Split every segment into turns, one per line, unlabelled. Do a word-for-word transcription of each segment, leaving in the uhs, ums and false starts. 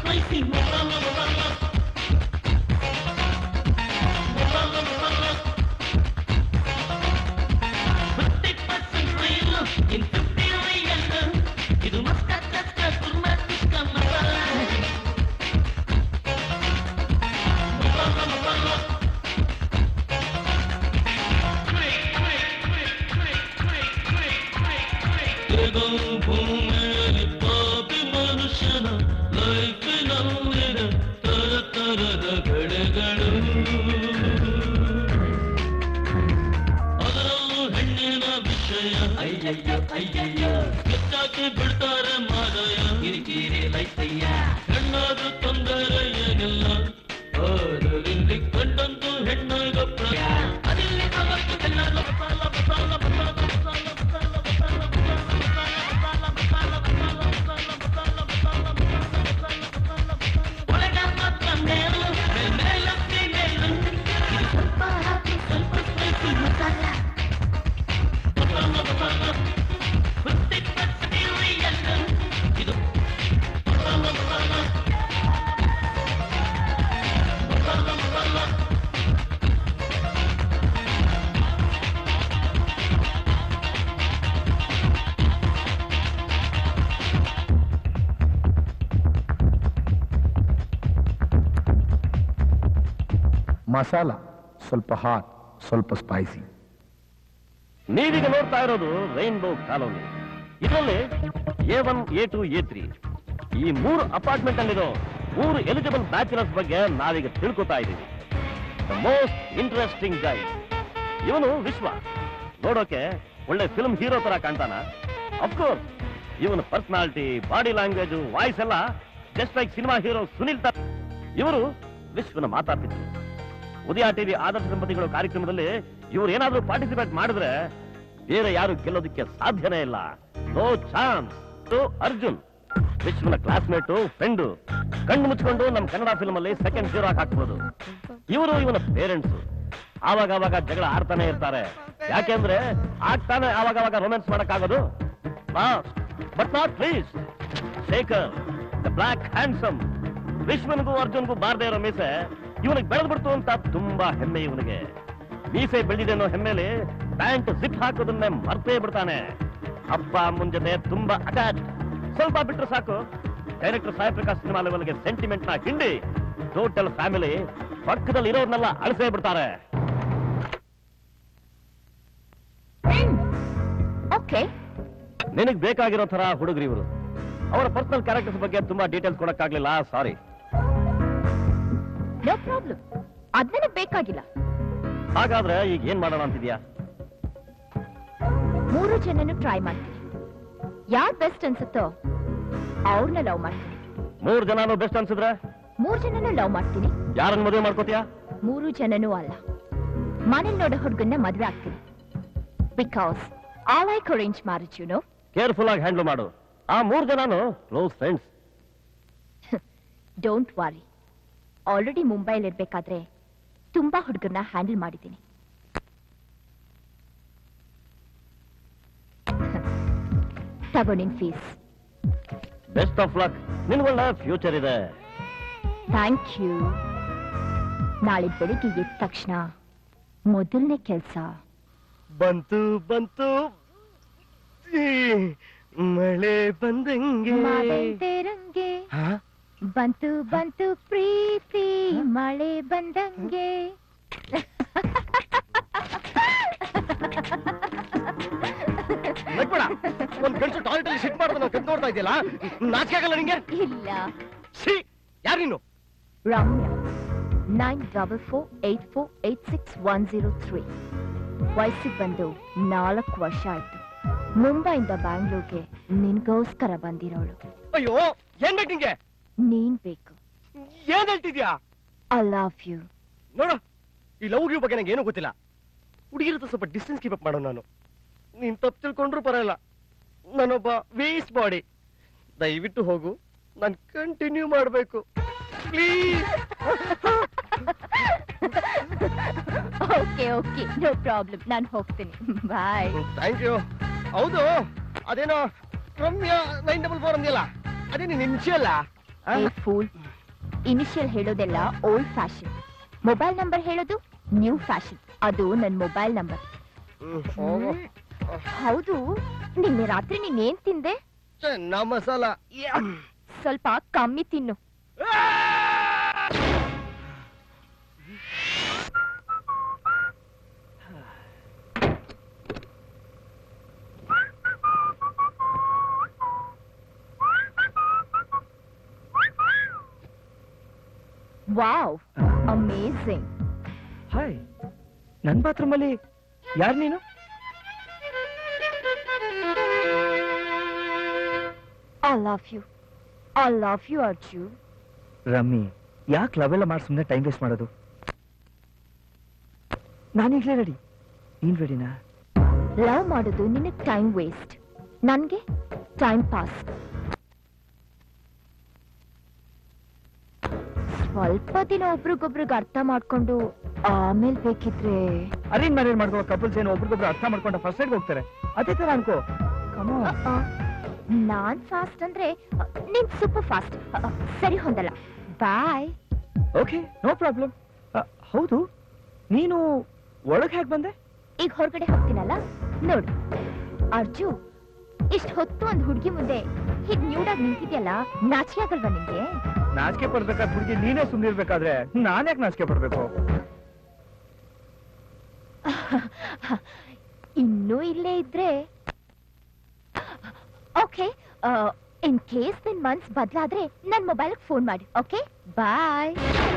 ಮಸಾಲ ಸ್ವಲ್ಪ ಹಾಟ್, ಸ್ವಲ್ಪ ಸ್ಪೈಸಿ.
ನೀವೀಗ ನೋಡ್ತಾ ಇರೋದು ರೈನ್ಬೋ ಕಾಲೋನಿ. ಇದರಲ್ಲಿ A one A two A three ಈ ಮೂರು ಅಪಾರ್ಟ್ಮೆಂಟ್ ಅಲ್ಲಿರೋ ಮೂರು ಎಲಿಜಿಬಲ್ ಬ್ಯಾಚುಲರ್ಸ್ ಬಗ್ಗೆ ನಾವೀಗ ತಿಳ್ಕೊತಾ ಇದ್ದೀವಿ. ದ ಮೋಸ್ಟ್ ಇಂಟ್ರೆಸ್ಟಿಂಗ್ ಗೈ ಇವನು ವಿಶ್ವ. ನೋಡೋಕೆ ಒಳ್ಳೆ ಫಿಲ್ಮ್ ಹೀರೋ ತರ ಕಾಣ್ತಾನ. ಅಫ್ಕೋರ್ಸ್ ಇವನ ಪರ್ಸನಾಲಿಟಿ, ಬಾಡಿ ಲ್ಯಾಂಗ್ವೇಜ್, ವಾಯ್ಸ್ ಎಲ್ಲ just like cinema hero Sunil ತರ. ಇವರು ವಿಶ್ವನ ಮಾತಾಡ್ತಿದ್ರು. ಉದಯ ಟಿವಿ ಆದರ್ಶ ದಂಪತಿಗಳು ಕಾರ್ಯಕ್ರಮದಲ್ಲಿ ಇವ್ರು ಏನಾದ್ರೂ ಪಾರ್ಟಿಸಿಪೇಟ್ ಮಾಡಿದ್ರೆ ಬೇರೆ ಯಾರು ಗೆಲ್ಲೋದಕ್ಕೆ ಸಾಧ್ಯನೇ ಇಲ್ಲ. No chance. ಅರ್ಜುನ್ ವಿಶ್ವನ ಕ್ಲಾಸ್ಮೇಟು, ಫ್ರೆಂಡು. ಕಣ್ಣು ಮುಚ್ಕೊಂಡು ನಮ್ಮ ಕನ್ನಡ ಫಿಲ್ಮ್ ಅಲ್ಲಿ ಸೆಕೆಂಡ್ ಹೀರೋ ಹಾಕ್ಬೋದು. ಇವರು ಇವನ ಪೇರೆಂಟ್ಸ್. ಆವಾಗ ಆವಾಗ ಜಗಳ ಆಡ್ತಾನೆ ಇರ್ತಾರೆ. ಯಾಕೆಂದ್ರೆ ಆಗ್ತಾನೆ ಆವಾಗ ಆವಾಗ ರೊಮ್ಯಾನ್ಸ್ ಮಾಡಕ್ಕಾಗೋದು. But not please Shekhar the black handsome. ವಿಶ್ವನ್ಗೂ ಅರ್ಜುನ್ಗೂ ಬಾರ್ದೇ ಇರೋ ಮೀಸೆ ಇವನಿಗೆ ಬೆಳೆದ್ಬಿಡ್ತು ಅಂತ ತುಂಬಾ ಹೆಮ್ಮೆ ಇವನಿಗೆ. ಮೀಸೆ ಬೆಳೆದಿದೆ ಅನ್ನೋ ಹೆಮ್ಮೆಲಿ ಪ್ಯಾಂಟ್ ಜಿಪ್ ಹಾಕೋದನ್ನೇ ಮರ್ತೇ ಬಿಡ್ತಾನೆ. ಅಪ್ಪ ಅಮ್ಮನ ಜೊತೆ ತುಂಬಾ ಅಟ್ಯಾಚ್. ಸ್ವಲ್ಪ ಬಿಟ್ರೆ ಸಾಕು ಡೈರೆಕ್ಟರ್ ಸಾಯಿ ಪ್ರಕಾಶ್ ಸಿನಿಮಾ ಲೆವೆಲ್ಗೆ ಸೆಂಟಿಮೆಂಟ್ ನ ಹಿಂಡಿ ಟೋಟಲ್ ಫ್ಯಾಮಿಲಿ ಪಕ್ಕದಲ್ಲಿ ಇರೋರ್ನೆಲ್ಲ ಅಳಿಸೇ ಬಿಡ್ತಾರೆ. ನಿನಗ್ ಬೇಕಾಗಿರೋ ತರ ಹುಡುಗರು ಇವರು. ಅವರ ಪರ್ಸನಲ್ ಕ್ಯಾರೆಕ್ಟರ್ಸ್ ಬಗ್ಗೆ ತುಂಬಾ ಡೀಟೇಲ್ಸ್ ಕೊಡಕ್ಕಾಗ್ಲಿಲ್ಲ, ಸಾರಿ.
ನೋ ಪ್ರಾಬ್ಲಮ್, ಅದ್ ನನಗ್ ಬೇಕಾಗಿಲ್ಲ.
ಹಾಗಾದ್ರೆ ಈಗ ಏನ್ ಮಾಡೋಣ ಅಂತಿದ್ಯಾ?
ಮೂರು ಜನನು ಟ್ರೈ ಮಾಡ್ತೀನಿ. ಯಾರ್ ಬೆಸ್ಟ್ ಅನ್ಸುತ್ತೋ ಅವ್ರನ್ನ ಲವ್ ಮಾಡ್ತೀನಿ.
ಮೂರು ಜನನು ಬೆಸ್ಟ್ ಅನ್ಸಿದ್ರೆ
ಮೂರ್ ಜನನು ಲವ್ ಮಾಡ್ತೀನಿ.
ಯಾರನ್ನ ಮದುವೆ ಮಾಡ್ಕೋತೀಯಾ?
ಮೂರು ಜನನೂ ಅಲ್ಲ, ಮನೇಲಿ ನೋಡೋ ಹುಡುಗನ್ನ ಮದ್ವೆ ಆಗ್ತೀನಿ. Because I like arrange marriage, you know.
Careful ಆಗಿ ಹ್ಯಾಂಡಲ್ ಮಾಡು. ಆ ಮೂರು ಜನನು close friends.
Don't worry, already ಮುಂಬೈಲಿ ಇರ್ಬೇಕಾದ್ರೆ ತುಂಬಾ ಹುಡುಗರನ್ನ ಹ್ಯಾಂಡಲ್ ಮಾಡಿದ್ದೀನಿ. ತಗೋ ನಿನ್ ಫೀಸ್.
Best of luck. ನಿನ್ಗೊಳ್ಳೆ ಫ್ಯೂಚರ್ ಇದೆ.
Thank you. ನಾಳೆ ಬೆಳಿಗ್ಗೆ ಎದ್ದ ತಕ್ಷಣ ಮೊದಲನೇ ಕೆಲಸ
ಬಂತು ಬಂತು ಮಳೆ ಬಂದಂಗೆ
ರಂಗೆ ಬಂತು ಬಂತು ಪ್ರೀತಿ ಮಳೆ ಬಂದಂಗೆ.
ಒಂದ್ ಗಂಟು ಟಾಯ್ಲೆಟ್ ಅಲ್ಲಿ ಸಿಟ್ ಮಾಡಿದ್ರೆ ನಾವು ಕದ್ದು ನೋಡ್ತಾ ಇದೆಯಲ್ಲ, ನಾಚಿಕೆ ಆಗಲ್ಲ ನಿಂಗೆ?
ಇಲ್ಲ.
ಸಿ ಯಾರು ನೀನು?
Ramya. Nine double four eight four eight six one zero three. ವಯಸ್ಸಿಗೆ ಬಂದು ನಾಲ್ಕು ವರ್ಷ ಆಯ್ತು. ಮುಂಬೈಯಿಂದ ಬ್ಯಾಂಗ್ಳೂರ್ಗೆ ನಿನ್ಗೋಸ್ಕರ ಬಂದಿರೋಳು.
ಅಯ್ಯೋ, ಏನ್ ಬೇಕು ನಿಂಗೆ?
ನೀನ್ ಬೇಕು.
ಏನ್ ಹೇಳ್ತಿದ್ಯಾ?
I love you.
ನೋಡು, ಈ ಲವ್ ಗಿವ್ ಬಗ್ಗೆ ನಂಗೆ ಏನೂ ಗೊತ್ತಿಲ್ಲ. ಹುಡುಗಿರತ್ತ ಸ್ವಲ್ಪ ಡಿಸ್ಟೆನ್ಸ್ ಕೀಪ್ ಅಪ್ ಮಾಡೋ ನಾನು. ನೀನ್ ತಪ್ಪು ತಿಳ್ಕೊಂಡ್ರು ಪರವಾಗಿಲ್ಲ, ನಾನೊಬ್ಬ ವೇಸ್ಟ್ ಬಾಡಿ. ದಯವಿಟ್ಟು ಹೋಗು, ನಾನು ಕಂಟಿನ್ಯೂ ಮಾಡಬೇಕು please.
Okay okay, no problem, ನಾನು ಹೋಗ್ತೀನಿ. ಬಾಯ್.
Thank you. ಹೌದು, ಅದೇನೋ ರಮ್ಯಾ ನೈನ್ ಡಬಲ್ ಫೋರ್ ಅಂದಿಲ್ಲ, ಅದೇ ನೀನ್ ನಿಂಚೆ ಅಲ್ಲ?
ಫೂಲ್, ಇನಿಷಿಯಲ್ ಹೇಳೋದೆಲ್ಲ ಓಲ್ಡ್ ಫ್ಯಾಷನ್, ಮೊಬೈಲ್ ನಂಬರ್ ಹೇಳೋದು ನ್ಯೂ ಫ್ಯಾಷನ್. ಅದು ನನ್ನ ಮೊಬೈಲ್ ನಂಬರ್. ಹೌದು, ನಿನ್ನೆ ರಾತ್ರಿ ನೀನೇನ್ ತಿಂದೆ?
ಚೆನ್ನ ಮಸಾಲ.
ಸ್ವಲ್ಪ ಕಮ್ಮಿ ತಿನ್ನು. Wow, amazing.
ಹಾಯ್, ನನ್ನ ಬಾತ್ರೂಮ್ ಅಲ್ಲಿ ಯಾರು ನೀನು?
I love you, I love you Arju.
Rammi, ಯಾಕೆ ಲವ್ ಎಲ್ಲ ಮಾಡಿ ಸುಮ್ಮನೆ ಟೈಮ್ ವೇಸ್ಟ್ ಮಾಡೋದು? ನಾನೀಗ್ಲೇ ರೆಡಿ, ನೀನ್ ರೆಡಿನಾ?
ಲವ್ ಮಾಡೋದು ನಿನಗೆ ಟೈಮ್ ವೇಸ್ಟ್, ನನ್ಗೆ ಟೈಮ್ ಪಾಸ್. ಸ್ವಲ್ಪ ದಿನ ಒಬ್ರಿಗೊಬ್ರಿಗೆ ಅರ್ಥ ಮಾಡ್ಕೊಂಡು ಆಮೇಲೆ ಬೇಕಿದ್ರೆ
ಅರೇಂಜ್ ಮ್ಯಾರೇಜ್ ಮಾಡ್ಕೋ ಕಪಲ್ಸ್ ಏನು ಒಬ್ರಿಗೊಬ್ರು ಅರ್ಥ ಮಾಡ್ಕೊಂಡು ಫಸ್ಟ್ ಸೈಡ್ ಹೋಗ್ತಾರೆ. ಅದೇ ತರ ಅನ್ಕೋ.
ನಾನ್ ಫಾಸ್ಟ್ ಅಂದ್ರೆ ನೀನ್ ಸೂಪರ್ ಫಾಸ್ಟ್. ಸರಿ ಹೊಂದಲ್ಲ. ಬಾಯ್.
Okay, no problem. ಹೌದು, ನೀನು ಒಳಗೆ ಹೇಗೆ ಬಂದೆ?
ಈಗ ಹೊರಗಡೆ ಹೋಗ್ತೀನಲ್ಲ ನೋಡು. ಅರ್ಜು, ಇಷ್ಟ ಹೊತ್ತು ಒಂದ್ ಹುಡುಗಿ ಮುಂದೆ ಹೀಗ್ ನ್ಯೂಡಾಗಿ ನಿಂತಿದ್ಯಲ್ಲ, ನಾಚಿಕೆ ಆಗಲ್ವಾ ನಿಂಗೆ?
ನಾಚಿಕೆ ಪಡ್ಬೇಕಾದ ಹುಡುಗಿ ನೀನೇ ಸುಮ್ಮನಿರ್ಬೇಕಾದ್ರೆ ನಾನ್ ಯಾಕೆ ನಾಚಿಕೆ ಪಡ್ಬೇಕು?
ಇನ್ನೂ ಇಲ್ಲೇ ಇದ್ರೆ ಓಕೆ. ಇನ್ ಕೇಸ್ ನಿನ್ ಮನ್ಸ್ ಬದಲಾದ್ರೆ ನನ್ ಮೊಬೈಲ್ ಫೋನ್ ಮಾಡಿ. Okay, bye.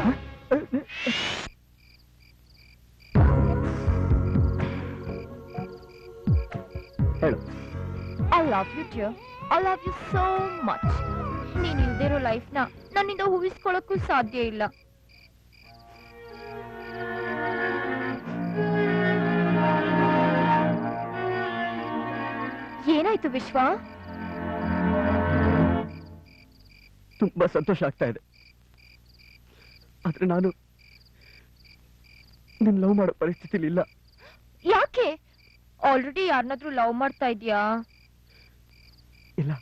ಹೇಳು.
I love you dear, I love you so much. ನೀನ್ ಇಲ್ದಿರೋ ಲೈಫ್ ನ ನನ್ನಿಂದ ಊಹಿಸ್ಕೊಳಕ್ಕೂ ಸಾಧ್ಯ ಇಲ್ಲ. ಏನಾಯ್ತು ವಿಶ್ವ?
ತುಂಬಾ ಸಂತೋಷ ಆಗ್ತಾ ಇದೆ, ಆದ್ರೆ ನಾನು ನಿನ್ ಲವ್ ಮಾಡೋ ಪರಿಸ್ಥಿತಿಲಿ ಇಲ್ಲ.
ಯಾಕೆ? ಆಲ್ರೆಡಿ ಯಾರನ್ನಾದ್ರೂ ಲವ್ ಮಾಡ್ತಾ ಇದ್ಯಾ?
ಇಲ್ಲ,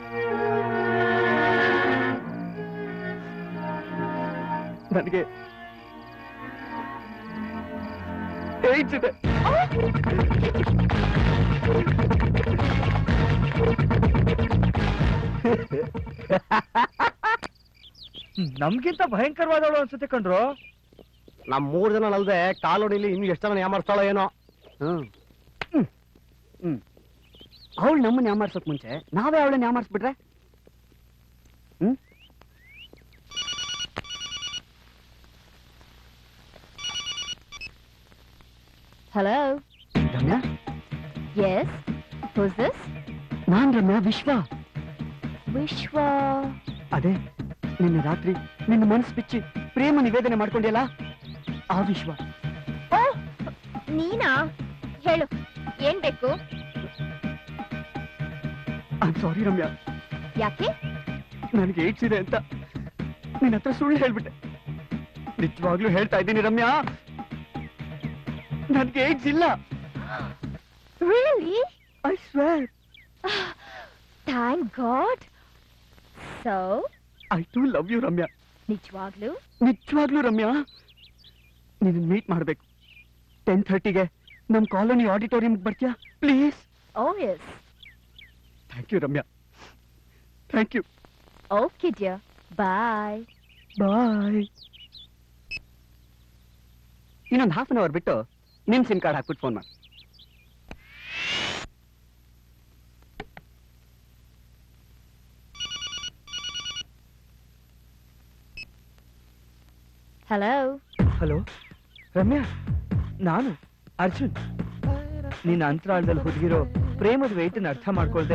ನನಗೆ ಏಡ್ಸ್ ಇದೆ.
ನಮ್ಗಿಂತ ಭಯಂಕರವಾದವಳು ಅನ್ಸುತ್ತೆ ಕಣ್ರು.
ನಮ್ ಮೂರ್ ಜನ ಅಲ್ದೆ ಕಾಲೋಡಿಲಿ ಇನ್ನು ಎಷ್ಟು ಜನ ಯಾಮಾರಿಸ್ತಾಳೋ ಏನೋ.
ಹ್ಮ್ ಹ್ಮ್ ಅವಳು ನಮ್ಮನ್ನ ಯಾಮಾರ್ಸೋಕ್ ಮುಂಚೆ ನಾವೇ ಅವಳನ್ನ ಯಾಮಾರಿಸ್ಬಿಟ್ರೆ? Hmm
hello.
Ramya?
Yes, who's this?
ನಾನ್ ರಮ್ಯಾ, ವಿಶ್ವ.
ವಿಶ್ವ?
ಅದೇ ನಿನ್ನೆ ರಾತ್ರಿ ನಿನ್ನ ಮನಸ್ಸು ಬಿಚ್ಚಿ ಪ್ರೇಮ ನಿವೇದನೆ ಮಾಡ್ಕೊಂಡಿಯಲ್ಲ, ಆ ವಿಶ್ವ.
ಓ, ನೀನಾ? ಹೇಳು, ಏನ್ ಬೇಕು?
ಐ ಸಾರಿ ರಮ್ಯಾ,
ಯಾಕೆ?
ನನಗೆ ಏಡ್ಸ್ ಇದೆ ಅಂತ ನಿನ್ನ ಹತ್ರ ಸುಳ್ಳು ಹೇಳ್ಬಿಟ್ಟೆ. ನಿಜವಾಗ್ಲೂ ಹೇಳ್ತಾ ಇದ್ದೀನಿ ರಮ್ಯಾ, ನನಗೆ ಏಡ್ಸ್ ಇಲ್ಲ.
Really?
I swear.
Thank God. So?
I too love you Ramya.
ನಿಜವಾಗ್ಲೂ?
ನಿಜವಾಗ್ಲೂ ರಮ್ಯಾ, ನಿನ್ನ ಮೀಟ್ ಮಾಡ್ಬೇಕು. ಟೆನ್ ಥರ್ಟಿಗೆ ನಮ್ ಕಾಲೋನಿ ಆಡಿಟೋರಿಯಂಗೆ ಬರ್ತೀಯಾ please?
Oh yes.
Thank you Ramya, thank you.
Okay dear, bye.
Bye. ಇನ್ನೊಂದು ಹಾಫ್ ಅನ್ ಅವರ್ ಬಿಟ್ಟು ನಿಮ್ ಸಿಮ್ ಕಾರ್ಡ್ ಹಾಕ್ಬಿಟ್ಟು ಫೋನ್ ಮಾಡಿ.
ಹಲೋ.
ಹಲೋ ರಮ್ಯಾ, ನಾನು ಅರ್ಜುನ್. ನಿನ್ನ ಅಂತರಾಳದಲ್ಲಿ ಹುಡುಗಿರೋ ಪ್ರೇಮದ ವೇಟನ್ನು ಅರ್ಥ ಮಾಡ್ಕೊಳ್ದೆ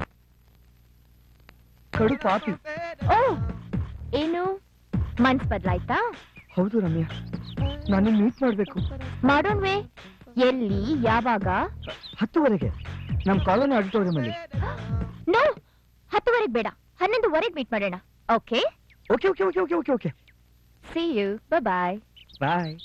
ಕಡು ಪಾಪಿ.
ಓ, ಏನು ಮನ್ಸ್ ಬದ್ಲಾಯ್ತಾ?
ಹೌದು ರಮ್ಯಾ, ನಾನು ಮೀಟ್ ಮಾಡ್ಬೇಕು.
ಮಾಡೋಣ್ವೇ? ಎಲ್ಲಿ, ಯಾವಾಗ?
ಹತ್ತುವರೆಗೆ ನಮ್ ಕಾಲೋನಿ ಆಡಿಟೋರಿಯಂ ಅಲ್ಲಿ.
ನೋ, ಹತ್ತುವರೆಗೆ ಬೇಡ, ಹನ್ನೊಂದುವರೆಗೆ ಮೀಟ್ ಮಾಡೋಣ. Okay
okay okay okay okay okay okay
See you. Bye-bye.
Bye.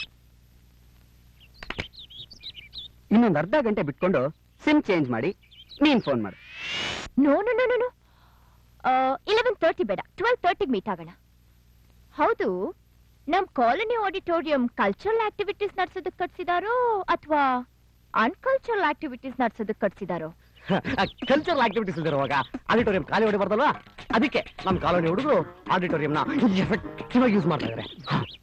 ಇನ್ನೊಂದು ಅರ್ಧ ಗಂಟೆ ಬಿಟ್ಕೊಂಡು ಸಿಮ್ ಚೇಂಜ್ ಮಾಡಿ ನೀನ್ ಫೋನ್ ಮಾಡು.
No, no, no, no, no. Eleven thirty ಬೇಡ, ಟ್ವೆಲ್ವ್ ತರ್ಟಿಗೆ ಮೀಟ್ ಆಗೋಣ. ಹೌದು, ನಮ್ ಕಾಲೋನಿ ಆಡಿಟೋರಿಯಂ ಕಲ್ಚರಲ್ ಆಕ್ಟಿವಿಟೀಸ್ ನಡೆಸೋದಕ್ಕೆ ಕಟ್ಸಿದಾರೋ ಅಥವಾ ಅನ್ಕಲ್ಚರಲ್ ಆಕ್ಟಿವಿಟೀಸ್ ನಡೆಸೋದಕ್ಕೆ ಕಟ್ಸಿದಾರೋ?
ಕಲ್ಚರಲ್ ಆಕ್ಟಿವಿಟೀಸ್ ಇಲ್ದಿರುವಾಗ ಆಡಿಟೋರಿಯಂ ಖಾಲಿ ಹೊಡಿಬಾರ್ದಲ್ವಾ? ಅದಕ್ಕೆ ನಮ್ಮ ಕಾಲೋನಿ ಹುಡುಗರು ಆಡಿಟೋರಿಯಂನ ಎಫೆಕ್ಟಿವ್ ಆಗಿ ಯೂಸ್ ಮಾಡ್ತಾ ಇದ್ದಾರೆ.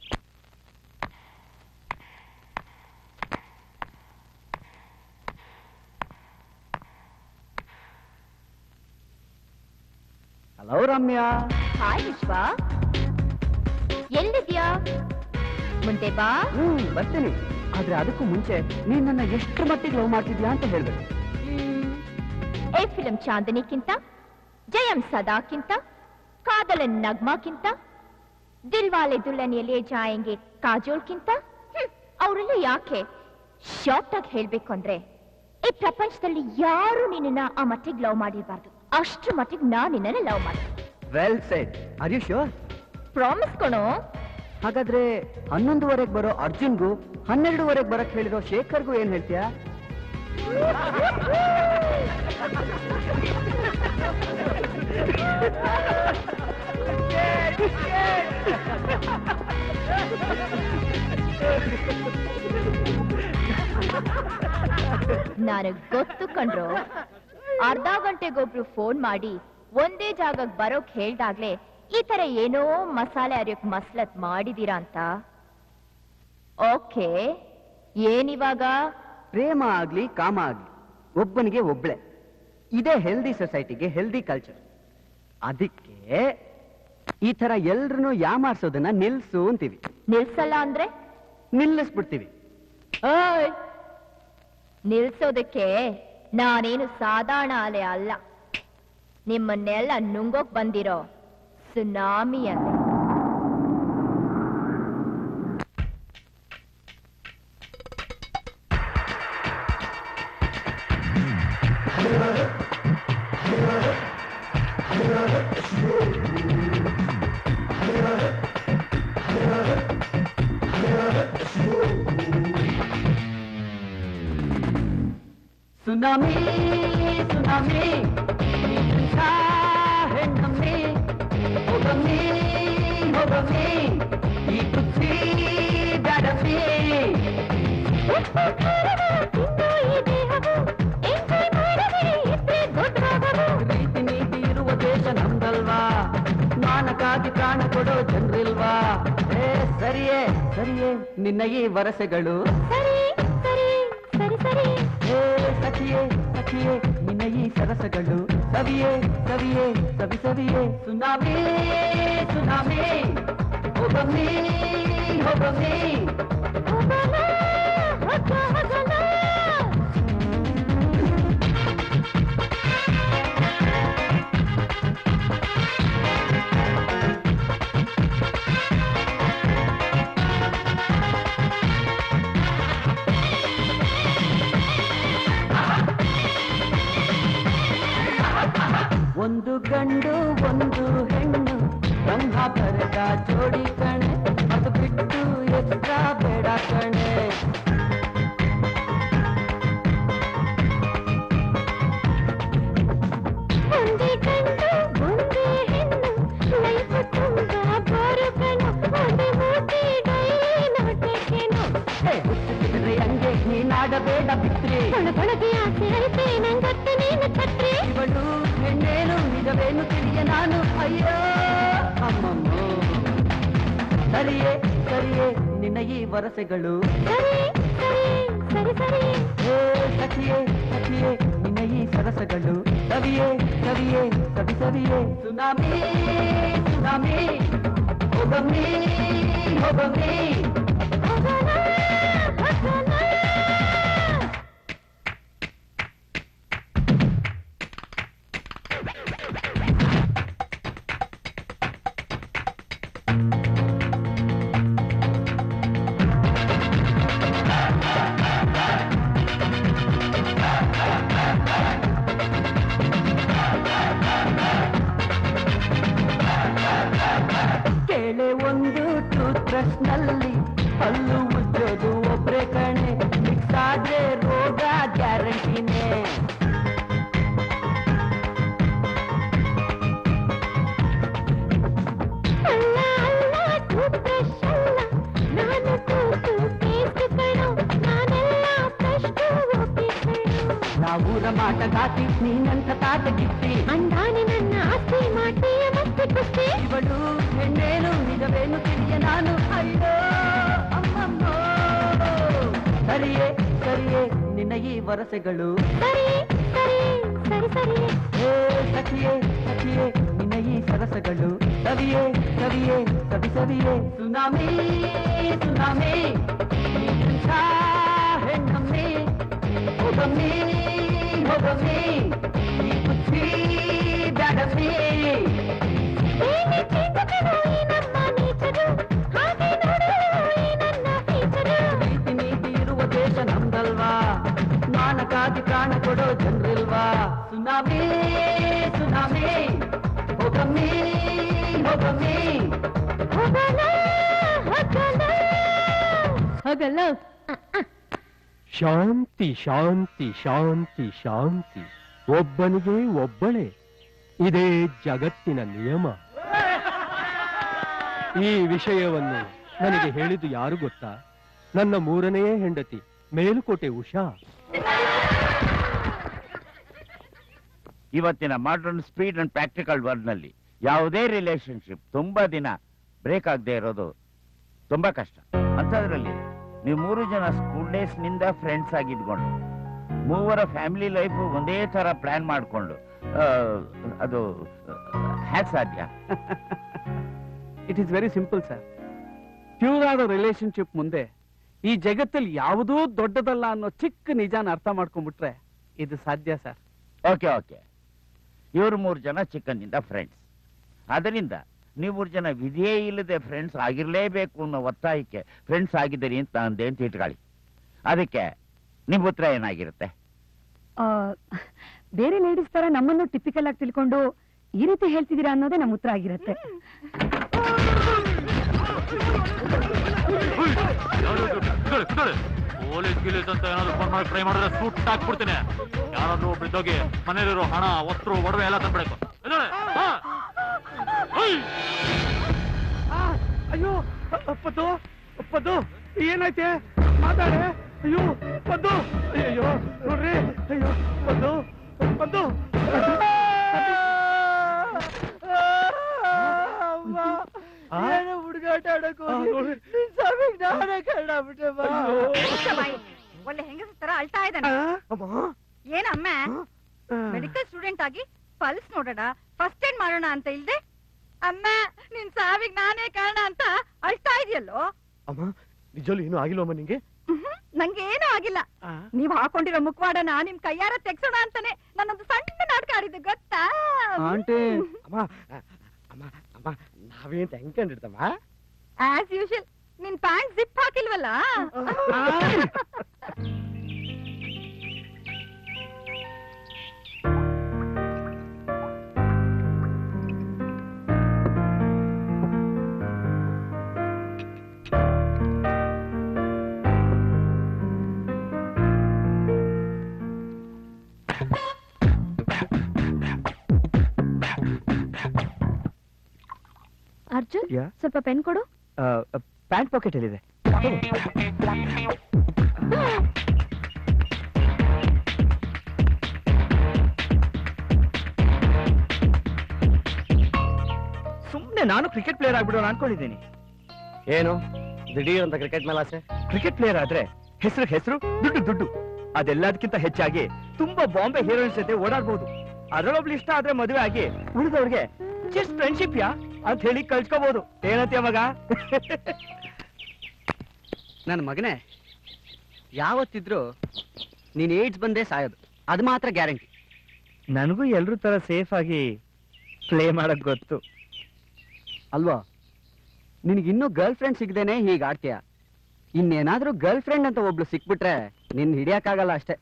ಹಲೋ ರಮ್ಯಾ.
ಹಾಯ್ ವಿಶ್ವ, ಎಲ್ಲಿದ್ಯಾ? ಮುಂದೆ ಬಾ.
ಹ್ಮ್ ಬರ್ತೀನಿ. ಆದ್ರೆ ಅದಕ್ಕೂ ಮುಂಚೆ ನೀನ್ ನನ್ನ ಎಷ್ಟು ಮಟ್ಟಿಗೆ ಲವ್ ಮಾಡ್ತಿದ್ಯಾ ಅಂತ ಹೇಳ್ಬೇಕು.
ಎ ಫಿಲಂ ಚಾಂದನಿಕ್ಕಿಂತ, ಜಯಂ ಸದಾಕ್ಕಿಂತ, ಕಾದಲನ್ ನಗ್ಮಾಕ್ಕಿಂತ, ದಿಲ್ವಾಲೆ ದುಲ್ಹನಿಯಾ ಲೇ ಜಾಯೆಂಗೆ ಕಾಜೋಲ್ಕಿಂತ ಅವರೆಲ್ಲ ಯಾಕೆ ಶಾರ್ಟ್ ಆಗಿ ಹೇಳ್ಬೇಕು ಅಂದ್ರೆ ಈ ಪ್ರಪಂಚದಲ್ಲಿ ಯಾರು ನಿನ್ನ ಆ ಮಟ್ಟಿಗೆ ಲವ್ ಮಾಡಿರಬಾರ್ದು. ಅಷ್ಟ್ರ ಮಟ್ಟಿಗೆ ನಾ ನಿನ್ನ ಲವ್ ಮಾಡಿ.
Well said. Are you sure?
Promise ಕೊಣೋ.
ಹಾಗಾದ್ರೆ ಹನ್ನೊಂದುವರೆಗೆ ಬರೋ ಅರ್ಜುನ್ಗೂ ಹನ್ನೆರಡುವರೆಗೆ ಬರಕ್ ಹೇಳಿರೋ ಶೇಖರ್ಗೂ ಏನ್ ಹೇಳ್ತೀಯಾ?
ನನಗ್ ಗೊತ್ತು ಕಂಡ್ರು, ಅರ್ಧ ಗಂಟೆಗೊಬ್ರು ಫೋನ್ ಮಾಡಿ ಒಂದೇ ಜಾಗಕ್ಕೆ ಬರೋಕ್ ಹೇಳ್ದಾಗ್ಲೇ ಈ ತರ ಏನೋ ಮಸಾಲೆ ಅರಿಯೋಕ್ ಮಸ್ಲತ್ ಮಾಡಿದೀರಾ ಅಂತ. ಓಕೆ, ಏನಿವಾಗ?
ಪ್ರೇಮ ಆಗ್ಲಿ ಕಾಮ ಆಗ್ಲಿ ಒಬ್ಬನಿಗೆ ಒಬ್ಳೆ. ಇದೇ ಹೆಲ್ದಿ ಸೊಸೈಟಿಗೆ ಹೆಲ್ದಿ ಕಲ್ಚರ್. ಅದಕ್ಕೆ ಈ ತರ ಎಲ್ರನ್ನೂ ಯಾಮಾರ್ಸೋದನ್ನ ನಿಲ್ಸು ಅಂತೀವಿ.
ನಿಲ್ಸಲ್ಲ ಅಂದ್ರೆ
ನಿಲ್ಲಿಸ್ಬಿಡ್ತೀವಿ.
ಓಯ್, ನಿಲ್ಸೋದಕ್ಕೆ ನಾನೇನು ಸಾಧಾರಣ ಅಲೆ ಅಲ್ಲ. ನಿಮ್ಮನ್ನೆಲ್ಲ ನುಂಗೋಕ್ ಬಂದಿರೋ ಸುನಾಮಿ ಅಲೆ.
ಸುನಾಮಿ ಸುನಾಮಿ ಹೆಣ್ಣಮ್ಮಿ ಹೋಗಮ್ಮಿ ಹೋಗಮ್ಮಿ ಈ ಪೃಥ್ವಿ ಬ್ಯಾಡಮ್ಮಿ. ರೀತಿ ನೀತಿ ಇರುವ ದೇಶ ನಮ್ದಲ್ವಾ? ಮಾನಕ್ಕಾಗಿ ಪ್ರಾಣ ಕೊಡೋ ಜನರಿಲ್ವಾ? ಏ ಸರಿಯೇ ಸರಿಯೇ ನಿನ್ನ ಈ ವರಸೆಗಳು. ಏ ಸಖಿಯೇ ಸಖಿಯೇ ನಿನ್ನ ಈ ಸರಸಗಳು. ಸವಿಯೇ ಸವಿಯೇ ಸವಿ ಸವಿಯೇ ಸುನಾಮಿ ಸುನಾಮಿ ಹೋಗಮ್ಮಿ ಹೋಗಮ್ಮಿ. ಒಂದು ಗಂಡು ಒಂದು ಹೆಣ್ಣು ಬ್ರಹ್ಮ ಬರೆದ ಜೋಡಿ ಕಣೆ. ಅದು ಬಿಟ್ಟು ಎಕ್ಸ್ಟ್ರಾ ಬೇಡ ಕಣೆ.
ಒಂದೇ ಗಂಡು ಒಂದೇ ಹೆಣ್ಣು ಲೈಫ್ ತುಂಬ ಬಾರು ಕಣು. ಒಂದೇ ಮೂತಿ ಡೈಲಿ ನೋಟಕ್ಕೇನು
ಹುಟ್ಟಿದ್ರೆ ಹಂಗೆ ನೀನಾಡಬೇಡ ಬಿಟ್ರಿ.
ಒಳಗೊಳಗೆ ಆಸೆ ಐತೆ ನಂಗತ್ತ ನೀನು ಛತ್ರಿ.
ಇವಳು ಹೆಣ್ಣೇನು ನಿಜವೇನು ತಿಳಿಯ ನಾನು. ಅಯ್ಯೋ ಅಮ್ಮಮ್ಮ. ಸರಿಯೇ ಸರಿಯೇ ನಿನ್ನ ಈ ವರಸೆಗಳು.
ಸರಿ ಸರಿ ಸರಿ ಸರಿ.
ಏ ಸಖಿಯೇ ಸಖಿಯೇ ನಿನ್ನ ಈ ಸರಸಗಳು. ಸವಿಯೇ ಸವಿಯೇ ಸವಿ ಸವಿಯೇ ಸುನಾಮಿ ಸುನಾಮಿ ಹೋಗಮ್ಮಿ ಹೋಗಮ್ಮಿ. ಕೇಳೆ ಒಂದು ಟೂತ್ ಬ್ರಷ್ ನಲ್ಲಿ ಹಲ್ಲು ಉಜ್ಜೋದು ಒಬ್ರೆ ಕಣೆ. ಮಿಕ್ಸ್ ಆದ್ರೆ ರೋಗ ಗ್ಯಾರಂಟಿನೇ. ಊರ ಮಾಟಗಾತಿ ನೀನಂತ ತಾತ ಗಿತ್ತಿ
ಅಂದಾನೆ ನನ್ನ ಆಸ್ತಿ ಮಾಟಿಯ ಮತ್ತೆ ಕುಸ್ತಿ
ಇವಳು ಹೆಣ್ಣೇನು ನಿಜವೇನು ತಿಳಿಯ ನಾನು ಅಯ್ಯೋ ಅಮ್ಮಮ್ಮೋ ಸರಿಯೇ ಸರಿಯೇ ನಿನ್ನ ಈ ವರಸೆಗಳು
ಸರಿ ಸರಿ ಸರಿ ಸರಿ
ಏ ಸಖಿಯೇ ಸಖಿಯೇ ನಿನ್ನ ಈ ಸರಸಗಳು ಸವಿಯೇ ಸವಿಯೇ ಸವಿ ಸವಿಯೇ ಸುನಾಮಿ ಸುನಾಮಿ ಹೆಣ್ಣಮ್ಮಿ ಹೋಗಮ್ಮಿ ಹೋಗಮ್ಮಿ ಈ ಕುಚ್ಚಿ ಬ್ಯಾಡಮ್ಮಿ ನೀತಿ ನೀತಿ ಇರುವ ದೇಶ ನಮ್ದಲ್ವಾ ಮಾನಕ್ಕಾಗಿ ಪ್ರಾಣ ಕೊಡೋ ಜನರಿಲ್ವಾ ಸುನಾಮಿ ಸುನಾಮಿ ಹೋಗಮ್ಮಿ ಹೋಗಮ್ಮಿ
ಹೋಗಲ್ಲ
ಶಾಂತಿ ಶಾಂತಿ ಶಾಂತಿ ಶಾಂತಿ ಒಬ್ಬನಿಗೆ ಒಬ್ಬಳೇ ಇದೇ ಜಗತ್ತಿನ ನಿಯಮ. ಈ ವಿಷಯವನ್ನು ನನಗೆ ಹೇಳಿದ್ದು ಯಾರು ಗೊತ್ತಾ? ನನ್ನ ಮೂರನೆಯ ಹೆಂಡತಿ ಮೇಲುಕೋಟೆ ಉಷಾ.
ಇವತ್ತಿನ modern speed and practical world ನಲ್ಲಿ ಯಾವುದೇ ರಿಲೇಶನ್ಶಿಪ್ ತುಂಬಾ ದಿನ ಬ್ರೇಕ್ ಆಗದೆ ಇರೋದು ತುಂಬಾ ಕಷ್ಟ. ಅಂಥದ್ರಲ್ಲಿ ನೀವು ಮೂರು ಜನ ಸ್ಕೂಲ್ ಡೇಸ್ ನಿಂದ ಫ್ರೆಂಡ್ಸ್ ಆಗಿದ್ಕೊಂಡು ಮೂವರ ಫ್ಯಾಮಿಲಿ ಲೈಫ್ ಒಂದೇ ತರ ಪ್ಲಾನ್ ಮಾಡಿಕೊಂಡು ಅದು ಹ್ಯಾಕ್ ಸಾಧ್ಯ?
It is very simple sir. Pure ಆದ ರಿಲೇಶನ್ಶಿಪ್ ಮುಂದೆ ಈ ಜಗತ್ತಲ್ಲಿ ಯಾವುದೂ ದೊಡ್ಡದಲ್ಲ ಅನ್ನೋ ಚಿಕ್ಕ ನಿಜಾನ ಅರ್ಥ ಮಾಡ್ಕೊಂಡ್ಬಿಟ್ರೆ ಇದು ಸಾಧ್ಯ ಸರ್.
ಓಕೆ ಓಕೆ ಇವರು ಮೂರು ಜನ ಚಿಕ್ಕಂದಿಂದ ಫ್ರೆಂಡ್ಸ್. ಅದರಿಂದ ನೀವು ಮೂರು ಜನ ವಿಧಿಯೇ ಇಲ್ಲದೆ ಫ್ರೆಂಡ್ಸ್ ಆಗಿರ್ಲೇಬೇಕು ಅನ್ನೋ ಒತ್ತಾಯಕ್ಕೆ ಫ್ರೆಂಡ್ಸ್ ಆಗಿದ್ದೀರಿ ಅಂತ ಅಂದೆ ಅಂತ ಇಟ್ಕೊಳ್ಳಿ. ಅದಕ್ಕೆ ನಿಮ್ ಉತ್ತರ ಏನಾಗಿರುತ್ತೆ?
ಬೇರೆ ಲೇಡೀಸ್ ತರ ನಮ್ಮನ್ನು ಟಿಪಿಕಲ್ ಆಗಿ ತಿಳ್ಕೊಂಡು ಈ ರೀತಿ ಹೇಳ್ತಿದ್ದೀರಾ ಅನ್ನೋದೇ ನಮ್ಮ ಉತ್ತರ ಆಗಿರುತ್ತೆ.
ಪೊಲೀಸ್ ಗಿಲೀಸ್ ಅಂತ ಏನಾದ್ರು ಫೋನ್ ಮಾಡಿ ಟ್ರೈ ಮಾಡಿದ್ರೆ ಸೂಟ್ ಹಾಕ್ಬಿಡ್ತೀನಿ. ಯಾರಾದ್ರೂ ಒಬ್ರಿದ್ದೋಗಿ ಮನೇಲಿರೋ ಹಣ ವಸ್ತು ಒಡವೆ ಎಲ್ಲ ತಂದ್ಬಿಡಬೇಕು.
ಅಯ್ಯೋ ಪದ್ದು ಪದ್ದು ಏನಾಯ್ತೆ ಮಾತಾಡೆ. ಅಯ್ಯೋ ಪದ್ದು ಅಯ್ಯೋ ನೋಡ್ರಿ ಅಯ್ಯೋ ಪದ್ದು ಪದ್ದು ಹುಡುಗಾಟ ಆಡಕ್
ಒಳ್ಳೆ ಹೆಂಗಸ ತರ ಅಳ್ತಾ ಇದ್ದಾನೆ. ಏನಮ್ಮ ಮೆಡಿಕಲ್ ಸ್ಟೂಡೆಂಟ್ ಆಗಿ ಪಲ್ಸ್ ನೋಡೋಣ ಫಸ್ಟ್ ಏಡ್ ಮಾಡೋಣ ಅಂತ ಇಲ್ದೆ ಅಮ್ಮ ನಿನ್ ಸಾವಿಗೆ ನಾನೇ ಕಾರಣ ಅಂತ ಅಳ್ತಾ ಇದೆಯಲ್ಲೋ.
ಅಮ್ಮ ನಿಜವೂ ಏನು ಆಗಿಲ್ವಮ್ಮ ನಿಂಗೆ?
ನಂಗೆ ಏನೂ ಆಗಿಲ್ಲ. ನೀವ್ ಹಾಕೊಂಡಿರೋ ಮುಖವಾಡನ ನಿಮ್ ಕೈಯಾರ ತೆಗ್ಸೋಣ ಅಂತಾನೆ ನನ್ನೊಂದು ಸಣ್ಣ ನಾಟಕ ಆಡಿದ್ದು ಗೊತ್ತಾ?
ಅಮ್ಮ ಅಮ್ಮ ಅಮ್ಮ ನಾವೇಂತ ಹೆಂಗ್ ಕಂಡಿಡ್ತಮ್ಮ?
ಆಸ್ ಯೂಶುವಲ್ ನಿನ್ ಪ್ಯಾಂಟ್ ಜಿಪ್ ಹಾಕಿಲ್ವಲ್ಲ.
ಅರ್ಜುನ್ ಸ್ವಲ್ಪ ಪೆನ್ ಕೊಡು.
ಪ್ಯಾಂಟ್ ಪಾಕೆಟ್ ಎಲ್ಲಿದೆ? ಸುಮ್ನೆ ನಾನು ಕ್ರಿಕೆಟ್ ಪ್ಲೇಯರ್ ಆಗ್ಬಿಡೋಣ ಅನ್ಕೊಂಡಿದ್ದೀನಿ.
ಏನು ದಿಢೀರ್ ಅಂತ ಕ್ರಿಕೆಟ್ ಮೇಲೆ ಆಸೆ?
ಕ್ರಿಕೆಟ್ ಪ್ಲೇಯರ್ ಆದ್ರೆ ಹೆಸರು ಹೆಸರು ದುಡ್ಡು ದುಡ್ಡು ಅದೆಲ್ಲದಕ್ಕಿಂತ ಹೆಚ್ಚಾಗಿ ತುಂಬಾ ಬಾಂಬೆ ಹೀರೋಯಿನ್ಸ್ ಜೊತೆ ಓಡಾಡ್ಬಹುದು. ಅದರೊಬ್ಳು ಇಷ್ಟ ಆದ್ರೆ ಮದುವೆ ಆಗಿ ಉಳಿದವ್ರಿಗೆ ಜಸ್ಟ್ ಫ್ರೆಂಡ್ಶಿಪ್ ಯಾ ಅಂತ ಹೇಳಿ ಕಳ್ಸ್ಕೋಬಹುದು. ಏನಂತೀಯ ಮಗ?
ನನ್ನ ಮಗನೇ, ಯಾವತ್ತಿದ್ರು ನೀನ್ ಏಡ್ಸ್ ಬಂದೇ ಸಾಯೋದು, ಅದು ಮಾತ್ರ ಗ್ಯಾರಂಟಿ.
ನನಗೂ ಎಲ್ರೂ ತರ ಸೇಫ್ ಆಗಿ ಪ್ಲೇ ಮಾಡಕ್ ಗೊತ್ತು
ಅಲ್ವಾ? ನಿನಗಿನ್ನೂ ಗರ್ಲ್ ಫ್ರೆಂಡ್ ಸಿಗದೇನೆ ಹೀಗೆ ಆಡ್ತೀಯ. ಇನ್ನೇನಾದ್ರೂ ಗರ್ಲ್ ಫ್ರೆಂಡ್ ಅಂತ ಒಬ್ಳು ಸಿಕ್ಬಿಟ್ರೆ ನಿನ್ ಹಿಡಿಯಕ್ಕಾಗಲ್ಲ ಅಷ್ಟೇ.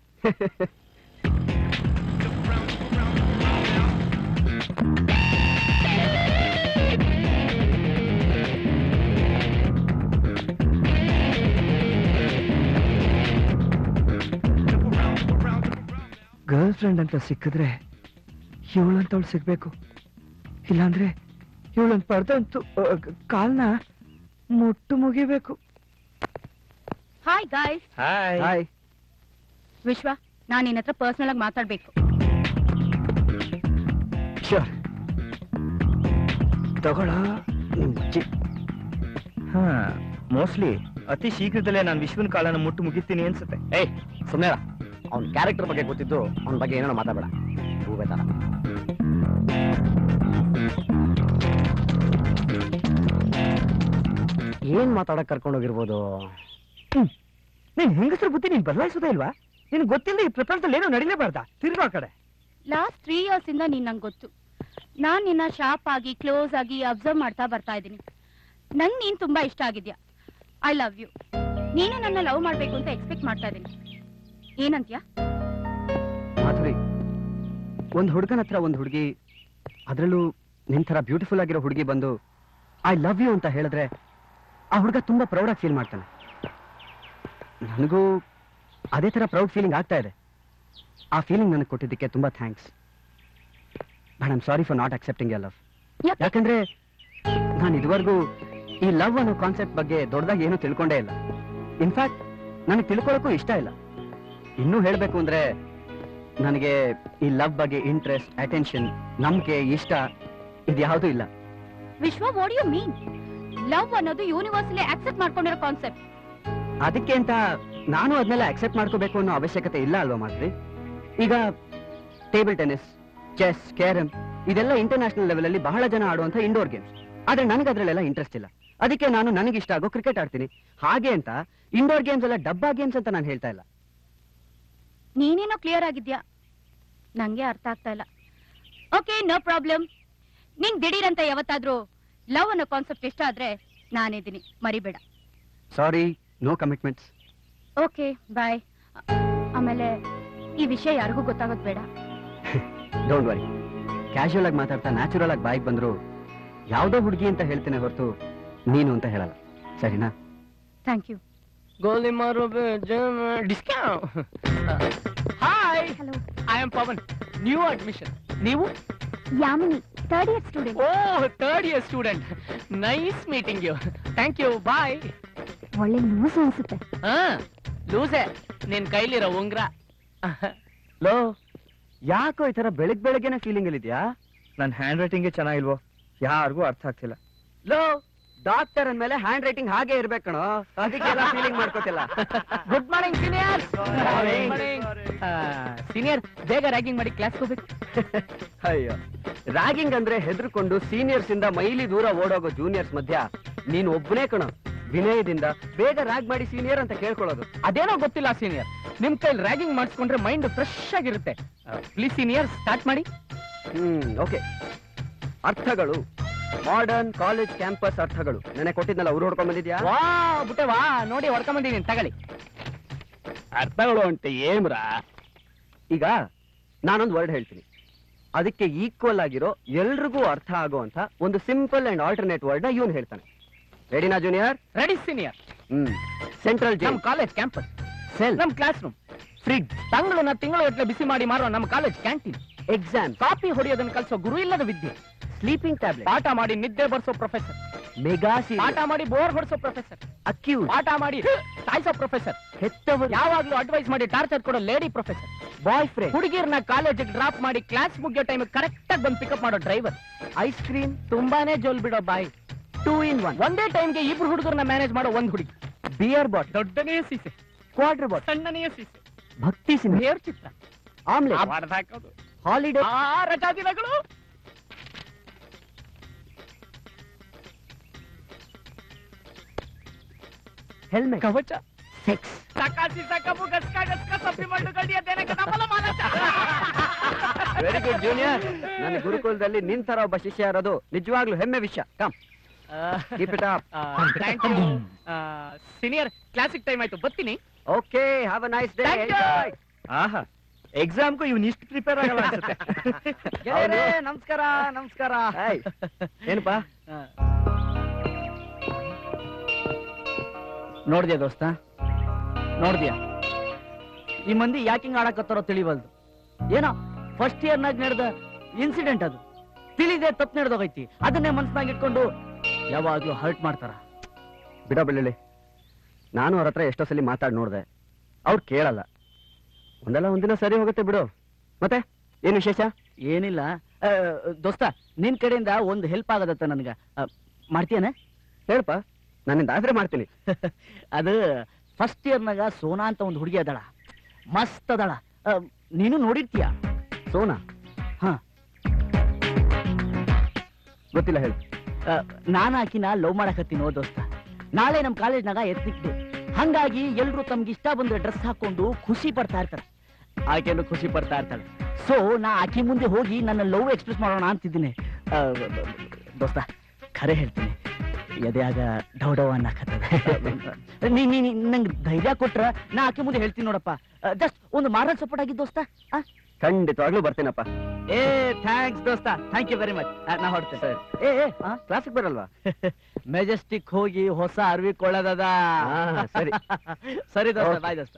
ಗರ್ಲ್ ಫ್ರೆಂಡ್ ಅಂತ ಸಿಕ್ಕಿದ್ರೆ ಇವಳಂತವಳು ಸಿಗ್ಬೇಕು, ಇಲ್ಲಾಂದ್ರೆ ಇವಳಂತ ಪಡೆದಂತೂ ಕಾಲ್ನ ಮುಟ್ಟು ಮುಗಿಬೇಕು.
Hi guys.
ಹಾಯ್.
ವಿಶ್ವ,
ನಾನು ನಿನ್ನ ಹತ್ರ ಪರ್ಸನಲ್ ಆಗಿ ಮಾತಾಡ್ಬೇಕು.
ಶ್ಯೂರ್ ತಗೊಳ.
ಹಾ ಮೋಸ್ಟ್ಲಿ ಅತಿ ಶೀಘ್ರದಲ್ಲೇ ನಾನು ವಿಶ್ವನ ಕಾಲನ ಮುಟ್ಟು ಮುಗಿತೀನಿ ಅನ್ಸುತ್ತೆ.
ಏಯ್ ಸುಮ್ಮನೆ ಅವ್ನ ಕ್ಯಾರೆಕ್ಟರ್ ಬಗ್ಗೆ ಗೊತ್ತಿದ್ದು ಅವನ ಬಗ್ಗೆ ಏನೋ ಮಾತಾಡಬೇಡ. ಹೂವೆ ತರ ಏನ್ ಮಾತಾಡಕ್ ಕರ್ಕೊಂಡೋಗಿರ್ಬೋದು?
ನೀನ್ ಹೆಂಗಸರ ಬುದ್ಧಿ ನೀನ್ ಬದಲಾಯಿಸೋದೇ ಇಲ್ವಾ? ನಿನ್ ಗೊತ್ತಿಲ್ಲ ಈ ಪ್ರಪಂಚದಲ್ಲಿ ಏನೋ ನಡಿಲೇಬಾರ್ದಾ? ತಿರ್ಗಾ ಆ ಕಡೆ.
ಲಾಸ್ಟ್ ತ್ರೀ ಇಯರ್ಸ್ ಇಂದ ನೀನ್ ನಂಗೆ ಗೊತ್ತು. ನಾನ್ ನಿನ್ನ ಶಾರ್ಪ್ ಆಗಿ ಕ್ಲೋಸ್ ಆಗಿ ಅಬ್ಸರ್ವ್ ಮಾಡ್ತಾ ಬರ್ತಾ ಇದ್ದೀನಿ. ನಂಗೆ ನೀನ್ ತುಂಬಾ ಇಷ್ಟ ಆಗಿದ್ಯಾ. I love you. ನೀನು ನನ್ನ ಲವ್ ಮಾಡ್ಬೇಕು ಅಂತ ಎಕ್ಸ್ಪೆಕ್ಟ್ ಮಾಡ್ತಾ ಇದ್ದೀನಿ. ಏನಂತ್ಯಾ?
ಮಾಧುರಿ, ಒಂದ್ ಹುಡುಗನ ಹತ್ರ ಒಂದ್ ಹುಡುಗಿ, ಅದ್ರಲ್ಲೂ ನಿನ್ ತರ ಬ್ಯೂಟಿಫುಲ್ ಆಗಿರೋ ಹುಡುಗಿ ಬಂದು ಐ ಲವ್ ಯು ಅಂತ ಹೇಳಿದ್ರೆ ಆ ಹುಡುಗ ತುಂಬಾ ಪ್ರೌಡ್ ಆಗಿ ಫೀಲ್ ಮಾಡ್ತಾನೆ. ನನಗೂ ಅದೇ ತರ ಪ್ರೌಡ್ ಫೀಲಿಂಗ್ ಆಗ್ತಾ ಇದೆ. ಆ ಫೀಲಿಂಗ್ ನನಗೆ ಕೊಟ್ಟಿದ್ದಕ್ಕೆ ತುಂಬಾ thanks. But I am sorry for not accepting your love. ಯಾಕಂದ್ರೆ ನಾನು ಇದುವರೆಗೂ ಈ ಲವ್ ಅನ್ನೋ ಕಾನ್ಸೆಪ್ಟ್ ಬಗ್ಗೆ ದೊಡ್ಡದಾಗಿ ಏನೂ ತಿಳ್ಕೊಂಡೇ ಇಲ್ಲ. ಇನ್ಫ್ಯಾಕ್ಟ್ ನನಗೆ ತಿಳ್ಕೊಳ್ಳೋಕ್ಕೂ ಇಷ್ಟ ಇಲ್ಲ. ಇನ್ನೂ ಹೇಳಬೇಕು ಅಂದ್ರೆ ನನಗೆ ಈ ಲವ್ ಬಗ್ಗೆ ಇಂಟ್ರೆಸ್ಟ್, ಅಟೆನ್ಷನ್, ನಂಬಿಕೆ, ಇಷ್ಟ ಇದ್ಯಾವುದೂ ಇಲ್ಲ.
ವಿಶ್ವ, ವಾಟ್ ಯು ಮೀನ್? ಲವ್ ಅನ್ನೋದು ಯೂನಿವರ್ಸಲ್ಲಿ ಅಕ್ಸೆಪ್ಟ್ ಮಾಡ್ಕೊಂಡಿರೋ ಕಾನ್ಸೆಪ್ಟ್.
ಅದಕ್ಕೆ ಅಂತ ನಾನು ಅದನ್ನೆಲ್ಲ ಅಕ್ಸೆಪ್ಟ್ ಮಾಡ್ಕೋಬೇಕು ಅನ್ನೋ ಅವಶ್ಯಕತೆ ಇಲ್ಲ ಅಲ್ವಾ ಮಾತ್ರಿ? ಈಗ ಟೇಬಲ್ ಟೆನ್ನಿಸ್, ಚೆಸ್, ಕ್ಯಾರಮ್ ಇದೆಲ್ಲ ಇಂಟರ್ನ್ಯಾಷನಲ್ ಲೆವೆಲ್ ಅಲ್ಲಿ ಬಹಳ ಜನ ಆಡುವಂತ ಇಂಡೋರ್ ಗೇಮ್ಸ್. ಆದ್ರೆ ನನಗೆ ಅದ್ರಲ್ಲೆಲ್ಲ ಇಂಟ್ರೆಸ್ಟ್ ಇಲ್ಲ. ಅದಕ್ಕೆ ನಾನು ನನಗೆ ಇಷ್ಟ ಆಗೋ ಕ್ರಿಕೆಟ್ ಆಡ್ತೀನಿ. ಹಾಗೆ ಅಂತ ಇಂಡೋರ್ ಗೇಮ್ಸ್ ಎಲ್ಲ ಡಬ್ಬಾ ಗೇಮ್ಸ್ ಅಂತ ನಾನು ಹೇಳ್ತಾ ಇಲ್ಲ.
ನೀನೇನೋ ಕ್ಲಿಯರ್ ಆಗಿದ್ಯಾ, ನಂಗೆ ಅರ್ಥ ಆಗ್ತಾ ಇಲ್ಲ. Okay, no problem. ನಿಂಗ್ ದಿಢೀರಂತ ಯಾವತ್ತಾದ್ರೂ ಲವ್ ಅನ್ನೋ ಕಾನ್ಸೆಪ್ಟ್ ಇಷ್ಟ ಆದ್ರೆ ನಾನಿದ್ದೀನಿ, ಮರಿಬೇಡ.
Sorry, no commitments.
Okay, bye. ಆಮೇಲೆ ಈ ವಿಷಯ ಯಾರಿಗೂ ಗೊತ್ತಾಗೋದು ಬೇಡ.
Don't worry. ಕ್ಯಾಶುಯಲ್ ಆಗಿ ಮಾತಾಡ್ತಾ ನ್ಯಾಚುರಲ್ ಆಗಿ ಬಾಯಿಗೆ ಬಂದ್ರು ಯಾವುದೋ ಹುಡುಗಿ ಅಂತ ಹೇಳ್ತೇನೆ ಹೊರತು ನೀನು ಅಂತ ಹೇಳಲ್ಲ. ಸರಿನಾ?
Thank you.
ಗೋಲಿ ಮಾರೋ discount. Hi,
hello,
I am Pavan, new admission. ನೀವು?
Yamini, third year student.
Oh, third year student. Nice meeting you. Thank you, bye.
ಒಳ್ಳೆ ಲೂಸ್ ಅನ್ಸುತ್ತೆ.
ಹಾ, ಲೂಸೆ ನಿನ್ ಕೈಲಿರೋ ಉಂಗ್ರ.
ಲೋ, ಯಾಕೋ ಈ ತರ ಬೆಳಗ್ ಬೆಳಗ್ಗೆನೆ ಫೀಲಿಂಗ್ ಅಲ್ಲಿ ಇದೆಯಾ?
ನನ್ನ ಹ್ಯಾಂಡ್ ರೈಟಿಂಗೇ ಚೆನ್ನಾಗಿಲ್ವೋ? ಯಾರಿಗೂ ಅರ್ಥ ಆಗ್ತಿಲ್ಲ.
ಲೋ, ಡಾಕ್ಟರ್ ಅಂದ್ಮೇಲೆ ಹ್ಯಾಂಡ್ ರೈಟಿಂಗ್ ಹಾಗೆ ಇರ್ಬೇಕಣೋ, ಅದಕ್ಕೆಲ್ಲ ಫೀಲಿಂಗ್ ಮಾಡ್ಕೋತಿಲ್ಲ.
Good morning senior. ಸೀನಿಯರ್, ಬೇಗ ರ್ಯಾಗಿಂಗ್ ಮಾಡಿ ಕ್ಲಾಸ್ ಹೋಗ್ಬೇಕು.
ಅಯ್ಯೋ, ರ್ಯಾಗಿಂಗ್ ಅಂದ್ರೆ ಹೆದರ್ಕೊಂಡು ಸೀನಿಯರ್ಸ್ ಇಂದ ಮೈಲಿ ದೂರ ಓಡೋಗೋ ಜೂನಿಯರ್ಸ್ ಮಧ್ಯ ನೀನ್ ಒಬ್ಬನೇ ಕಣೋ ವಿನಯದಿಂದ ಬೇಗ ರ್ಯಾಗ್ ಮಾಡಿ ಸೀನಿಯರ್ ಅಂತ ಕೇಳ್ಕೊಳ್ಳೋದು.
ಅದೇನೋ ಗೊತ್ತಿಲ್ಲ ಸೀನಿಯರ್, ನಿಮ್ ಕೈಲಿ ರ್ಯಾಗಿಂಗ್ ಮಾಡಿಸ್ಕೊಂಡ್ರೆ ಮೈಂಡ್ ಫ್ರೆಶ್ ಆಗಿರುತ್ತೆ. ಪ್ಲೀಸ್ ಸೀನಿಯರ್, ಸ್ಟಾರ್ಟ್ ಮಾಡಿ.
Hmm, okay. ಅರ್ಥಗಳು, ಮಾಡರ್ನ್ ಕಾಲೇಜ್ ಕ್ಯಾಂಪಸ್ ಅರ್ಥಗಳು. ನೆನೆ ಕೊಟ್ಟಿದ್ನಲ್ಲ, ಅವ್ರು ಹೊಡ್ಕೊಂಡ್ ಬಂದಿದ್ಯಾ?
ವಾ ಬುಟ್ಟೆ ವಾ, ನೋಡಿ ಹೊಡ್ಕೊಂಡ್ ಬಂದಿದ್ದೀನಿ, ತಗೊಳ್ಳಿ.
ಅರ್ಥಗಳು ಅಂತ ಏಮ್ರ? ಈಗ ನಾನೊಂದು ವರ್ಡ್ ಹೇಳ್ತೀನಿ, ಅದಕ್ಕೆ ಈಕ್ವಲ್ ಆಗಿರೋ ಎಲ್ರಿಗೂ ಅರ್ಥ ಆಗುವಂತ ಒಂದು ಸಿಂಪಲ್ ಅಂಡ್ ಆಲ್ಟರ್ನೇಟ್ ವರ್ಡ್ ನ ಇವನ್ ಹೇಳ್ತಾನೆ. ರೆಡಿನಾ junior?
Ready senior.
Hmm. Central
ನಮ್ ಕಾಲೇಜ್ ಕ್ಯಾಂಪಸ್,
ಸೆಲ್,
ನಮ್ ಕ್ಲಾಸ್ ರೂಮ್, ಫ್ರಿಡ್ಜ್, ತಂಗಳನ್ನ ತಿಂಗಳು ಗಟ್ಟಲೆ ಬಿಸಿ ಮಾಡಿ ಮಾರೋ ನಮ್ಮ ಕಾಲೇಜ್ ಕ್ಯಾಂಟೀನ್,
ಎಕ್ಸಾಮ್,
ಕಾಪಿ ಹೊಡೆಯೋದನ್ನ ಕಲಿಸೋ ಗುರು ಇಲ್ಲದ ವಿದ್ಯೆ,
ಸ್ಲೀಪಿಂಗ್ ಟ್ಯಾಬ್ಲೆಟ್,
ಪಾಠ ಮಾಡಿ ನಿದ್ದೆ ಬರ್ಸೋ ಪ್ರೊಫೆಸರ್,
ಮೆಗಾ
ಪಾಠ ಮಾಡಿ ಬೋರ್ ಹೊಡಿಸೋ ಪ್ರೊಫೆಸರ್,
ಅಕ್ಯೂಸ್,
ಪಾಠ ಮಾಡಿ ಸಾಯಿಸೋ ಪ್ರೊಫೆಸರ್,
ಹೆತ್ತವರು,
ಯಾವಾಗ್ಲೂ ಅಡ್ವೈಸ್ ಮಾಡಿ ಟಾರ್ಚರ್ ಕೊಡೋ ಲೇಡಿ ಪ್ರೊಫೆಸರ್,
ಬಾಯ್ ಫ್ರೆಂಡ್,
ಹುಡುಗಿರ್ನ ಕಾಲೇಜಿಗೆ ಡ್ರಾಪ್ ಮಾಡಿ ಕ್ಲಾಸ್ ಮುಗಿಯೋ ಟೈಮ್ ಕರೆಕ್ಟ್ ಆಗಿ ಬಂದು ಪಿಕಪ್ ಮಾಡೋ ಡ್ರೈವರ್,
ಐಸ್ ಕ್ರೀಮ್,
ತುಂಬಾನೇ ಜೋಲ್ ಬಿಡೋ ಬಾಯ್,
ಟೂ ಇನ್ ಒನ್,
ಒಂದೇ ಟೈಮ್ಗೆ ಇಬ್ರು ಹುಡುಗರನ್ನ ಮ್ಯಾನೇಜ್ ಮಾಡೋ ಒಂದ್ ಹುಡುಗಿ,
ಬಿಯರ್ ಬಾಟಲ್,
ದೊಡ್ಡನೇ ಸೀಸೆ,
ಕ್ವಾರ್ಟರ್ ಬಾಟಲ್,
ಸಣ್ಣನೆಯ ಸೀಸೆ,
ಭಕ್ತಿ ಸಿನಿಮಾ,
ನೇರ್ ಚಿತ್ರ,
ಆಮ್ಲೆಟ್,
ಹೊಡ್ದ್ ಹಾಕೋದು,
ಹಾಲಿಡೇ,
ಆ ರಜಾ ದಿನಗಳು,
ಹೆಲ್ಮೆಟ್,
ಕವಚ,
ಸೆಕ್ಸ್,
ಸಕಾಸಿ ಸಕಬು ಗಸ್ಕ ಗಸ್ಕ ಸಪ್ಪಿ ಮಂಡು ಗಡಿಯ ದೇನಕ ನಮ್ಮಲ ಮಾಲಚ.
Very good junior. ನನ್ನ ಗುರುಕುಲದಲ್ಲಿ ನಿನ್ ತರ ಒಬ್ಬ ಶಿಷ್ಯ ಇರೋದು ನಿಜವಾಗ್ಲೂ ಹೆಮ್ಮೆ ವಿಷಯ. Come, keep it up.
Thank you senior. Classic time ಆಯ್ತು, ಬರ್ತೀನಿ.
Okay, have a nice day.
Thank you.
ಆಹಾ, ಎಕ್ಸಾಮ್ಗೂ ಇವ್ನು ಇಷ್ಟು ಪ್ರಿಪೇರ್ ಆಗಲ್ಲ ಅನ್ಸುತ್ತೆ.
ಗೆಳೆಯರೇ, ನಮಸ್ಕಾರ ನಮಸ್ಕಾರ.
ಏಯ್, ಏನಪ್ಪಾ?
ನೋಡ್ದ್ಯಾ ದೋಸ್ತ, ನೋಡ್ದ್ಯಾ ಈ ಮಂದಿ ಯಾಕಿಂಗ್ ಆಡಕತ್ತಾರೋ ತಿಳಿವಲ್ದು. ಏನೋ ಫಸ್ಟ್ ಇಯರ್ ನಾಗ ನಡೆದ ಇನ್ಸಿಡೆಂಟ್ ಅದು, ತಿಳಿದೆ ತಪ್ಪು ನಡೆದೋಗೈತಿ, ಅದನ್ನೇ ಮನ್ಸ್ನಾಗ ಇಟ್ಕೊಂಡು ಯಾವಾಗ್ಲೂ ಹರ್ಟ್ ಮಾಡ್ತಾರ.
ಬಿಡ ಬೆಳ್ಳುಳ್ಳಿ, ನಾನು ಅವ್ರ ಹತ್ರ ಎಷ್ಟೋ ಸಲ ಮಾತಾಡಿ ನೋಡ್ದೆ, ಅವ್ರು ಕೇಳಲ್ಲ. ಒಂದಲ್ಲ ಒಂದಿನ ಸರಿ ಹೋಗುತ್ತೆ ಬಿಡು. ಮತ್ತೆ ಏನ್ ವಿಶೇಷ?
ಏನಿಲ್ಲ ದೋಸ್ತ, ನಿನ್ ಕಡೆಯಿಂದ ಒಂದು ಹೆಲ್ಪ್ ಆಗದತ್ತ ನನ್ಗ, ಮಾಡ್ತೀಯನ?
ಹೇಳಪ್ಪ, ನನ್ನಿಂದ ಆದ್ರೆ ಮಾಡ್ತೀನಿ.
ಅದು ಫಸ್ಟ್ ಇಯರ್ನಾಗ ಸೋನಾ ಅಂತ ಒಂದು ಹುಡುಗಿ ಅದಳ, ಮಸ್ತ್ ಅದಳ, ನೀನು ನೋಡಿರ್ತೀಯ.
ಸೋನಾ?
ಹಾ,
ಗೊತ್ತಿಲ್ಲ, ಹೇಳು.
ನಾನು ಆಕಿನ ಲವ್ ಮಾಡಕತ್ತೀನೋ ದೋಸ್ತ. ನಾಳೆ ನಮ್ ಕಾಲೇಜ್ನಾಗ ಎತ್ನಿಕ್ ಡೇ, ಹಂಗಾಗಿ ಎಲ್ರು ತಮ್ಗೆ ಇಷ್ಟ ಬಂದ್ರೆ ಡ್ರೆಸ್ ಹಾಕೊಂಡು ಖುಷಿ ಪಡ್ತಾ ಇರ್ತಾರೆ. ಆಕೆಯನ್ನು ಖುಷಿ ಪಡ್ತಾ ಇರ್ತಾಳೆ. ಸೊ ನಾ ಆಕೆ ಮುಂದೆ ಹೋಗಿ ನನ್ನ ಲವ್ ಎಕ್ಸ್ಪ್ರೆಸ್ ಮಾಡೋಣ ಅಂತಿದ್ದೀನಿ. ದೋಸ್ತ, ಖರೆ ಹೇಳ್ತೀನಿ, ಎದೆಯಾಗ ಡೌಡವ ಅನ್ನಕತ್ತದ. ನೀ ನೀ ನಂಗೆ ಧೈರ್ಯ ಕೊಟ್ರ ನಾ ಆಕೆ ಮುಂದೆ ಹೇಳ್ತೀನಿ ನೋಡಪ್ಪ. ಜಸ್ಟ್ ಒಂದು ಮಾರಲ್ ಸಪೋರ್ಟ್ ಆಗಿ ದೋಸ್ತ.
ಖಂಡಿತವಾಗ್ಲೂ ಬರ್ತೀನಪ್ಪ.
ಏ ಥ್ಯಾಂಕ್ಸ್ ದೋಸ್ತ, ಥ್ಯಾಂಕ್ ಯು ವೆರಿ ಮಚ್. ನಾ ಹೊರಡ್ತೇನೆ. ಸರ್,
ಏ ಏ ಕ್ಲಾಸಿಗೆ ಬರಲ್ವಾ?
ಮೆಜೆಸ್ಟಿಕ್ ಹೋಗಿ ಹೊಸ ಅರ್ವಿ ಕೊಳ್ಳೋದದ.
ಸರಿ
ಸರಿ ದೋಸ್ತ, ಬಾಯ್ ದೋಸ್ತ.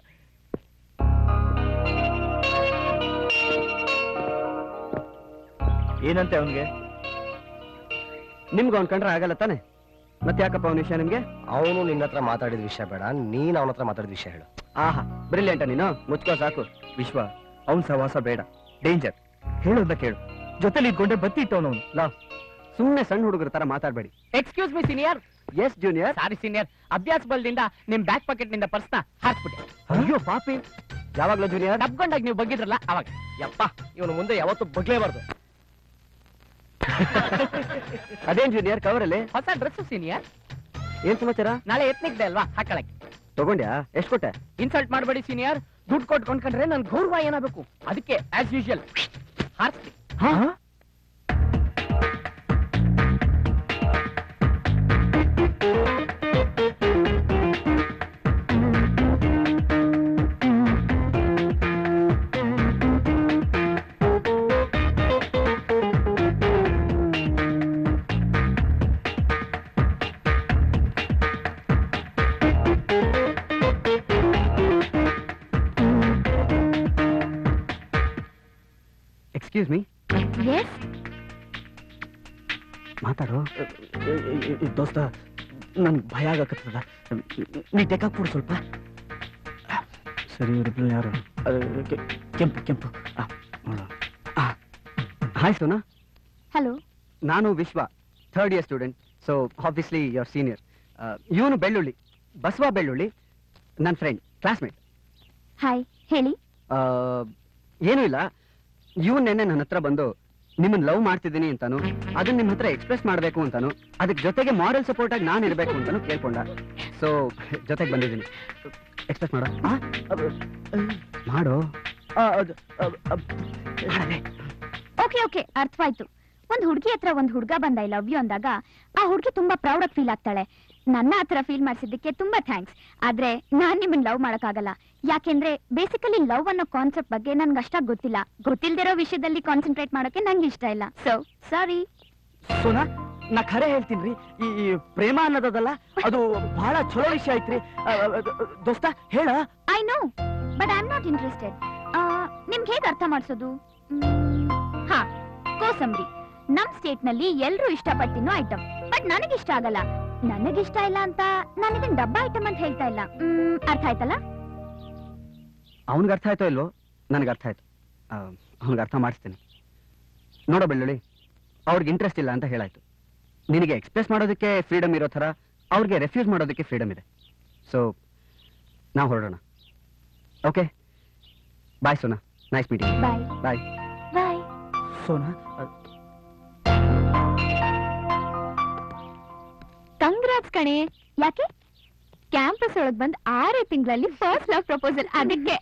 ಏನಂತೆ ಅವನಿಗೆ? ನಿಮ್ಗೆ ಅವ್ನ್ ಕಂಡ್ರೆ ಆಗಲ್ಲ ತಾನೆ? ಮತ್ತೆ ಯಾಕಪ್ಪ ಅವನ ವಿಷಯ ನಿಮ್ಗೆ?
ಅವನು ನಿನ್ನ ಹತ್ರ ಮಾತಾಡಿದ ವಿಷಯ ಬೇಡ, ನೀನ್ ಅವನ ಹತ್ರ ಮಾತಾಡಿದ ವಿಷಯ ಹೇಳು.
ಆಹಾ, ಬ್ರಿಲಿಯಂಟ ನೀನು. ಮುಚ್ಕೋ ಸಾಕು. ವಿಶ್ವ, ಅವನ್ ಸವಾಸ ಬೇಡ, ಡೇಂಜರ್. ಹೇಳೋದ ಕೇಳು. ಜೊತೆಲಿ ಇದ್ಕೊಂಡೆ ಬತ್ತಿ ಇಟ್ಟವನು. ಲಾ, ಸುಮ್ನೆ ಸಣ್ಣ ಹುಡುಗರ ತರ ಮಾತಾಡ್ಬೇಡಿ.
Excuse me senior.
Yes junior.
Sorry senior, ಅಭ್ಯಾಸ ಬಲದಿಂದ ನಿಮ್ ಬ್ಯಾಕ್ ಪಾಕೆಟ್ ನಿಂದ ಪರ್ಸ್ನ ಹಾಕ್ಬಿಟ್ಟೆ.
ಅಯ್ಯೋ ಪಾಪಿ, ಯಾವಾಗ್ಲೂ ಜೂನಿಯರ್?
ತಪ್ಕೊಂಡಾಗ ನೀವು ಬಗ್ಗಿದ್ರಲ್ಲ ಅವಾಗ.
ಯಪ್ಪ, ಇವನು ಮುಂದೆ ಯಾವತ್ತೂ ಬಗ್ಲೇಬಾರ್ದು.
ಅದೇನ್ ಜೂನಿಯರ್ ಕವರಲ್ಲಿ?
ಹೊಸ ಡ್ರೆಸ್ ಸೀನಿಯರ್.
ಏನ್ ಸಮಾಚಾರ?
ನಾಳೆ ಎತ್ನಿಕ್ ಡೇ ಅಲ್ವಾ, ಹಾಕಳಕ್ಕೆ.
ತಗೊಂಡ್ಯಾ? ಎಷ್ಟ್ ಕೊಟ್ಟೆ?
ಇನ್ಸಲ್ಟ್ ಮಾಡಬೇಡಿ ಸೀನಿಯರ್, ದುಡ್ಡು ಕೊಟ್ಟು ಕೊಂಡ್ಕೊಂಡ್ರೆ ನನ್ ಗೌರವ ಏನಾಗಬೇಕು, ಅದಕ್ಕೆ ಆಸ್ ಯೂಶುವಲ್ ಹಾರಿಸ್ತಿ.
Excuse me.
ಎಸ್,
ಮಾತಾಡು.
ದೋಸ್ತ, ನನ್ ಭಯ ಆಗಕತ್ತದ, ನೀ ಟೆಕಾಕ್ಬಿಡು ಸ್ವಲ್ಪ.
ಸರಿ, ಇವ್ರಿಬ್ರು ಯಾರು?
ಕೆಂಪು ಕೆಂಪು.
ಹಾಯ್ ಸೋನಾ.
ಹಲೋ.
ನಾನು Vishwa, third year student. So obviously your senior. ಇವನು ಬೆಳ್ಳುಳ್ಳಿ, ಬಸವ ಬೆಳ್ಳುಳ್ಳಿ, ನನ್ನ ಫ್ರೆಂಡ್, ಕ್ಲಾಸ್ಮೇಟ್.
ಹಾಯ್, ಹೇಳಿ.
ಏನೂ ಇಲ್ಲ, ಇವನ್ ನೆನ್ನೆ ನನ್ನ ಹತ್ರ ಬಂದು ನಿಮ್ಮನ್ನ ಲವ್ ಮಾಡ್ತಿದ್ದೀನಿ ಅಂತಾನು, ಅದನ್ನ ನಿಮ್ಮ ಹತ್ರ ಎಕ್ಸ್ಪ್ರೆಸ್ ಮಾಡಬೇಕು ಅಂತಾನು, ಅದಕ್ಕೆ ಜೊತೆಗೆ ಮಾರಲ್ ಸಪೋರ್ಟ್ ಆಗಿ ನಾನು ಇರಬೇಕು ಅಂತಾನು ಕೇಳ್ಕೊಂಡ. ಸೊ ಜೊತೆಗೆ ಬಂದಿದ್ದೀನಿ. ಎಕ್ಸ್ಪ್ರೆಸ್ ಮಾಡೋ ಮಾಡೋ
ಓಕೆ ಓಕೆ, ಅರ್ಥವಾಯ್ತು. ಒಂದ್ ಹುಡುಗಿ ಹತ್ರ ಒಂದ್ ಹುಡುಗ ಬಂದ ಐ ಲವ್ ಯು ಅಂದಾಗ ಆ ಹುಡುಗಿ ತುಂಬಾ ಪ್ರೌಡ್ ಆಗಿ ಫೀಲ್ ಆಗ್ತಾಳೆ. ನನ್ನ ಹತ್ರ ಫೀಲ್ ಮಾಡಿಸಿದ್ದಕ್ಕೆ ತುಂಬಾ ಥ್ಯಾಂಕ್ಸ್. ಆದ್ರೆ ನಾನ್ ನಿಮ್ಮನ್ನ ಲವ್ ಮಾಡಕ್ಕಾಗಲ್ಲ. ಯಾಕೆಂದ್ರೆ ಬೇಸಿಕಲಿ ಲವ್ ಅನ್ನೋ ಕಾನ್ಸೆಪ್ಟ್ ಬಗ್ಗೆ ನನ್ಗೆ ಅಷ್ಟಾಗಿ ಗೊತ್ತಿಲ್ಲ. ಗೊತ್ತಿಲ್ದಿರೋ ವಿಷಯದಲ್ಲಿ ಕಾನ್ಸಂಟ್ರೇಟ್ ಮಾಡೋಕೆ ನಂಗೆ ಇಷ್ಟ ಇಲ್ಲ. So sorry.
ಸೋನಾ, ನಾ ಖರೆ ಹೇಳ್ತೀನಿ, ಈ ಪ್ರೇಮ ಅನ್ನೋದಲ್ಲ, ಅದು ಬಹಳ ಚಲೋ ವಿಷಯ ಐತ್ರಿ. ದೋಸ್ತ ಹೇಳ.
I know, but I am not interested. ನಿಮ್ಗೆ ಹೇಗೆ ಅರ್ಥ ಮಾಡಿಸೋದು? ಹಾ, ಕೋಸಂಬರಿ ನಮ್ ಸ್ಟೇಟ್ ನಲ್ಲಿ ಎಲ್ರು ಇಷ್ಟಪಟ್ಟಿನೋ ಐಟಮ್, ಬಟ್ ನನಗಿಷ್ಟ ಆಗಲ್ಲ. ನನಗಿಷ್ಟ ಇಲ್ಲ ಅಂತ ನಾನು ಇದನ್ನ ಡಬ್ಬಾ ಐಟಮ್ ಅಂತ ಹೇಳ್ತಾ ಇಲ್ಲ. ಅರ್ಥ ಆಯ್ತಲ್ಲ?
ಅವನ್ಗೆ ಅರ್ಥ ಆಯ್ತೋ ಇಲ್ವೋ, ನನಗೆ ಅರ್ಥ ಆಯ್ತು. ಅವನಿಗೆ ಅರ್ಥ ಮಾಡಿಸ್ತೀನಿ. ನೋಡೋ ಬೆಳ್ಳುಳ್ಳಿ, ಅವ್ರಿಗೆ ಇಂಟ್ರೆಸ್ಟ್ ಇಲ್ಲ ಅಂತ ಹೇಳಾಯ್ತು. ನಿನಗೆ ಎಕ್ಸ್ಪ್ರೆಸ್ ಮಾಡೋದಕ್ಕೆ ಫ್ರೀಡಮ್ ಇರೋ ಥರ ಅವ್ರಿಗೆ ರೆಫ್ಯೂಸ್ ಮಾಡೋದಕ್ಕೆ ಫ್ರೀಡಮ್ ಇದೆ. ಸೊ ನಾವು ಹೊರಡೋಣ. Okay, bye Sona. Nice meeting.
Bye
bye
bye.
Sona,
congrats ಕಣೆ. ಯಾಕೆ? ಕ್ಯಾಂಪಸ್ ಒಳಗ್ ಬಂದ್ ಆರೇ ತಿಂಗಳಲ್ಲಿ ಫಸ್ಟ್ ಲವ್ ಪ್ರಪೋಸಲ್. ಅದಕ್ಕೆ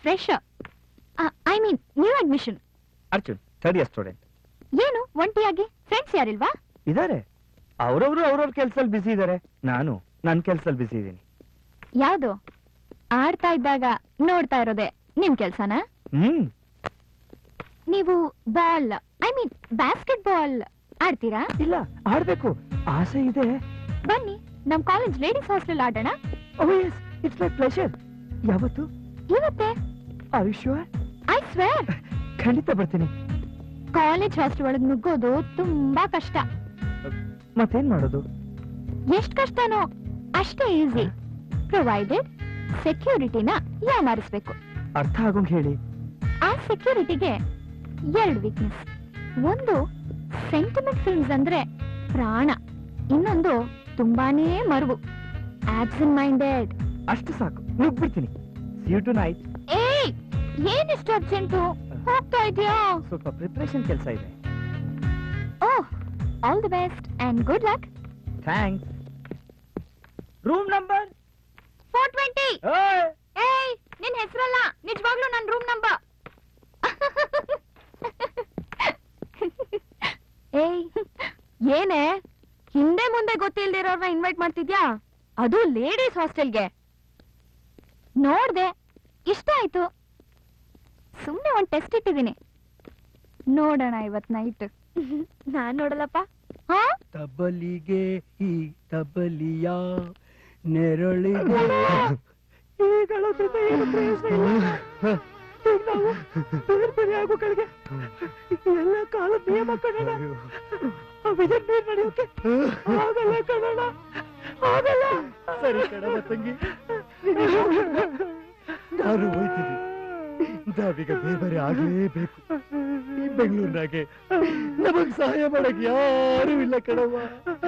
fresh I mean new admission.
Arjun third year student.
ಏನು ಒಂಟಿಯಾಗಿ? ಫ್ರೆಂಡ್ಸ್ ಯಾರಿಲ್ವಾ?
ಇದಾರೆ, ಅವ್ರವ್ರು ಅವ್ರವ್ರ ಕೆಲ್ಸದಲ್ಲಿ ಬಿಸಿ ಇದಾರೆ, ನಾನು ನನ್ನ ಕೆಲ್ಸದಲ್ಲಿ ಬಿಸಿ ಇದ್ದೀನಿ.
ಯಾವ್ದು? ಆಡ್ತಾ ಇದ್ದಾಗ ನೋಡ್ತಾ ಇರೋದೆ ನಿಮ್ ಕೆಲ್ಸನಾ?
ಹ್ಮ್.
ನೀವು ball I mean basketball ಆಡ್ತೀರಾ?
ಇಲ್ಲ, ಆಡ್ಬೇಕು ಆಸೆ ಇದೆ.
ಬನ್ನಿ ನಮ್ ಕಾಲೇಜ್ ಲೇಡೀಸ್ ಹಾಸ್ಟೆಲ್ ಆಡೋಣ.
Oh yes, it's my pleasure. ಯಾವತ್ತು?
ಇವತ್ತೇ.
Are you sure?
I swear.
ಖಂಡಿತ ಬರ್ತೀನಿ.
ಕಾಲೇಜ್ ಹಾಸ್ಟೆಲ್ ಒಳಗ್ ನುಗ್ಗೋದು ತುಂಬಾ ಕಷ್ಟ.
ಮತ್ತೇನ್ ಮಾಡೋದು?
ಎಷ್ಟ್ ಕಷ್ಟನೋ ಅಷ್ಟೇ ಈಸಿ, ಪ್ರೊವೈಡೆಡ್ ಸೆಕ್ಯೂರಿಟಿನ ಯಾಮಾರಿಸ್ಬೇಕು.
ಅರ್ಥ ಆಗೋಂಗ್ ಹೇಳಿ.
ಆ ಸೆಕ್ಯೂರಿಟಿಗೆ ಎರಡು ವೀಕ್ನೆಸ್. ಒಂದು ಸೆಂಟಿಮೆಂಟ್ ಫಿಲ್ಮ್ಸ್ ಅಂದ್ರೆ ಪ್ರಾಣ, ಇನ್ನೊಂದು ತುಂಬಾನೇ ಮರುವು, ಆಬ್ಸೆಂಟ್ ಮೈಂಡೆಡ್.
ಅಷ್ಟು ಸಾಕು, ನುಗ್ಬಿಡ್ತೀನಿ. See you tonight.
ಏಯ್, ಏನಿಷ್ಟು ಅರ್ಜೆಂಟು? ಹೋಗ್ತಾ ಇದೆಯಾ?
ಸ್ವಲ್ಪ ಪ್ರಿಪರೇಷನ್ ಕೆಲಸ ಇದೆ.
Oh, all the best and good luck.
Thanks. Room number
four twenty. ಏಯ್, ನಿನ್ ಹೆಸರಲ್ಲ, ನಿಜವಾಗ್ಲೂ ನನ್ ರೂಮ್ ನಂಬರ್. ಏಯ್, ಏನೇ ಹಿಂದೆ ಮುಂದೆ ಗೊತ್ತಿಲ್ದಿರೋರ್ನ ಇನ್ವೈಟ್ ಮಾಡ್ತಿದ್ಯಾ? ಅದು ಲೇಡೀಸ್ ಹಾಸ್ಟೆಲ್ಗೆ. ನೋಡ್ದೆ, ಇಷ್ಟ ಆಯ್ತು, ಸುಮ್ನೆ ಒಂದ್ ಟೆಸ್ಟ್ ಇಟ್ಟಿದ್ದೀನಿ, ನೋಡೋಣ ಇವತ್ ನೈಟ್. ನಾನ್ ನೋಡಲ್ಲಪ್ಪ. ಹಾ,
ತಬಲಿಗೆ ಈ ತಬಲಿಯ ನೆರಳಿಗೆ ಈಗಳ ಜೊತೆ ಏನು ಪ್ರಯೋಜನ ಇಲ್ಲ. ಈಗ ನಾವು ಬೇರೆ ಬೇರೆ ಆಗೋ ಕಡೆಗೆ ಎಲ್ಲ ಕಾಲದ ನಿಯಮ ಕಣಣ. ಅವಿದೆ ಬೇರೆ ನಡೆಯೋಕೆ ಆಗಲ್ಲ ಕಣಣ, ಆಗಲ್ಲ.
ಸರಿ ಕಣವ ತಂಗಿ, ನಾನು ಹೋಯ್ತೀನಿ. ನಾವೀಗ ಬೇರೆ ಬೇರೆ ಆಗ್ಲೇಬೇಕು. ಈ ಬೆಂಗಳೂರಿನಾಗೆ ನಮಗ್ ಸಹಾಯ ಮಾಡಕ್ ಯಾರು ಇಲ್ಲ ಕಣವ.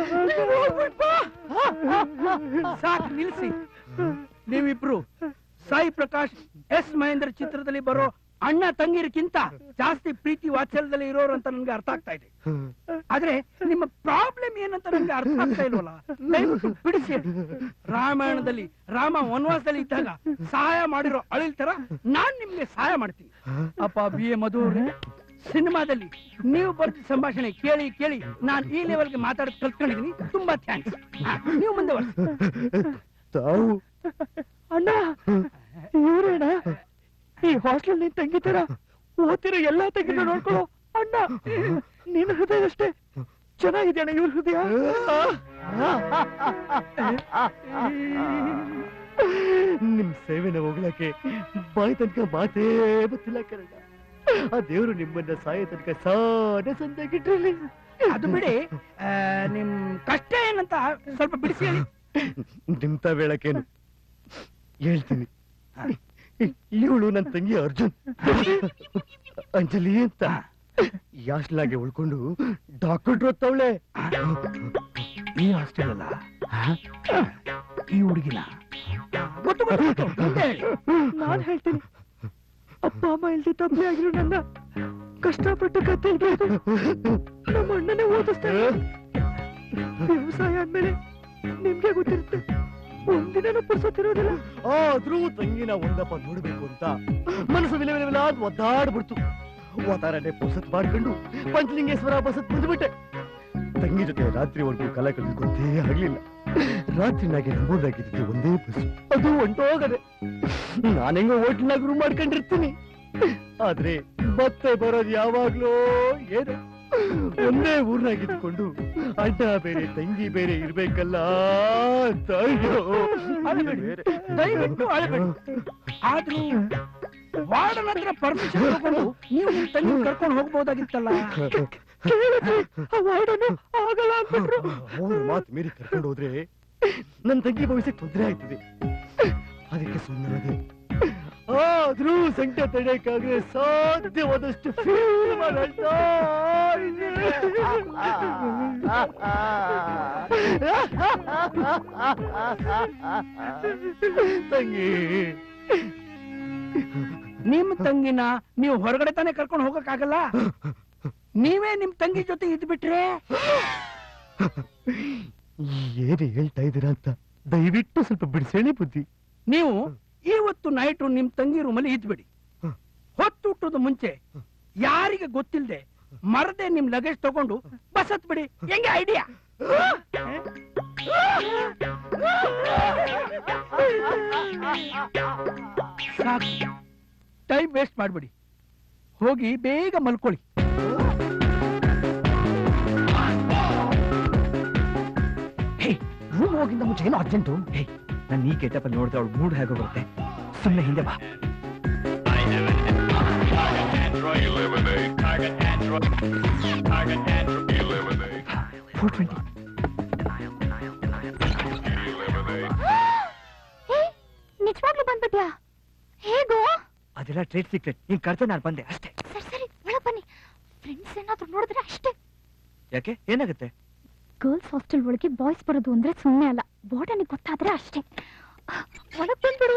ಸಾಕು ನಿಲ್ಸಿ. ನೀವಿಬ್ರು ಸಾಯಿ ಪ್ರಕಾಶ್ ಎಸ್ ಮಹೇಂದ್ರ ಚಿತ್ರದಲ್ಲಿ ಬರೋ ಅಣ್ಣ ತಂಗಿರಕ್ಕಿಂತ ಜಾಸ್ತಿ ಪ್ರೀತಿ ವಾತ್ಸಲ್ಯದಲ್ಲಿ ಇರೋರು ಅಂತ ನನ್ಗೆ ಅರ್ಥ ಆಗ್ತಾ ಇದೆ. ಆದ್ರೆ ನಿಮ್ಮ ಪ್ರಾಬ್ಲಮ್ ಏನಂತ ನನ್ಗೆ ಅರ್ಥ ಆಗ್ತಾ ಇಲ್ವಲ್ಲ, ದಯವಿಟ್ಟು ಬಿಡಿಸಿ. ರಾಮಾಯಣದಲ್ಲಿ ರಾಮ ವನವಾಸದಲ್ಲಿ ಇದ್ದಾಗ ಸಹಾಯ ಮಾಡಿರೋ ಅಳಿಲ್ ತರ ನಾನ್ ನಿಮ್ಗೆ ಸಹಾಯ ಮಾಡ್ತೀನಿ. ಅಪ್ಪ ಬಿ ಎ ಮಧು, ಸಿನಿಮಾದಲ್ಲಿ ನೀವು ಬರ್ತಿದ್ದ ಸಂಭಾಷಣೆ ಕೇಳಿ ಕೇಳಿ ನಾನ್ ಈ ಲೆವೆಲ್ಗೆ ಮಾತಾಡೋದು ಕಲ್ತ್ಕೊಂಡಿದೀನಿ. ತುಂಬಾ ಥ್ಯಾಂಕ್ಸ್. ನೀವು ಮುಂದೆ ಬರ್ತೀವಿ.
ತಾವು
ಅಣ್ಣ, ಇವ್ರೇನ ಈ ಹಾಸ್ಟೆಲ್ ನಿನ್ ತಂಗಿತರ ಓದ್ತಿರೋ ಎಲ್ಲಾ ತಂಗಿನ ನೋಡ್ಕೊಳ್ಳೋ ಅಣ್ಣ. ನಿನ್ನ ಹೃದಯ ಅಷ್ಟೇ ಚೆನ್ನಾಗಿದೆ ಅಣ್ಣ, ಇವ್ರ ಹೃದಯ.
ನಿಮ್ ಸೇವೆನ ಹೋಗ್ಲಕ್ಕೆ ಬಾಯಿ ತನಕ ಮಾತೇ ಗೊತ್ತಿಲ್ಲ ಕರಣ. ಆ ದೇವರು ನಿಮ್ಮನ್ನ ಸಾಯ ತನಕ ಸಾನೆ ಸಂದಾಗಿಟ್ರಲ್ಲಿ.
ಅದು ಬಿಡಿ, ನಿಮ್ ಕಷ್ಟ ಏನಂತ ಸ್ವಲ್ಪ ಬಿಡಿಸಿ ಹೇಳಿ.
ನಿಮ್ತ ಹೇಳಕ್ಕೇನು ಹೇಳ್ತೀನಿ. ಇವಳು ನನ್ನ ತಂಗಿ ಅರ್ಜುನ್, ಅಂಜಲಿ ಅಂತ ಯಾಸ್ಲಾಗೆ ಉಳ್ಕೊಂಡು ಡಾಕ್ಟರ್ ಓದ್ತಾವಳೆ.
ಈ ಹಾಸ್ಟೆಲ್ ಅಲ್ಲ, ಈ ಹುಡುಗಿನ
ನಾನ್ ಹೇಳ್ತೀನಿ. ಅಪ್ಪ ಅಮ್ಮ ಇಲ್ದೆ ತಪ್ಪಲೆ ಆಗಿರೋ ನನ್ನ ಕಷ್ಟಪಟ್ಟು ಕತ್ತಿಲ್ಬೋದು. ನಮ್ಮ ಅಣ್ಣನೇ ಓದಿಸ್ತಾರೆ. ವ್ಯವಸಾಯ ಅಂದ್ಮೇಲೆ ನಿಮ್ಗೆ ಗೊತ್ತಿರುತ್ತೆ, ಒಂದಿನ ಪುರ್ಸತ್ತಿರೋದಿಲ್ಲ.
ಆದ್ರೂ ತಂಗಿನ ಒಂದಪ್ಪ ನೋಡ್ಬೇಕು ಅಂತ ಮನಸ್ಸು ವಿಲ ವಿಲ ವಿಲ ಅಂತ ಒದ್ದಾಡ್ಬಿಡ್ತು. ಒತ್ತಾರನೆ ಪುರ್ಸತ್ ಮಾಡ್ಕೊಂಡು ಪಂಚಲಿಂಗೇಶ್ವರ ಬಸತ್ ಬಂದ್ಬಿಟ್ಟೆ. ತಂಗಿ ಜೊತೆ ರಾತ್ರಿವರೆಗೂ ಕಾಲ ಕಳೆದು ಗೊತ್ತೇ ಆಗ್ಲಿಲ್ಲ. ರಾತ್ರಿನಾಗೆ ನಮ್ಮೂರಾಗಿದ್ದು ಒಂದೇ ಬಸ್, ಅದು ಹೊಂಟೋಗದೆ. ನಾನೆಂಗೋ ಹೋಟ್ಲ್ನಾಗ ರೂಮ್ ಮಾಡ್ಕೊಂಡಿರ್ತೀನಿ. ಆದ್ರೆ ಮತ್ತೆ ಬರೋದು ಯಾವಾಗ್ಲೂ ಏನು, ಒಂದೇ ಊರ್ನಾಗಿದ್ಕೊಂಡು ಅಡ್ಡ ಬೇರೆ ತಂಗಿ ಬೇರೆ ಇರ್ಬೇಕಲ್ಲ ಅಂತ.
ದಯವಿಟ್ಟು ಅಳಬೇಡಿ. ಆದ್ರೂ ವಾರ್ಡನ್ ಹತ್ರ ಪರ್ಮಿಷನ್ ತಗೊಂಡು ನೀವು ನಿಮ್ ತಂಗಿ ಕರ್ಕೊಂಡು ಹೋಗ್ಬೋದಾಗಿತ್ತಲ್ಲ.
ಆಗಲ್ಲ ಅಂದ್ಬಿಟ್ರು.
ಅವ್ರ ಮಾತು ಮೀರಿ ಕರ್ಕೊಂಡು ಹೋದ್ರೆ ನನ್ ತಂಗಿ ಭವಿಷ್ಯಕ್ಕೆ ತೊಂದರೆ ಆಯ್ತದೆ. ಅದಕ್ಕೆ ಸುಮ್ಮನೆ ಆದ್ರೂ ಸಂಕಟ ತಡೆಯಕ್ಕಾಗದೆ ಸಾಧ್ಯವಾದಷ್ಟು ಫೀಲ್ ಮಾಡ್ತಾ ತಂಗಿ.
ನಿಮ್ ತಂಗಿನ ನೀವು ಹೊರಗಡೆ ತಾನೇ ಕರ್ಕೊಂಡು ಹೋಗಕ್ಕಾಗಲ್ಲ. ನೀವೇ ನಿಮ್ ತಂಗಿ ಜೊತೆ ಇದ್ಬಿಟ್ರೆ.
ಏನೇ ಹೇಳ್ತಾ ಇದ್ದೀರಾ ಅಂತ ದಯವಿಟ್ಟು ಸ್ವಲ್ಪ ಬಿಡಿಸೇಳಿ ಬುದ್ಧಿ.
ನೀವು ಇವತ್ತು ನೈಟು ನಿಮ್ ತಂಗಿ ರೂಮಲ್ಲಿ ಇದ್ಬಿಡಿ. ಹೊತ್ತುಟ್ಟದ ಮುಂಚೆ ಯಾರಿಗೆ ಗೊತ್ತಿಲ್ಲದೆ ಮರದೆ ನಿಮ್ ಲಗೇಜ್ ತಗೊಂಡು ಬಸ್ ಹತ್ ಬಿಡಿ. ಹೆಂಗೆ ಐಡಿಯಾ? ಸಾಕು, ಟೈಮ್ ವೇಸ್ಟ್ ಮಾಡ್ಬಿಡಿ. ಹೋಗಿ ಬೇಗ ಮಲ್ಕೊಳ್ಳಿ.
ರೂಮ್ ಹೋಗಿಂದ ಮುಂಚೆ ಏನೋ ಅರ್ಜೆಂಟು. ಹೇ, ನಾನು ಈ ಗೆಟಪ್ ಅಲ್ಲಿ ನೋಡಿದ್ರೆ ಅವಳು ಮೂಡ್ ಹೇಗೋ ಬರುತ್ತೆ. ಸುಮ್ಮನೆ ಹಿಂದೆ ಬಾ. Four twenty.
ನಿಜವಾಗ್ಲೂ ಬಂದ್ಬಿಟ್ಯಾ? ಹೇಗೋ?
ಅದೆಲ್ಲ ಟ್ರೇಡ್ ಸೀಕ್ರೆಟ್. ನೀನ್ ಕರ್ತ ನಾನು ಬಂದೆ ಅಷ್ಟೇ.
ಸರಿ ಸರಿ, ಒಳಗ್ ಬನ್ನಿ. ಫ್ರೆಂಡ್ಸ್ ಏನಾದ್ರೂ ನೋಡಿದ್ರೆ ಅಷ್ಟೇ.
ಯಾಕೆ, ಏನಾಗುತ್ತೆ?
ಗರ್ಲ್ಸ್ ಹಾಸ್ಟೆಲ್ ಒಳಗೆ ಬಾಯ್ಸ್ ಬರೋದು ಅಂದ್ರೆ ಸುಮ್ಮನೆ ಅಲ್ಲ, ವಾರ್ಡನಿಗೆ ಗೊತ್ತಾದ್ರೆ ಅಷ್ಟೇ. ಒಳಗ್ ಬಂದ್ಬಿಡು.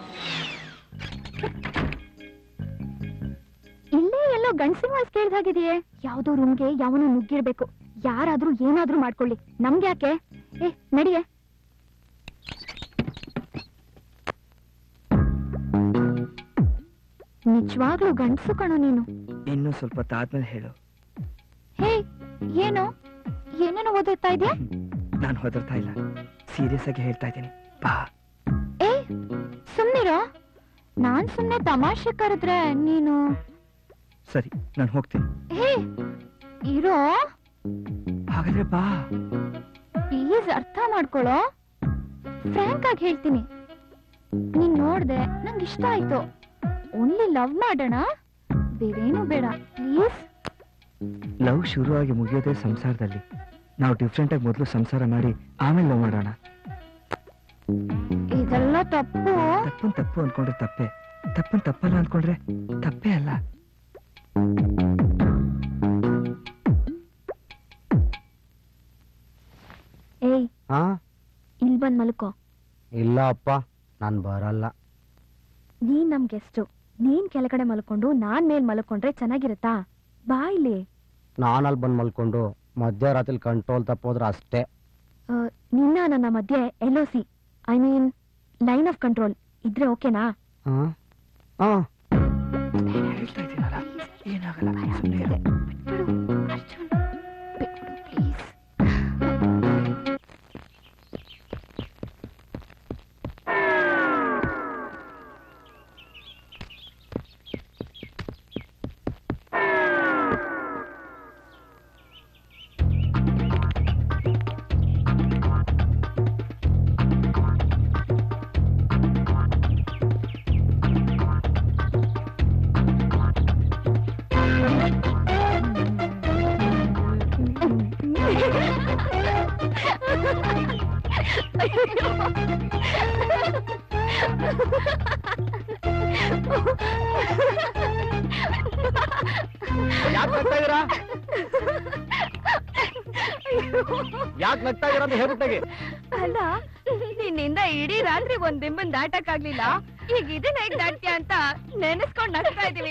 ಇಲ್ಲೇ ಎಲ್ಲೋ ಗಂಡಸಿನ ವಾಯ್ಸ್ ಕೇಳ್ದಾಗಿದೆಯೇ. ಯಾವ್ದೋ ರೂಮ್ಗೆ ಯಾವನು ನುಗ್ಗಿರ್ಬೇಕು. ಯಾರಾದ್ರೂ ಏನಾದ್ರೂ ಮಾಡ್ಕೊಳ್ಳಿ, ನಮ್ಗೆ ಯಾಕೆ? ಏ ನಡಿಯೇ. ನಿಜವಾಗ್ಲೂ ಗಂಡಸು ಕಣೋ ನೀನು.
ಇನ್ನು ಸ್ವಲ್ಪ ತಾದ್ಮೇಲೆ ಹೇಳು.
ಹೇ, ಏನೋ ಏನೇನೋ ಓದುತ್ತಾ ಇದೆಯಾ?
ನಾನು ಹೊದರ್ತಾ ಇಲ್ಲ, ಸೀರಿಯಸ್ ಆಗಿ ಹೇಳ್ತಾ ಇದ್ದೀನಿ. ಬಾ.
ಏ ಸುಮ್ನಿರೋ. ನಾನ್ ಸುಮ್ನೆ ತಮಾಷೆ ಕರೆದ್ರೆ ನೀನು.
ಸರಿ, ನಾನು ಹೋಗ್ತೀನಿ.
ಹೇ ಇರೋ.
ಹಾಗಾದ್ರೆ ಬಾ.
ಪ್ಲೀಸ್ ಅರ್ಥ ಮಾಡ್ಕೊಳ್ಳೋ. ಫ್ರಾಂಕ್ ಆಗಿ ಹೇಳ್ತೀನಿ, ನೀನ್ ನೋಡ್ದೆ ನಂಗೆ ಇಷ್ಟ ಆಯ್ತು. ಓನ್ಲಿ ಲವ್ ಮಾಡೋಣ, ಬೇರೇನು ಬೇಡ ಪ್ಲೀಸ್.
ಲವ್ ಶುರುವಾಗಿ ಮುಗಿಯೋದೇ ಸಂಸಾರದಲ್ಲಿ. ನಾವು ಡಿಫ್ರೆಂಟ್ ಆಗಿ ಮೊದಲು ಸಂಸಾರ ಮಾಡಿ ಆಮೇಲೆ ಲವ್ ಮಾಡೋಣ.
ಇದೆಲ್ಲ ತಪ್ಪು.
ತಪ್ಪನ್ ತಪ್ಪು ಅನ್ಕೊಂಡ್ರೆ ತಪ್ಪೆ, ತಪ್ಪನ್ ತಪ್ಪಲ್ಲ ಅನ್ಕೊಂಡ್ರೆ ತಪ್ಪೇ ಅಲ್ಲ.
ಏಯ್, ಇಲ್ ಬಂದ್ ಮಲ್ಕೋ.
ಇಲ್ಲ ಅಪ್ಪ, ನಾನ್ ಬರಲ್ಲ.
ನೀನ್ ನಮ್ ಗೆಸ್ಟು. ನೀನ್ ಕೆಳಗಡೆ ಮಲ್ಕೊಂಡು ನಾನ್ ಮೇಲ್ ಮಲ್ಕೊಂಡ್ರೆ ಚೆನ್ನಾಗಿರತ್ತಾ? ಬಾ ಇಲ್ಲಿ.
ನಾನ್ ಅಲ್ಲಿ ಬಂದ್ ಮಲ್ಕೊಂಡು ಮಧ್ಯರಾತ್ರಿ ಕಂಟ್ರೋಲ್ ತಪ್ಪೋದ್ರ ಅಷ್ಟೇ.
ನಿನ್ನ ನನ್ನ ಮಧ್ಯೆ L O C, I mean line of control ಇದ್ರೆ ಓಕೆನಾ?
ಹೇಳ್ತಾ ಇದ್ದೀನಲ್ಲ, ಏನಾಗಲ್ಲ, ಸುಮ್ಮನೆ ಇರು.
ಅರ್ಜುನ್, ಬಿಟ್ಬಿಡು ಪ್ಲೀಸ್.
ಯಾಕೆ ನಗ್ತಾ ಇದೀರಾ? ಯಾಕೆ ನಗ್ತಾ ಇದೀರಾ ಅಂತ ಹೇಳ್ಬಿಟ್ಟಾಗೆ.
ಅಲ್ಲ, ನಿನ್ನಿಂದ ಇಡೀ ರಾತ್ರಿ ಒಂದ್ ದಿಂಬನ್ ದಾಟಕ್ ಆಗ್ಲಿಲ್ಲ, ಈಗ ಇದೇ ನೈಟ್ ದಾಟ್ತೀಯ ಅಂತ ನೆನೆಸ್ಕೊಂಡ್ ನಗ್ತಾ ಇದೀವಿ.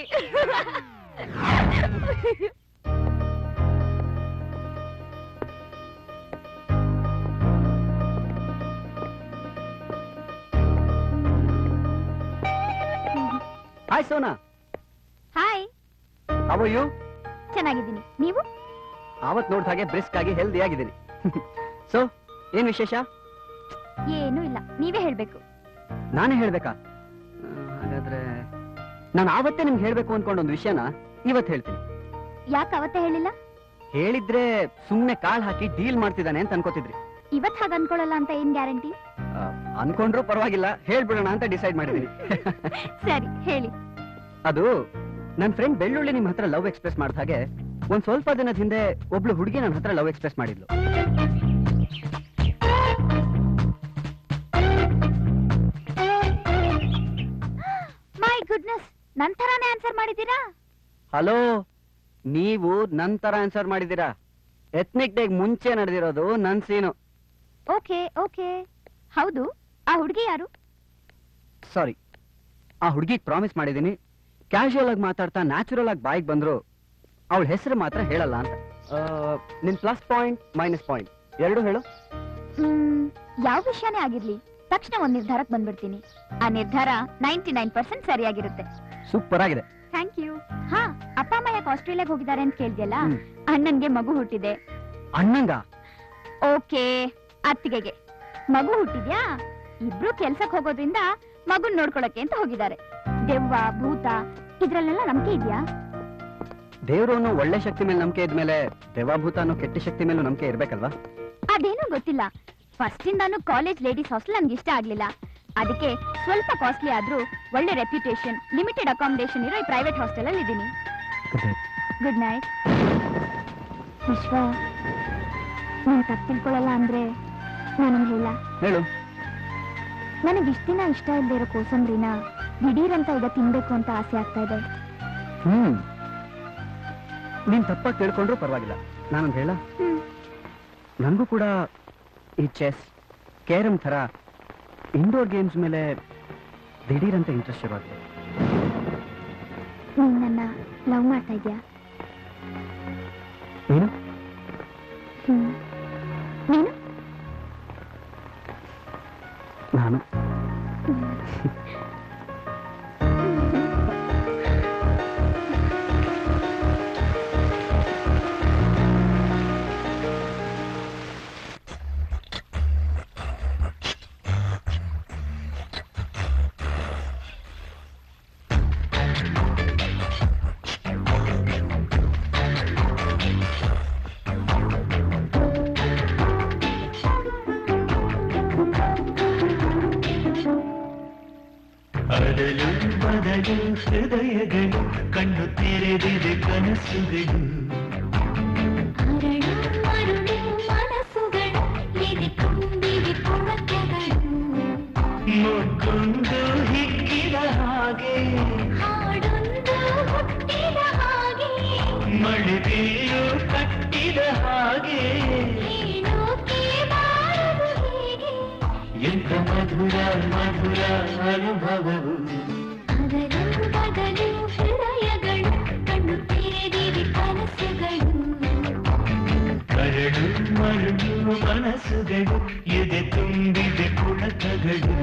Hi Sona.
Hi,
how are you?
ಚೆನ್ನಾಗಿದ್ದೀನಿ. ನೀವು?
ಅವತ್ ನೋಡ್ದ ಹಾಗೆ ಬ್ರಿಸ್ಕ್ ಆಗಿ ಹೆಲ್ದಿ ಆಗಿದ್ದೀನಿ. ಸೊ ಏನ್ ವಿಶೇಷ?
ಏನೂ ಇಲ್ಲ, ನೀವೇ ಹೇಳ್ಬೇಕು.
ನಾನೇ ಹೇಳ್ಬೇಕಾ? ಆ, ಹಾಗಾದ್ರೆ ನಾನು ಆವತ್ತೇ ನಿಮ್ಗೆ ಹೇಳ್ಬೇಕು ಅನ್ಕೊಂಡ ಒಂದು ವಿಷಯನ ಇವತ್ತು ಹೇಳ್ತೀನಿ.
ಯಾಕೆ ಅವತ್ತೇ ಹೇಳಿಲ್ಲ?
ಹೇಳಿದ್ರೆ ಸುಮ್ನೆ ಕಾಲ್ ಹಾಕಿ ಡೀಲ್ ಮಾಡ್ತಿದ್ದಾನೆ ಅಂತ ಅನ್ಕೋತಿದ್ರಿ.
ಇವತ್ ಹಾಗೆ ಅನ್ಕೊಳ್ಳಲ್ಲ ಅಂತ ಏನ್ ಗ್ಯಾರಂಟಿ?
ಆ, ಅನ್ಕೊಂಡ್ರು ಪರವಾಗಿಲ್ಲ, ಹೇಳ್ಬಿಡೋಣ ಅಂತ ಡಿಸೈಡ್ ಮಾಡಿದೀನಿ.
ಸರಿ ಹೇಳಿ.
ಅದು ನನ್ನ ಫ್ರೆಂಡ್ ಬೆಳ್ಳುಳ್ಳಿ ನಿಮ್ ಹತ್ರ ಲವ್ ಎಕ್ಸ್ಪ್ರೆಸ್ ಮಾಡಿದ ಹಾಗೆ ಒಂದ್ ಸ್ವಲ್ಪ ದಿನದ ಹಿಂದೆ ಒಬ್ಳು ಹುಡುಗಿ ನನ್ನ ಹತ್ರ ಲವ್ ಎಕ್ಸ್ಪ್ರೆಸ್ ಮಾಡಿದ್ಲು.
ಮೈ ಗುಡ್ನೆಸ್, ನನ್ ತರಾನೇ ಆನ್ಸರ್ ಮಾಡಿದ್ದೀರಾ?
ಹಲೋ, ನೀವು ನನ್ ತರ ಆನ್ಸರ್ ಮಾಡಿದೀರಾ. ಎತ್ನಿಕ್ ಡೇಗ್ ಮುಂಚೆ ನಡೆದಿರೋದು ನನ್ ಸೀನು.
Okay okay. ಹೌದು, ಆ ಹುಡುಗಿ ಯಾರು?
ಸಾರಿ, ಆ ಹುಡುಗಿಗೆ ಪ್ರಾಮಿಸ್ ಮಾಡಿದೀನಿ, ಕ್ಯಾಶುಯಲ್ ಆಗಿ ಮಾತಾಡ್ತಾ ನ್ಯಾಚುರಲ್ ಆಗಿ ಬಾಯಿಗೆ ಬಂದ್ರು ಅವಳ ಹೆಸರು ಮಾತ್ರ ಹೇಳಲ್ಲ ಅಂತ. ಆ, ನಿನ್ ಪ್ಲಸ್ ಪಾಯಿಂಟ್ ಮೈನಸ್ ಪಾಯಿಂಟ್ ಎರಡು ಹೇಳು.
ಹ್ಮ್, ಯಾವ ವಿಷಯನೇ ಆಗಿರ್ಲಿ ತಕ್ಷಣ ಒಂದ್ ನಿರ್ಧಾರಕ್ಕೆ ಬಂದ್ಬಿಡ್ತೀನಿ. ಆ ನಿರ್ಧಾರ ನೈಂಟಿ ನೈನ್ ಪರ್ಸೆಂಟ್ ಸರಿಯಾಗಿರುತ್ತೆ.
ಸೂಪರ್ ಆಗಿದೆ.
Thank thank you. ಹಾ, ಅಪ್ಪ ಅಮ್ಮ ಯಾಕೆ ಆಸ್ಟ್ರೇಲಿಯಾಗ ಹೋಗಿದ್ದಾರೆ ಅಂತ ಕೇಳಿದ್ಯಲ್ಲ, ಅಣ್ಣನ್ಗೆ ಮಗು ಹುಟ್ಟಿದೆ.
ಅಣ್ಣಂಗ?
ಓಕೆ, ಅತ್ತಿಗೆಗೆ ಮಗು ಹುಟ್ಟಿದ್ಯಾ, ಇಬ್ರು ಕೆಲ್ಸಕ್ಕೆ ಹೋಗೋದ್ರಿಂದ ಮಗುನ್ ನೋಡ್ಕೊಳಕ್ಕೆ ಅಂತ ಹೋಗಿದ್ದಾರೆ. ದೆವ್ವ ಭೂತ ಇದ್ರಲ್ಲೆಲ್ಲ ನಂಬಿಕೆ ಇದೆಯಾ?
ದೇವ್ರು ಅನ್ನೋ ಒಳ್ಳೆ ಶಕ್ತಿ ಮೇಲೆ ನಂಬಿಕೆ ಇದ್ಮೇಲೆ ದೇವಾಭೂತ ಅನ್ನೋ ಕೆಟ್ಟ ಶಕ್ತಿ ಮೇಲೂ ನಂಬಿಕೆ ಇರ್ಬೇಕಲ್ವಾ?
ಅದೇನೂ ಗೊತ್ತಿಲ್ಲ. ಫಸ್ಟ್ ಇಂದಾನು ಕಾಲೇಜ್ ಲೇಡೀಸ್ ಹಾಸ್ಟೆಲ್ ನನ್ಗೆ ಇಷ್ಟ ಆಗ್ಲಿಲ್ಲ. ಅದಕ್ಕೆ ಸ್ವಲ್ಪ ಕಾಸ್ಟ್ಲಿ ಆದ್ರೂ ಒಳ್ಳೆ ರೆಪ್ಯುಟೇಷನ್, ಲಿಮಿಟೆಡ್ ಅಕಾಮಿಡೇಷನ್ ಇರೋ ಈ ಪ್ರೈವೇಟ್ ಹಾಸ್ಟೆಲ್ ಅಲ್ಲಿ ಇದ್ದೀನಿ. Good night. ವಿಶ್ವ, ನೀನ್ ತಪ್ಪು ತಿಳ್ಕೊಳ್ಳಲ್ಲ ಅಂದ್ರೆ ನಾನು ಹೇಳ
ಹೇಳು.
ನನಗೆ ಇಷ್ಟ ದಿನ ಇಷ್ಟ ಇಲ್ಲದೆ ಇರೋ ಕೋಸಂಬರಿನ ದಿಢೀರಂತ ಈಗ ತಿನ್ಬೇಕು ಅಂತ ಆಸೆ ಆಗ್ತಾ ಇದೆ.
ಹ್ಮ್ ನೀನ್ ತಪ್ಪಾಗಿ ತಿಳ್ಕೊಂಡ್ರು ಪರವಾಗಿಲ್ಲ, ನಾನೊಂದು ಹೇಳ. ನನಗೂ ಕೂಡ ಈ ಚೆಸ್, ಕ್ಯಾರಮ್ ಥರ ಇಂಡೋರ್ ಗೇಮ್ಸ್ ಮೇಲೆ ದಿಢೀರಂತ ಇಂಟ್ರೆಸ್ಟ್ ಇರೋದು.
ನೀನ್ ನನ್ನ ಲವ್ ಮಾಡ್ತಾ ಇದ್ಯಾ?
ನೀನು?
ಹ್ಮ್ ನೀನು?
ನಾನು.
ಅದಲು ಬದಲು ಹೃದಯಗಳು ಕಣ್ಣು ತೆರೆದಿದೆ ಕನಸುಗಳು,
ಅರಳು ಮರುಳು ಮನಸ್ಸುಗಳು ಎದೆ ತುಂಬಿವೆ ಕೊಳಕೆಗಳು,
ಮುಗ್ಗೊಂದು ಹಿಕ್ಕಿದ ಹಾಗೆ
ಹಾಡೊಂದು ಹುಟ್ಟಿದ ಹಾಗೆ,
ಮಳೆ ಬೀಳು ಕಟ್ಟಿದ ಹಾಗೆ,
ಹೇಳೋಕೆ ಬಾರದು ಹೀಗೆ,
ಎಂತ ಮಧುರ ಮಧುರ ಅನುಭವವು.
ಅದಲು ಬದಲು ಹೃದಯಗಳು ಕಣ್ಣು ತೆರೆದಿವೆ ಕನಸುಗಳು,
ಕರಳು ಮರಳು ಮನಸ್ಸುಗಳು ಎದೆ ತುಂಬಿದೆ ಪುಳಕಗಳು.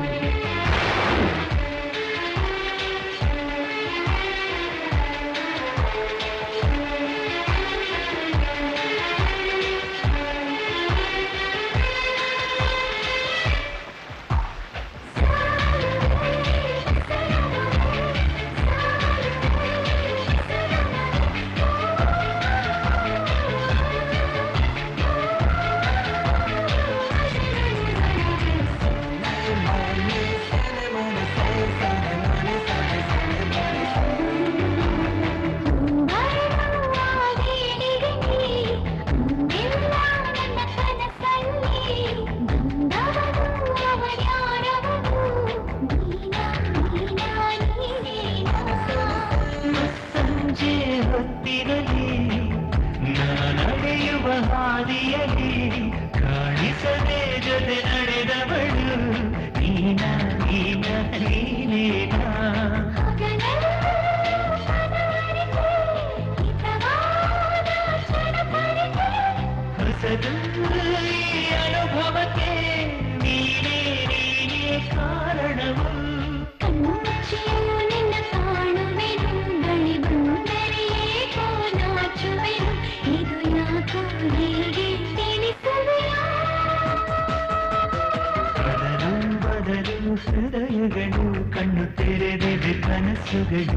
ಹೃದಯಗಳು ಕಣ್ಣು ತೆರೆದಿದೆ ಕನಸುಗಳು,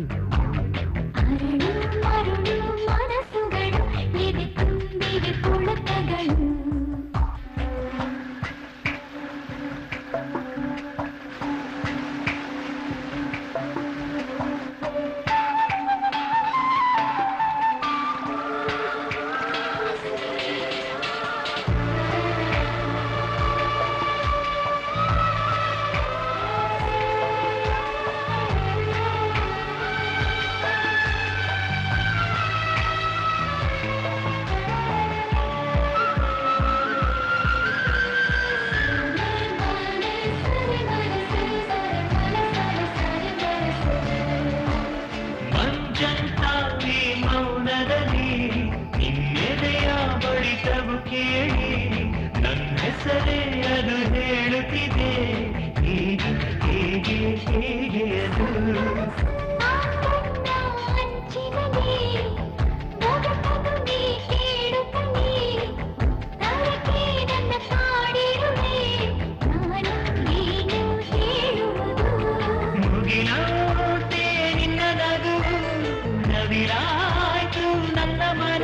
ಅರಳು ಮರುಳು ಮನಸ್ಸುಗಳು ಎದೆ ತುಂಬಿವೆ ಪುಳಕಗಳು.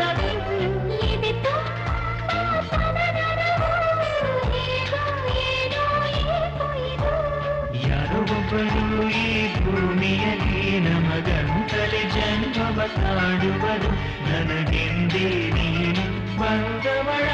ಇದು ತುಂಬಾ ತನನನವು, ಹೇಗೋ ಏನೋ ಏಕೋ ಇದು.
ಯಾರೋ ಒಬ್ಬರು ಈ ಭೂಮಿಯಲ್ಲಿ ನಮಗಂತಲೇ ಜನ್ಮವ ತಾಡುವರು, ನನಗೆಂದೇ ನೀನು ಬಂದವಳ.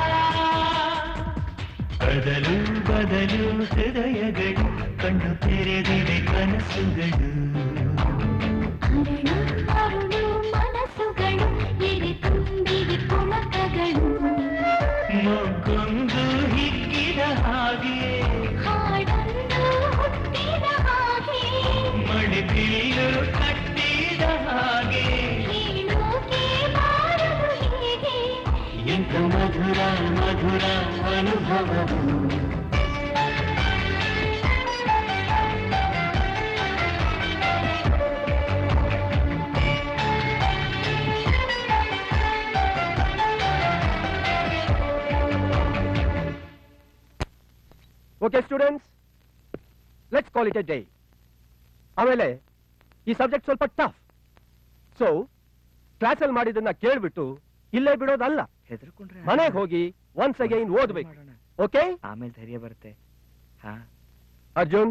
ಬದಲು ಬದಲು ಹೃದಯಗಳು ಕಣ್ಣು ತೆರೆದಿವೆ ಕನಸುಗಳು.
ಅರಳು ಅರುಳು ಮನಸ್ಸುಗಳು ಎದೆ ತುಂಬಿವೆ ಪುಳಕಗಳು.
ಮೊಗ್ಗೊಂದು ಹಿಗ್ಗಿದ ಹಾಗೆ
ಹಾಡೊಂದು ಹುಟ್ಟಿದ ಹಾಗೆ
ಮಳೆ ಬೀಳು ಕಟ್ಟಿದ ಹಾಗೆ
ಹೇಳೋಕೆ ಬಾರದು ಹೀಗೆ.
ಎಂತ ಮಧುರ ಮಧುರ ಅನುಭವವು.
Okay students, let's call it a day. ಆಮೇಲೆ ಈ ಸಬ್ಜೆಕ್ಟ್ ಸ್ವಲ್ಪ ಟಫ್, ಸೊ ಕ್ಲಾಸಲ್ಲಿ ಮಾಡಿದ್ದನ್ನ ಕೇಳ್ಬಿಟ್ಟು ಇಲ್ಲೇ ಬಿಡೋದಲ್ಲ,
ಹೆದರ್ಕೊಂಡ್ರೆ
ಮನೆಗೆ ಹೋಗಿ ಒನ್ಸ್ ಅಗೈನ್ ಓದ್ಬೇಕು. ಓಕೆ?
ಆಮೇಲೆ ಧೈರ್ಯ ಬರುತ್ತೆ. ಹಾ
ಅರ್ಜುನ್,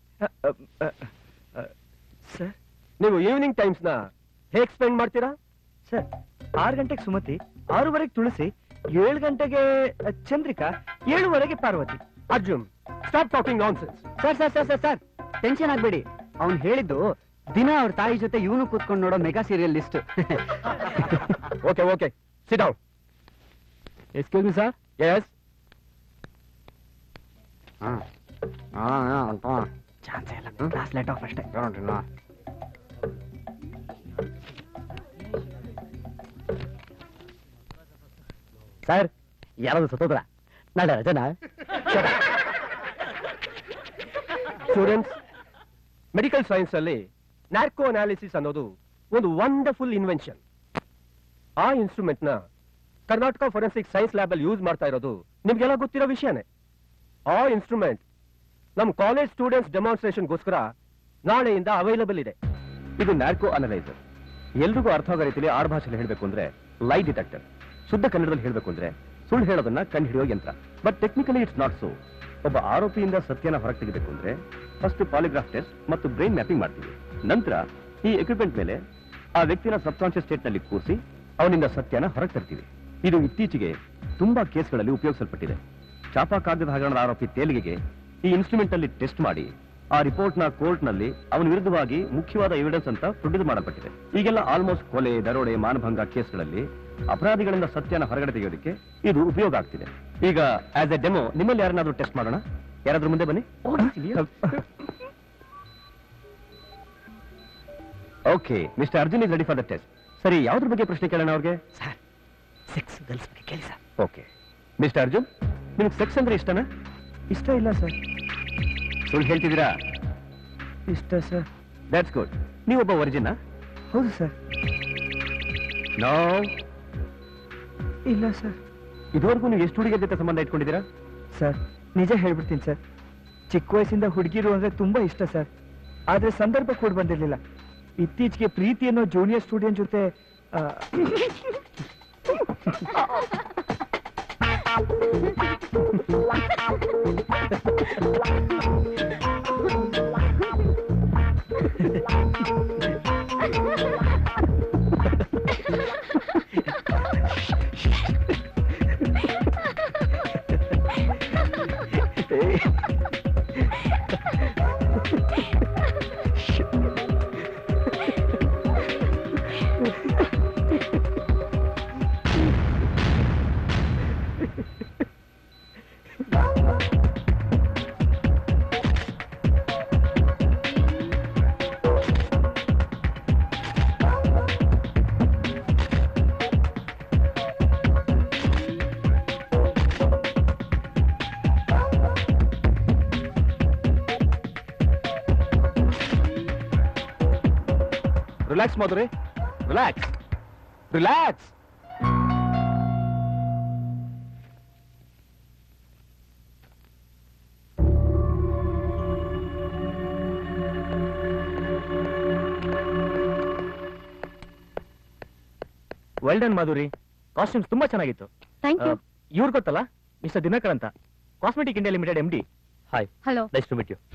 ಸರ್
ನೀವು ಈವ್ನಿಂಗ್ ಟೈಮ್ಸ್ ನ ಹೇಗ್ ಸ್ಪೆಂಡ್ ಮಾಡ್ತೀರಾ?
ಸರ್ ಆರು ಗಂಟೆಗೆ ಸುಮತಿ, ಆರೂವರೆಗೆ ತುಳಸಿ, ಏಳು ಗಂಟೆಗೆ ಚಂದ್ರಿಕಾ, ಏಳುವರೆಗೆ Parvati.
Arjun, stop talking nonsense.
Sir sir sir sir sir tension ಆಗ್ಬೇಡಿ. ಅವ್ನು ಹೇಳಿದ್ದು ದಿನ ಅವ್ರ ತಾಯಿ ಜೊತೆ ಇವನು ಕೂತ್ಕೊಂಡು ನೋಡೋ mega serial list.
Okay okay, sit down. Excuse me sir. Yes.
ಚಾನ್ಸೇ ಇಲ್ಲ, ಕ್ಲಾಸ್ ಲೆಟ್ ಆಫ್ ಅಷ್ಟೇ.
ಸರ್, ಯಾರಾದ್ರೂ ಸತ್ತೋದ್ರ? ನಾಳೆ ರಜನಾ? ಸ್ಟೂಡೆಂಟ್ಸ್, ಮೆಡಿಕಲ್ ಸೈನ್ಸ್ ಅಲ್ಲಿ ನ್ಯಾರ್ಕೋ ಅನಾಲಿಸಿಸ್ ಅನ್ನೋದು ಒಂದು ವಂಡರ್ಫುಲ್ ಇನ್ವೆನ್ಷನ್. ಆ ಇನ್ಸ್ಟ್ರೂಮೆಂಟ್ ನ ಕರ್ನಾಟಕ ಫೊರೆನ್ಸಿಕ್ ಸೈನ್ಸ್ ಲ್ಯಾಬ್ ಅಲ್ಲಿ ಯೂಸ್ ಮಾಡ್ತಾ ಇರೋದು ನಿಮ್ಗೆಲ್ಲ ಗೊತ್ತಿರೋ ವಿಷಯನೇ. ಆ ಇನ್ಸ್ಟ್ರೂಮೆಂಟ್ ನಮ್ ಕಾಲೇಜ್ ಸ್ಟೂಡೆಂಟ್ಸ್ ಡೆಮಾನ್ಸ್ಟ್ರೇಷನ್ಗೋಸ್ಕರ ನಾಳೆಯಿಂದ ಅವೈಲಬಲ್ ಇದೆ.
ಇದು ನ್ಯಾರ್ಕೋ ಅನಲೈಸರ್. ಎಲ್ರಿಗೂ ಅರ್ಥ ಆಗೋ ರೀತಿಯಲ್ಲಿ ಆರು ಭಾಷೆಯಲ್ಲಿ ಹೇಳಬೇಕು ಅಂದ್ರೆ ಲೈ ಡಿಟೆಕ್ಟರ್, ಶುದ್ಧ ಕನ್ನಡದಲ್ಲಿ ಹೇಳಬೇಕು ಅಂದ್ರೆ ಸುಳ್ಳು ಹೇಳೋದನ್ನ ಕಂಡು ಹಿಡಿಯೋ ಯಂತ್ರ. But technically it's not so. ಒಬ್ಬ ಆರೋಪಿಯಿಂದ ಸತ್ಯನ ಹೊರಗೆ ತೆಗೆಬೇಕು ಅಂದ್ರೆ ಫಸ್ಟ್ ಪಾಲಿಗ್ರಾಫ್ ಟೆಸ್ಟ್ ಮತ್ತು ಬ್ರೈನ್ ಮ್ಯಾಪಿಂಗ್ ಮಾಡ್ತೀವಿ. ನಂತರ ಈ ಎಕ್ವಿಪ್ಮೆಂಟ್ ಮೇಲೆ ಆ ವ್ಯಕ್ತಿನ ಸಬ್ಕಾನ್ಶಿಯಸ್ ಸ್ಟೇಟ್ ನಲ್ಲಿ ಕೂರಿಸಿ ಅವನಿಂದ ಸತ್ಯನ ಹೊರಗೆ ತರ್ತೀವಿ. ಇದು ಇತ್ತೀಚೆಗೆ ತುಂಬಾ ಕೇಸ್ಗಳಲ್ಲಿ ಉಪಯೋಗಿಸಲ್ಪಟ್ಟಿದೆ. ಚಾಪಾ ಕಾಗದ ಹಗರಣದ ಆರೋಪಿ ತೇಲಿಗೆಗೆ ಈ ಇನ್ಸ್ಟ್ರೂಮೆಂಟ್ ಅಲ್ಲಿ ಟೆಸ್ಟ್ ಮಾಡಿ ಆ ರಿಪೋರ್ಟ್ ನ ಕೋರ್ಟ್ ನಲ್ಲಿ ಅವನ ವಿರುದ್ಧವಾಗಿ ಮುಖ್ಯವಾದ ಎವಿಡೆನ್ಸ್ ಅಂತ ಪ್ರೊಡ್ಯೂಸ್ ಮಾಡಲ್ಪಟ್ಟಿದೆ. ಈಗೆಲ್ಲ ಆಲ್ಮೋಸ್ಟ್ ಕೊಲೆ, ದರೋಡೆ, ಮಾನಭಂಗ ಕೇಸ್ಗಳಲ್ಲಿ ಅಪರಾಧಿಗಳಿಂದ ಸತ್ಯನ ಹೊರಗಡೆ ತೆಗೆಯೋದಕ್ಕೆ ಇದು ಉಪಯೋಗ ಆಗ್ತಿದೆ. ಈಗ ಆಸ್ ಎ ಡೆಮೋ ನಿಮ್ಮಲ್ಲಿ ಯಾರನ್ನಾದ್ರೂ ಟೆಸ್ಟ್ ಮಾಡೋಣ? ಯಾರಾದ್ರೂ ಮುಂದೆ ಬನ್ನಿ. Okay, mister Arjun is ready for the test. ಸರಿ, ಯಾವ್ದ್ರ ಬಗ್ಗೆ ಪ್ರಶ್ನೆ ಕೇಳೋಣ ಅವ್ರಿಗೆ?
ಸರ್ ಸೆಕ್ಸ್ ಗರ್ಲ್ಸ್ ಬಗ್ಗೆ ಕೇಳಿ ಸರ್.
ಓಕೆ ಮಿಸ್ಟರ್ ಅರ್ಜುನ್, ನಿಮ್ಗೆ ಸೆಕ್ಸ್ ಅಂದ್ರೆ ಇಷ್ಟನಾ?
ಇಷ್ಟ ಇಲ್ಲ ಸರ್.
ಸುಳ್ಳು ಹೇಳ್ತಿದ್ದೀರಾ?
ಇಷ್ಟ ಸರ್.
That's good. ನೀವೊಬ್ಬ ಒರಿಜಿನ?
ಹೌದು ಸರ್.
ನೋ.
ಇಲ್ಲ ಸರ್.
ಇದುವರೆಗೂ ನೀವು ಎಷ್ಟು ಹುಡುಗಿಯರ ಜೊತೆ ಸಂಬಂಧ ಇಟ್ಕೊಂಡಿದ್ದೀರಾ?
ಸರ್ ನಿಜ ಹೇಳ್ಬಿಡ್ತೀನಿ ಸರ್, ಚಿಕ್ಕ ವಯಸ್ಸಿಂದ ಹುಡುಗಿರು ಅಂದ್ರೆ ತುಂಬಾ ಇಷ್ಟ ಸರ್. ಆದ್ರೆ ಸಂದರ್ಭ ಕೂಡ ಬಂದಿರ್ಲಿಲ್ಲ. ಇತ್ತೀಚೆಗೆ ಪ್ರೀತಿ ಅನ್ನೋ ಜೂನಿಯರ್ ಸ್ಟೂಡೆಂಟ್ ಜೊತೆ ಆ,
relax Madhuri, relax relax.
Well done Madhuri, costumes ತುಂಬಾ ಚೆನ್ನಾಗಿತ್ತು.
Thank you.
ಇವ್ರು ಗೊತ್ತಲ್ಲ, ಮಿಸ್ಟರ್ ದಿನಕರ್ ಅಂತ, cosmetic India limited M D. Hi.
Hello.
Nice to meet you.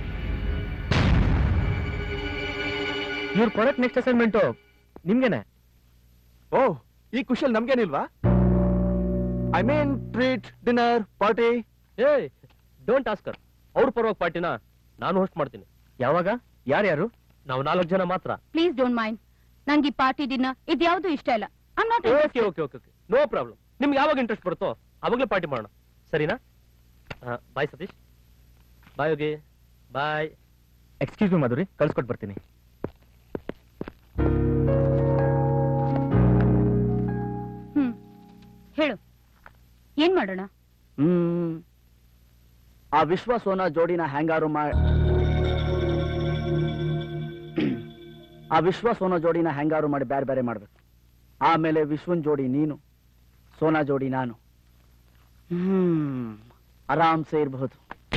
ಇವ್ರ ಪ್ರಾಡಕ್ಟ್ ನೆಕ್ಸ್ಟ್ ಅಸೈನ್ಮೆಂಟ್ ನಿಮ್ಗೆನೆ.
ಓ, ಈ ಖುಷಿಯಲ್ಲಿ ನಮ್ಗೇನಿಲ್ವಾ? I mean treat, dinner, party.
ಏ ಡೋಂಟ್ ಆಸ್ಕರ್. ಅವ್ರ ಪರವಾಗಿ ಪಾರ್ಟಿನ ನಾನು ಹೋಸ್ಟ್ ಮಾಡ್ತೀನಿ. ಯಾವಾಗ? ಯಾರ್ಯಾರು? ನಾವು ನಾಲ್ಕು ಜನ ಮಾತ್ರ.
Please don't mind. ನಂಗೆ ಈ ಪಾರ್ಟಿ ಡಿನ್ನರ್ ಇದ್ಯಾವುದು ಇಷ್ಟ ಇಲ್ಲ. I am not.
Okay okay okay okay no problem. ನಿಮ್ಗೆ ಯಾವಾಗ ಇಂಟ್ರೆಸ್ಟ್ ಬರುತ್ತೋ ಅವಾಗಲೇ ಪಾರ್ಟಿ ಮಾಡೋಣ, ಸರಿನಾ? ಬಾಯ್ ಸತೀಶ್. ಬಾಯ್ ಹೋಗಿ. ಬಾಯ್. ಎಕ್ಸ್ಕ್ಯೂಸ್ ಮಿ ಮಾಧುರಿ, ಕಳ್ಸ್ಕೊಟ್ಟು ಬರ್ತೀನಿ.
ಹ್ಮ್ ಹೇಳು, ಏನ್ ಮಾಡೋಣ?
ಹ್ಮ್ ಆ ವಿಶ್ವ ಸೋನಾ ಜೋಡಿನ ಹ್ಯಾಂಗಾರು ಮಾಡಿ ಆ ವಿಶ್ವ ಸೋನಾ ಜೋಡಿನ ಹ್ಯಾಂಗಾರು ಮಾಡಿ ಬೇರೆ ಬೇರೆ ಮಾಡ್ಬೇಕು. ಆಮೇಲೆ ವಿಶ್ವನ್ ಜೋಡಿ ನೀನು, ಸೋನಾ ಜೋಡಿ ನಾನು. ಹ್ಮ್ ಆರಾಮ್ಸೆ ಇರಬಹುದು.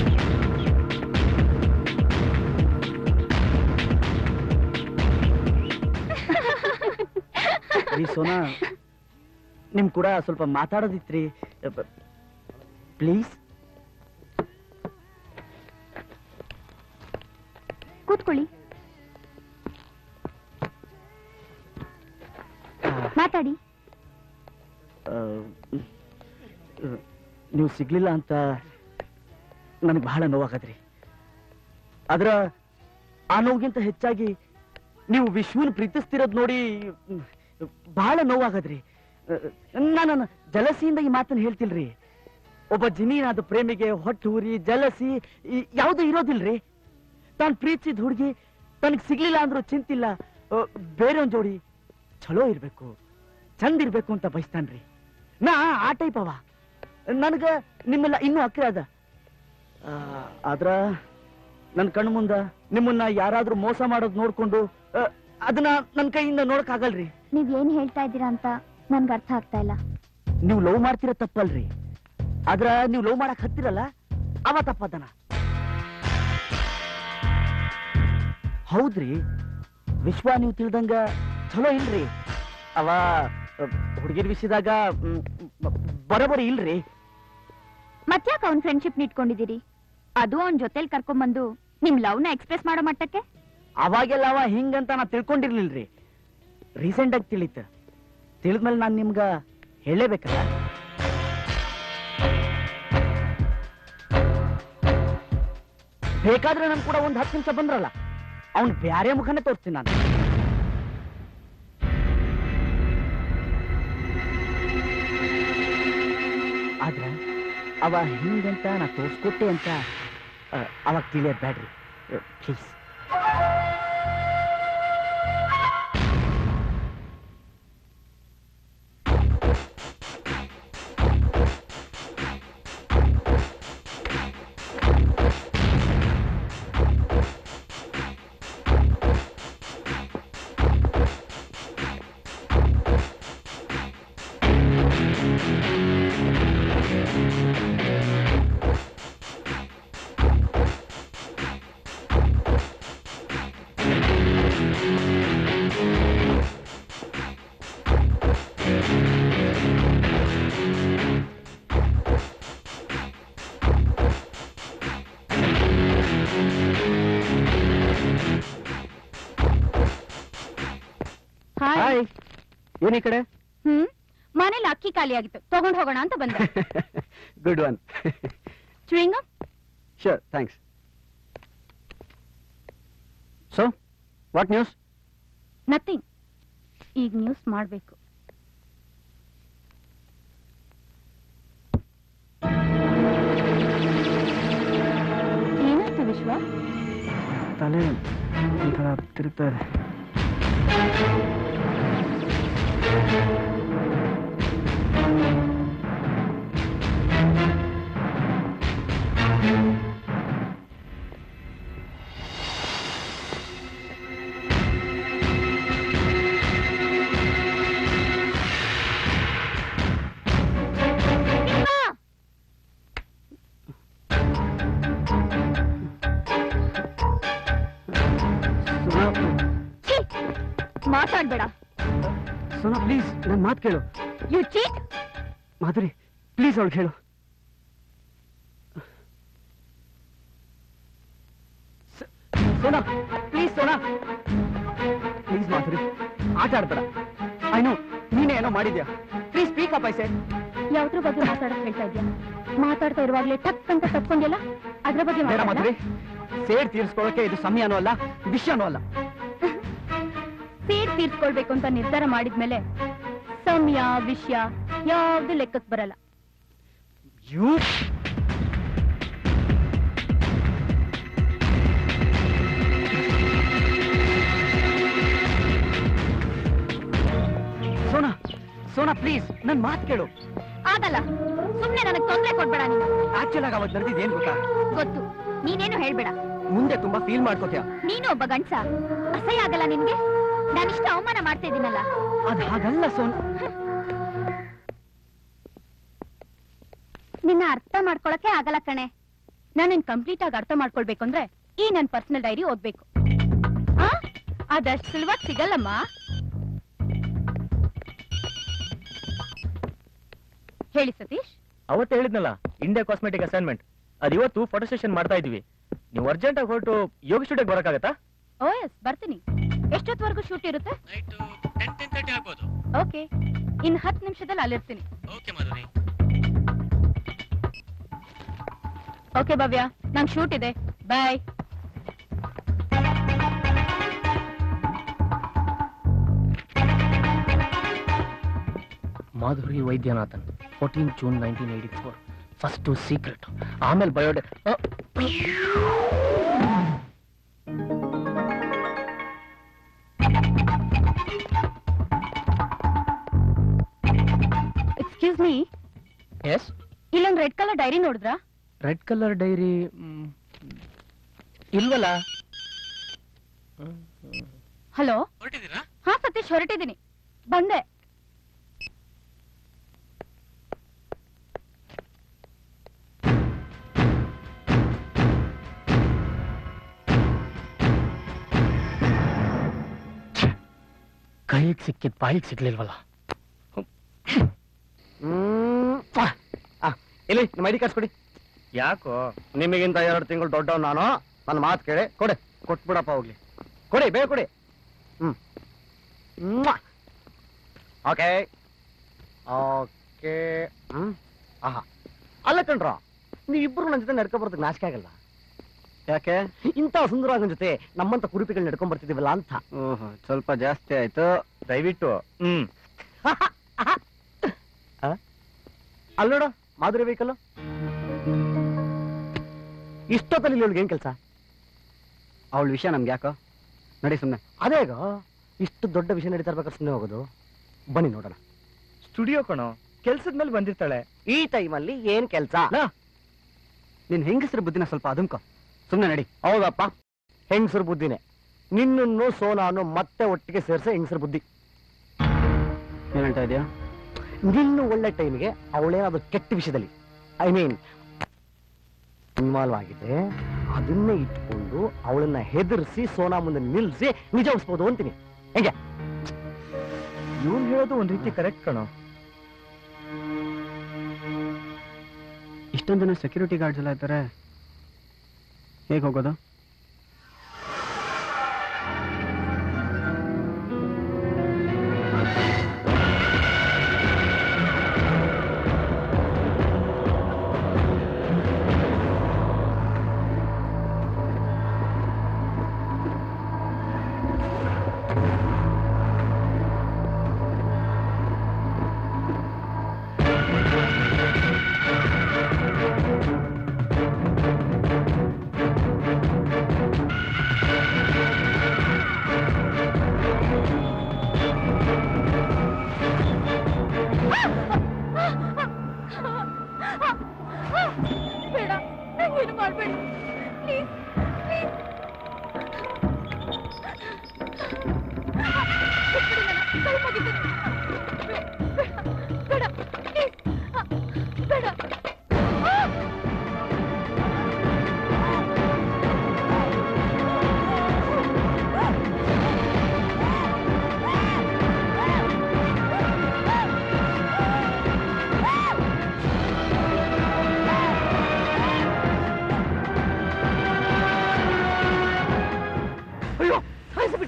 ಸೋನಾ, ನಿಮ್ ಕೂಡ ಸ್ವಲ್ಪ ಮಾತಾಡೋದಿತ್ರಿ, ಪ್ಲೀಸ್.
ಕೂತ್ಕೊಳ್ಳಿ, ಮಾತಾಡಿ.
ನೀವು ಸಿಗ್ಲಿಲ್ಲ ಅಂತ ನನಗೆ ಬಹಳ ನೋವಾಗದ್ರಿ. ಆದ್ರ ಆ ನೋವಿಗಿಂತ ಹೆಚ್ಚಾಗಿ ನೀವು ವಿಶ್ವನ್ ಪ್ರೀತಿಸ್ತಿರೋದ್ ನೋಡಿ ಬಹಳ ನೋವಾಗದ್ರಿ. ನಾನು ಜಲಸಿಯಿಂದ ಈ ಮಾತನ್ನ ಹೇಳ್ತಿಲ್ರಿ. ಒಬ್ಬ ಜಿನೀನಾದ ಪ್ರೇಮಿಗೆ ಹೊಟ್ಟು ಊರಿ ಜಲಸಿ ಯಾವುದು ಇರೋದಿಲ್ರಿ. ತಾನು ಪ್ರೀತಿಸಿದ ಹುಡುಗಿ ತನಗ್ ಸಿಗ್ಲಿಲ್ಲ ಅಂದ್ರೂ ಚಿಂತಿಲ್ಲ, ಬೇರೆ ಒಂದ್ ಜೋಡಿ ಚಲೋ ಇರ್ಬೇಕು, ಚಂದ ಇರ್ಬೇಕು ಅಂತ ಬಯಸ್ತಾನ್ರಿ. ನಾ ಆ ಟೈಪ್ ಅವ. ನನಗ ನಿಮ್ಮೆಲ್ಲ ಇನ್ನೂ ಅಕ್ರೆ ಅದ. ಆದ್ರ ನನ್ ಕಣ್ ಮುಂದ ನಿಮ್ಮನ್ನ ಯಾರಾದ್ರೂ ಮೋಸ ಮಾಡೋದ್ ನೋಡ್ಕೊಂಡು ಅದನ್ನ ನನ್ ಕೈಯಿಂದ ನೋಡಕ್ ಆಗಲ್ರಿ.
ನೀವ್ ಏನ್ ಹೇಳ್ತಾ ಇದ್ದೀರಾ ಅಂತ ನನ್ಗೆ ಅರ್ಥ ಆಗ್ತಾ ಇಲ್ಲ.
ನೀವು ಲವ್ ಮಾಡ್ತಿರೋ ತಪ್ಪಲ್ರಿ, ಆದ್ರ ನೀವು ಲವ್ ಮಾಡಕ್ ಹತ್ತಿರಲ್ಲ ಅವ ತಪ್ಪದನ. ಹೌದ್ರಿ, ವಿಶ್ವ ನೀವು ತಿಳಿದಂಗ ಚಲೋ ಇಲ್ರಿ. ಅವ ಹುಡುಗಿರ್ ವಿಷಯದಾಗ ಬರೋಬರಿ ಇಲ್ರಿ.
ಮತ್ತ್ಯಾಕ ಅವ್ನ್ ಫ್ರೆಂಡ್ಶಿಪ್ ನಿಟ್ಕೊಂಡಿದ್ದೀರಿ? ಅದು ಅವನ್ ಜೊತೆಲಿ ಕರ್ಕೊಂಡ್ಬಂದು ನಿಮ್ ಲವ್ ನ ಎಕ್ಸ್ಪ್ರೆಸ್ ಮಾಡೋ ಮಟ್ಟಕ್ಕೆ?
ಅವಾಗೆಲ್ಲ ಅವ ಹಿಂಗಂತ ನಾ ತಿಳ್ಕೊಂಡಿರ್ಲಿಲ್ರಿ. ರೀಸೆಂಟ್ ಆಗಿ ತಿಳಿತ. ತಿಳಿದ್ಮೇಲೆ ನಾನ್ ನಿಮ್ಗ ಹೇಳಲೇಬೇಕಲ್ಲ. ಬೇಕಾದ್ರೆ ನನ್ ಕೂಡ ಒಂದ್ ಹತ್ತು ನಿಮಿಷ ಬಂದ್ರಲ್ಲ, ಅವನ್ ಬ್ಯಾರೆ ಮುಖನೇ ತೋರಿಸ್ತೀನಿ ನಾನು. ಆದ್ರ ಅವ ಹಿಂಗಂತ ನಾ ತೋರ್ಸ್ಕೊಟ್ಟೆ ಅಂತ ಅವಾಗ ತಿಳಿಯೋದ್ ಬ್ಯಾಡ್ರಿ ಪ್ಲೀಸ್. ಹಾಯ್, ಏನ್ ಈ ಕಡೆ?
ಹ್ಮ್ ಮನೇಲಿ ಅಕ್ಕಿ ಖಾಲಿ ಆಗಿತ್ತು, ತಗೊಂಡ್ ಹೋಗೋಣ ಅಂತ ಬಂದೆ.
Good one.
Chewing gum?
Sure, thanks. So what news?
Nothing. ಈಗ ನ್ಯೂಸ್ ಮಾಡ್ಬೇಕು. ಏನಾಯ್ತು ವಿಶ್ವ?
ತಲೆ ಒಂಥರ ತಿರುಗ್ತಾ ಇದೆ.
ಮಾತಾಡ್ಬೇಡ.
ಸೋನಾ ಪ್ಲೀಸ್ ನನ್ನ ಮಾತು ಕೇಳು.
You cheat.
ಮಾಧುರಿ ಪ್ಲೀಸ್ ಅವಳಿಗೆ ಹೇಳು. ಸೋನಾ ಪ್ಲೀಸ್ ಸೋನಾ ಪ್ಲೀಸ್ ಮಾಧುರಿ ಆಟ ಆಡ್ಬೇಡ. ಐ ನೋ ನೀನೇ ಏನೋ ಮಾಡಿದ್ಯಾ. ಪ್ಲೀಸ್ ಸ್ಪೀಕ್ ಅಪ್ ಐ ಸೆ.
ಯಾವ್ದ್ರ ಬಗ್ಗೆ ಮಾತಾಡಕ್ ಹೇಳ್ತಾ ಇದ್ಯಾ? ಮಾತಾಡ್ತಾ ಇರುವಾಗ್ಲೇ ಟಕ್ ಅಂತ ತಪ್ಕೊಂಡಿಲ್ಲ. ಅದ್ರ ಬಗ್ಗೆ
ಬೇಡ ಮಾಧುರಿ, ಸೇಡ್ ತೀರ್ಸ್ಕೊಳ್ಳೋಕೆ ಇದು ಸಮಯನೂ ಅಲ್ಲ ವಿಷಯನೂ ಅಲ್ಲ.
ಸೇಡ್ ತೀರ್ಸ್ಕೊಳ್ಬೇಕು ಅಂತ ನಿರ್ಧಾರ ಮಾಡಿದ್ಮೇಲೆ ಸಮಯ ವಿಷಯ ಯಾವ್ದು ಲೆಕ್ಕಕ್ಕೆ ಬರಲ್ಲ.
ಯು ಸೋನಾ ಸೋನಾ ಪ್ಲೀಸ್ ನನ್ ಮಾತು ಕೇಳು.
ಆಗಲ್ಲ, ಸುಮ್ನೆ ನನಗ್ ತೊಂದ್ರೆ ಕೊಡ್ಬೇಡ ನೀನು.
ಆಕ್ಚುಲ್ ಆಗಿ ಅವತ್ತು ನಡೆದಿದ್ದು ಏನ್ ಗೊತ್ತಾ?
ಗೊತ್ತು, ನೀನೇನು ಹೇಳ್ಬೇಡ.
ಮುಂದೆ ತುಂಬಾ ಫೀಲ್ ಮಾಡ್ಕೋತೀಯ.
ನೀನು ಒಬ್ಬ ಗಂಡ್ಸ, ಅಸಹ್ಯ ಆಗಲ್ಲ ನಿನ್ಗೆ? ನಾನಿಷ್ಟ ಅವಮಾನ ಮಾಡ್ತಾ ಇದ್ದೀನಲ್ಲ.
ಅದ್ ಹಾಗಲ್ಲ ಸೋನಾ.
ನಿನ್ನ ಅರ್ಥ ಮಾಡ್ಕೊಳಕ್ಕೆ ಆಗಲ್ಲ ಕಣೆ. ನಾನಿನ್ ಕಂಪ್ಲೀಟ್ ಆಗಿ ಅರ್ಥ ಮಾಡ್ಕೊಳ್ಬೇಕು ಅಂದ್ರೆ ಈ ನನ್ ಪರ್ಸನಲ್ ಡೈರಿ ಓದ್ಬೇಕು. ಅದಷ್ಟು ಸುಲಭ ಸಿಗಲ್ಲಮ್ಮ. ಹೇಳಿ ಸತೀಶ್.
ಅವತ್ತು ಹೇಳಿದ್ನಲ್ಲ ಇಂಡಿಯಾ ಕಾಸ್ಮೆಟಿಕ್ ಅಸೈನ್ಮೆಂಟ್, ಅದ್ ಇವತ್ತು ಫೋಟೋ ಸೆಷನ್ ಮಾಡ್ತಾ ಇದೀವಿ. ನೀವು ಅರ್ಜೆಂಟ್ ಆಗಿ ಹೊರಟು ಯೋಗ ಸ್ಟುಡಿಯೋಗೆ ಬರಕ್ಕಾಗತ್ತಾ?
ಓ ಎಸ್, ಬರ್ತೀನಿ. ಎಷ್ಟೊತ್ತವರೆಗೂ ಶೂಟ್ ಇರುತ್ತೆ? ಓಕೆ, ಇನ್ ಹತ್ತು ನಿಮಿಷದಲ್ಲಿ ಅಲ್ಲಿರ್ತೀನಿ. ಓಕೆ ಭವ್ಯ, ನಂಗೆ ಶೂಟ್ ಇದೆ. Bye.
Madhuri Vaidyanathan, fourteen June nineteen eighty four. First secret, ಆಮೇಲೆ ಬಯೋಡೆ.
Excuse me.
ಎಸ್.
ಇಲ್ಲೊಂದು ರೆಡ್ ಕಲರ್ ಡೈರಿ ನೋಡಿದ್ರಾ?
ರೆಡ್ ಕಲರ್ ಡೈರಿ ಇಲ್ವಲ್ಲ.
ಹಲೋ. ಹಾ ಸತೀಶ್, ಹೊರಟಿದ್ದೀನಿ, ಬಂದೆ.
ಕೈಗೆ ಸಿಕ್ಕಿದ್ ಬಾಯಿಗೆ ಸಿಗ್ಲಿಲ್ವಲ್ಲ.
ಇಲ್ಲಿ ನಿಮ್ಮ ಐಡಿ ಕಾರ್ಡ್ಸ್ ಕೊಡಿ.
ಯಾಕೋ?
ನಿಮಗಿಂತ ಎರಡು ತಿಂಗಳು ದೊಡ್ಡವ್ ನಾನು. ನನ್ನ ಮಾತು ಕೇಳಿ ಕೊಡೆ. ಕೊಟ್ಬಿಡಪ್ಪ ಹೋಗ್ಲಿ. ಕೊಡಿ, ಬೇಗ ಕೊಡಿ. ಹ್ಮ್ ಓಕೆ ಓಕೆ ಹ್ಮ್ ಆಹಾ ಅಲ್ಲ ಕಣ್ರ, ನೀವಿಬ್ಬರು ನನ್ನ ಜೊತೆ ನಡ್ಕೊ ಬರೋದಕ್ಕೆ ನಾಚಿಕೆ ಆಗಲ್ಲ? ಯಾಕೆ? ಇಂಥ ಸುಂದರವಾಗನ ಜೊತೆ ನಮ್ಮಂತ ಕುರುಪಿಗಳು ನಡ್ಕೊಂಡ್ ಬರ್ತಿದೀವಲ್ಲ ಅಂತ. ಓಹೋ, ಸ್ವಲ್ಪ ಜಾಸ್ತಿ ಆಯ್ತು. ದಯವಿಟ್ಟು. ಹ್ಮ್ ಅಲ್ಲಿ ನೋಡು ಮಾಧುರಿ ವೆಹಿಕಲ್. ಇಷ್ಟೊತ್ತಲ್ಲಿ ಇವಳಿಗೆ ಏನ್ ಕೆಲಸ? ಅವಳ ವಿಷಯ ನಮ್ಗೆ ಯಾಕೋ, ನಡಿ ಸುಮ್ಮನೆ. ಅದೇಗ ಇಷ್ಟು ದೊಡ್ಡ ವಿಷಯ ನಡೀತಾ ಇರ್ಬೇಕಾದ್ರೆ ಸುಮ್ಮನೆ ಹೋಗೋದು? ಬನ್ನಿ ನೋಡೋಣ.
ಸ್ಟುಡಿಯೋ ಕಣೋ, ಕೆಲ್ಸದ ಮೇಲೆ ಬಂದಿರ್ತಾಳೆ.
ಈ ಟೈಮಲ್ಲಿ ಏನ್ ಕೆಲ್ಸ?
ನಿನ್ ಹೆಂಗಸರ ಬುದ್ಧಿನ ಸ್ವಲ್ಪ ಅದುಮ್ಕೋ. ಸುಮ್ಮನೆ ನಡಿ.
ಹೌದಪ್ಪ, ಹೆಂಗಸರ ಬುದ್ಧಿನೇ. ನಿನ್ನನ್ನು ಸೋನಾನು ಮತ್ತೆ ಒಟ್ಟಿಗೆ ಸೇರ್ಸ ಹೆಂಗಸರ ಬುದ್ಧಿ.
ಏನ್ ಹೇಳ್ತಾ ಇದೆಯಾ?
ನಿನ್ನ ಒಳ್ಳೆ ಟೈಮ್ಗೆ ಅವಳೇನಾದ್ರು ಕೆಟ್ಟ ವಿಷಯದಲ್ಲಿ, ಐ ಮೀನ್ ಇನ್ವಾಲ್ವ್ ಆಗಿದ್ರೆ ಅದನ್ನೇ ಇಟ್ಕೊಂಡು ಅವಳನ್ನ ಹೆದರ್ಸಿ ಸೋನಾ ಮುಂದೆ ನಿಲ್ಸಿ ನಿಜ ಉಳಿಸ್ಬೋದು ಅಂತೀನಿ. ಹೆಂಗೆ?
ಇವ್ನು ಹೇಳೋದು ಒಂದ್ ರೀತಿ ಕರೆಕ್ಟ್ ಕಣೋ.
ಇಷ್ಟೊಂದು ಜನ ಸೆಕ್ಯೂರಿಟಿ ಗಾರ್ಡ್ಸ್ ಎಲ್ಲ ಇರ್ತಾರೆ, ಹೇಗೆ ಹೋಗೋದು?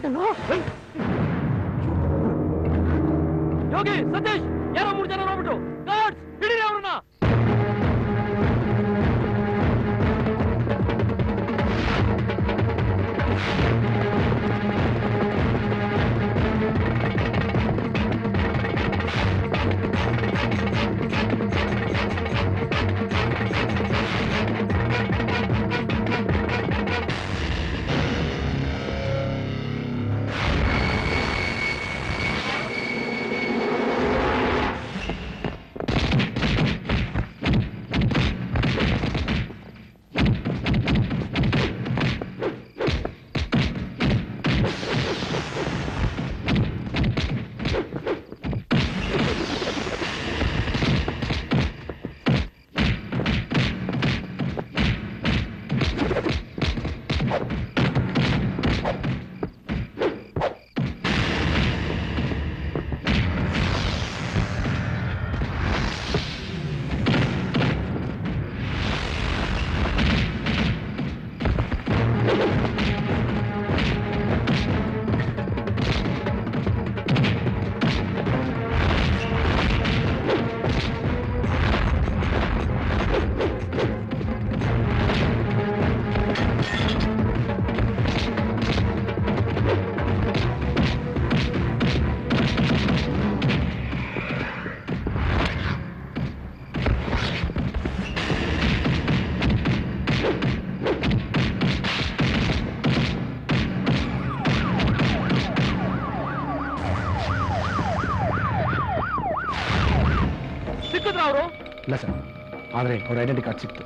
ಯೋಗಿ ಸತೀಶ್ ಯಾರೋ ಮೂರು ಜನ ನೋಡ್ಬಿಟ್ಟು ಗಾರ್ಡ್ಸ್ ಹಿಡೀರಿ ಅವ್ರನ್ನ.
ಇಲ್ಲ ಸರ್, ಆದ್ರೆ ಅವ್ರ ಐಡೆಂಟಿ ಕಾರ್ಡ್ ಸಿಕ್ತು.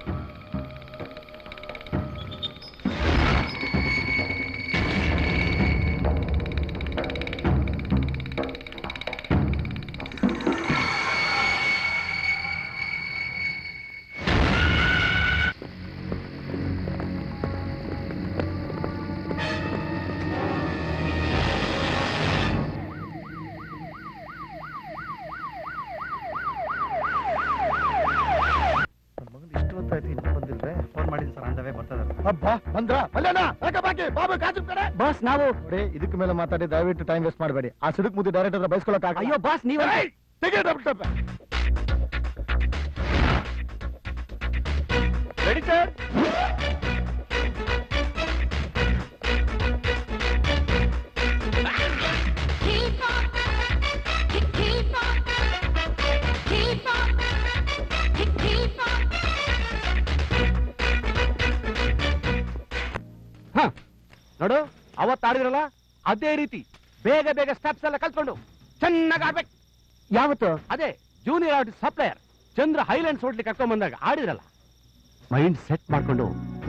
ಬಾಸ್ ನಾವು
ನೋಡಿ, ಇದಕ್ಕೆ ಮೇಲೆ ಮಾತಾಡಿ ದಯವಿಟ್ಟು ಟೈಮ್ ವೇಸ್ಟ್ ಮಾಡಬೇಡಿ. ಆ ಸಿಡುಕ್ ಮುದ್ದಿ ಡೈರೆಕ್ಟ್ ಹತ್ರ ಬಯಸ್ಕೊಳಕ್
ಅಯ್ಯೋ ಬಾಸ್ ನೀವು
ರೆಡಿ ಸರ್.
ನೋಡು, ಅವತ್ತು ಆಡಿದ್ರಲ್ಲ ಅದೇ ರೀತಿ ಬೇಗ ಬೇಗ ಸ್ಟೆಪ್ಸ್ ಎಲ್ಲ ಕಲ್ತ್ಕೊಂಡು ಚೆನ್ನಾಗಿ ಆಡ್ಬೇಕು.
ಯಾವತ್ತು?
ಅದೇ junior artist supplier Chandra highlands ಹೋಟ್ಲಿಗೆ ಕರ್ಕೊಂಡ್ ಬಂದಾಗ ಆಡಿದ್ರಲ್ಲ. ಮೈಂಡ್ ಸೆಟ್ ಮಾಡ್ಕೊಂಡು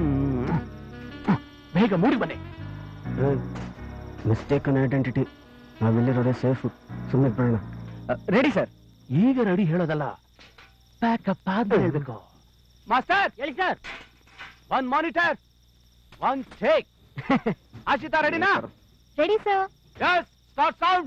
ಬೇಗ ಮೂಡಿ ಬನ್ನಿ.
ಮಿಸ್ಟೇಕ್ ಅನ್ ಐಡೆಂಟಿಟಿ, ನಾವಿಲ್ಲಿರೋದೇ ಸೇಫ್, ಸುಮ್ಮನೆ ಬರೋಣ.
Ready sir. ಈಗ ರೆಡಿ ಹೇಳೋದಲ್ಲ, ಪ್ಯಾಕಪ್ ಆದ್ಮೇಲೆ ಹೇಳ್ಬೇಕು. ಮಾಸ್ಟರ್ ಹೇಳಿ sir. One monitor, one take. Ashita ರೆಡಿನಾ?
Ready sir.
Yes, start sound.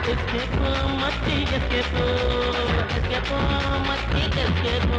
escape, matti escape, escape, matti escape.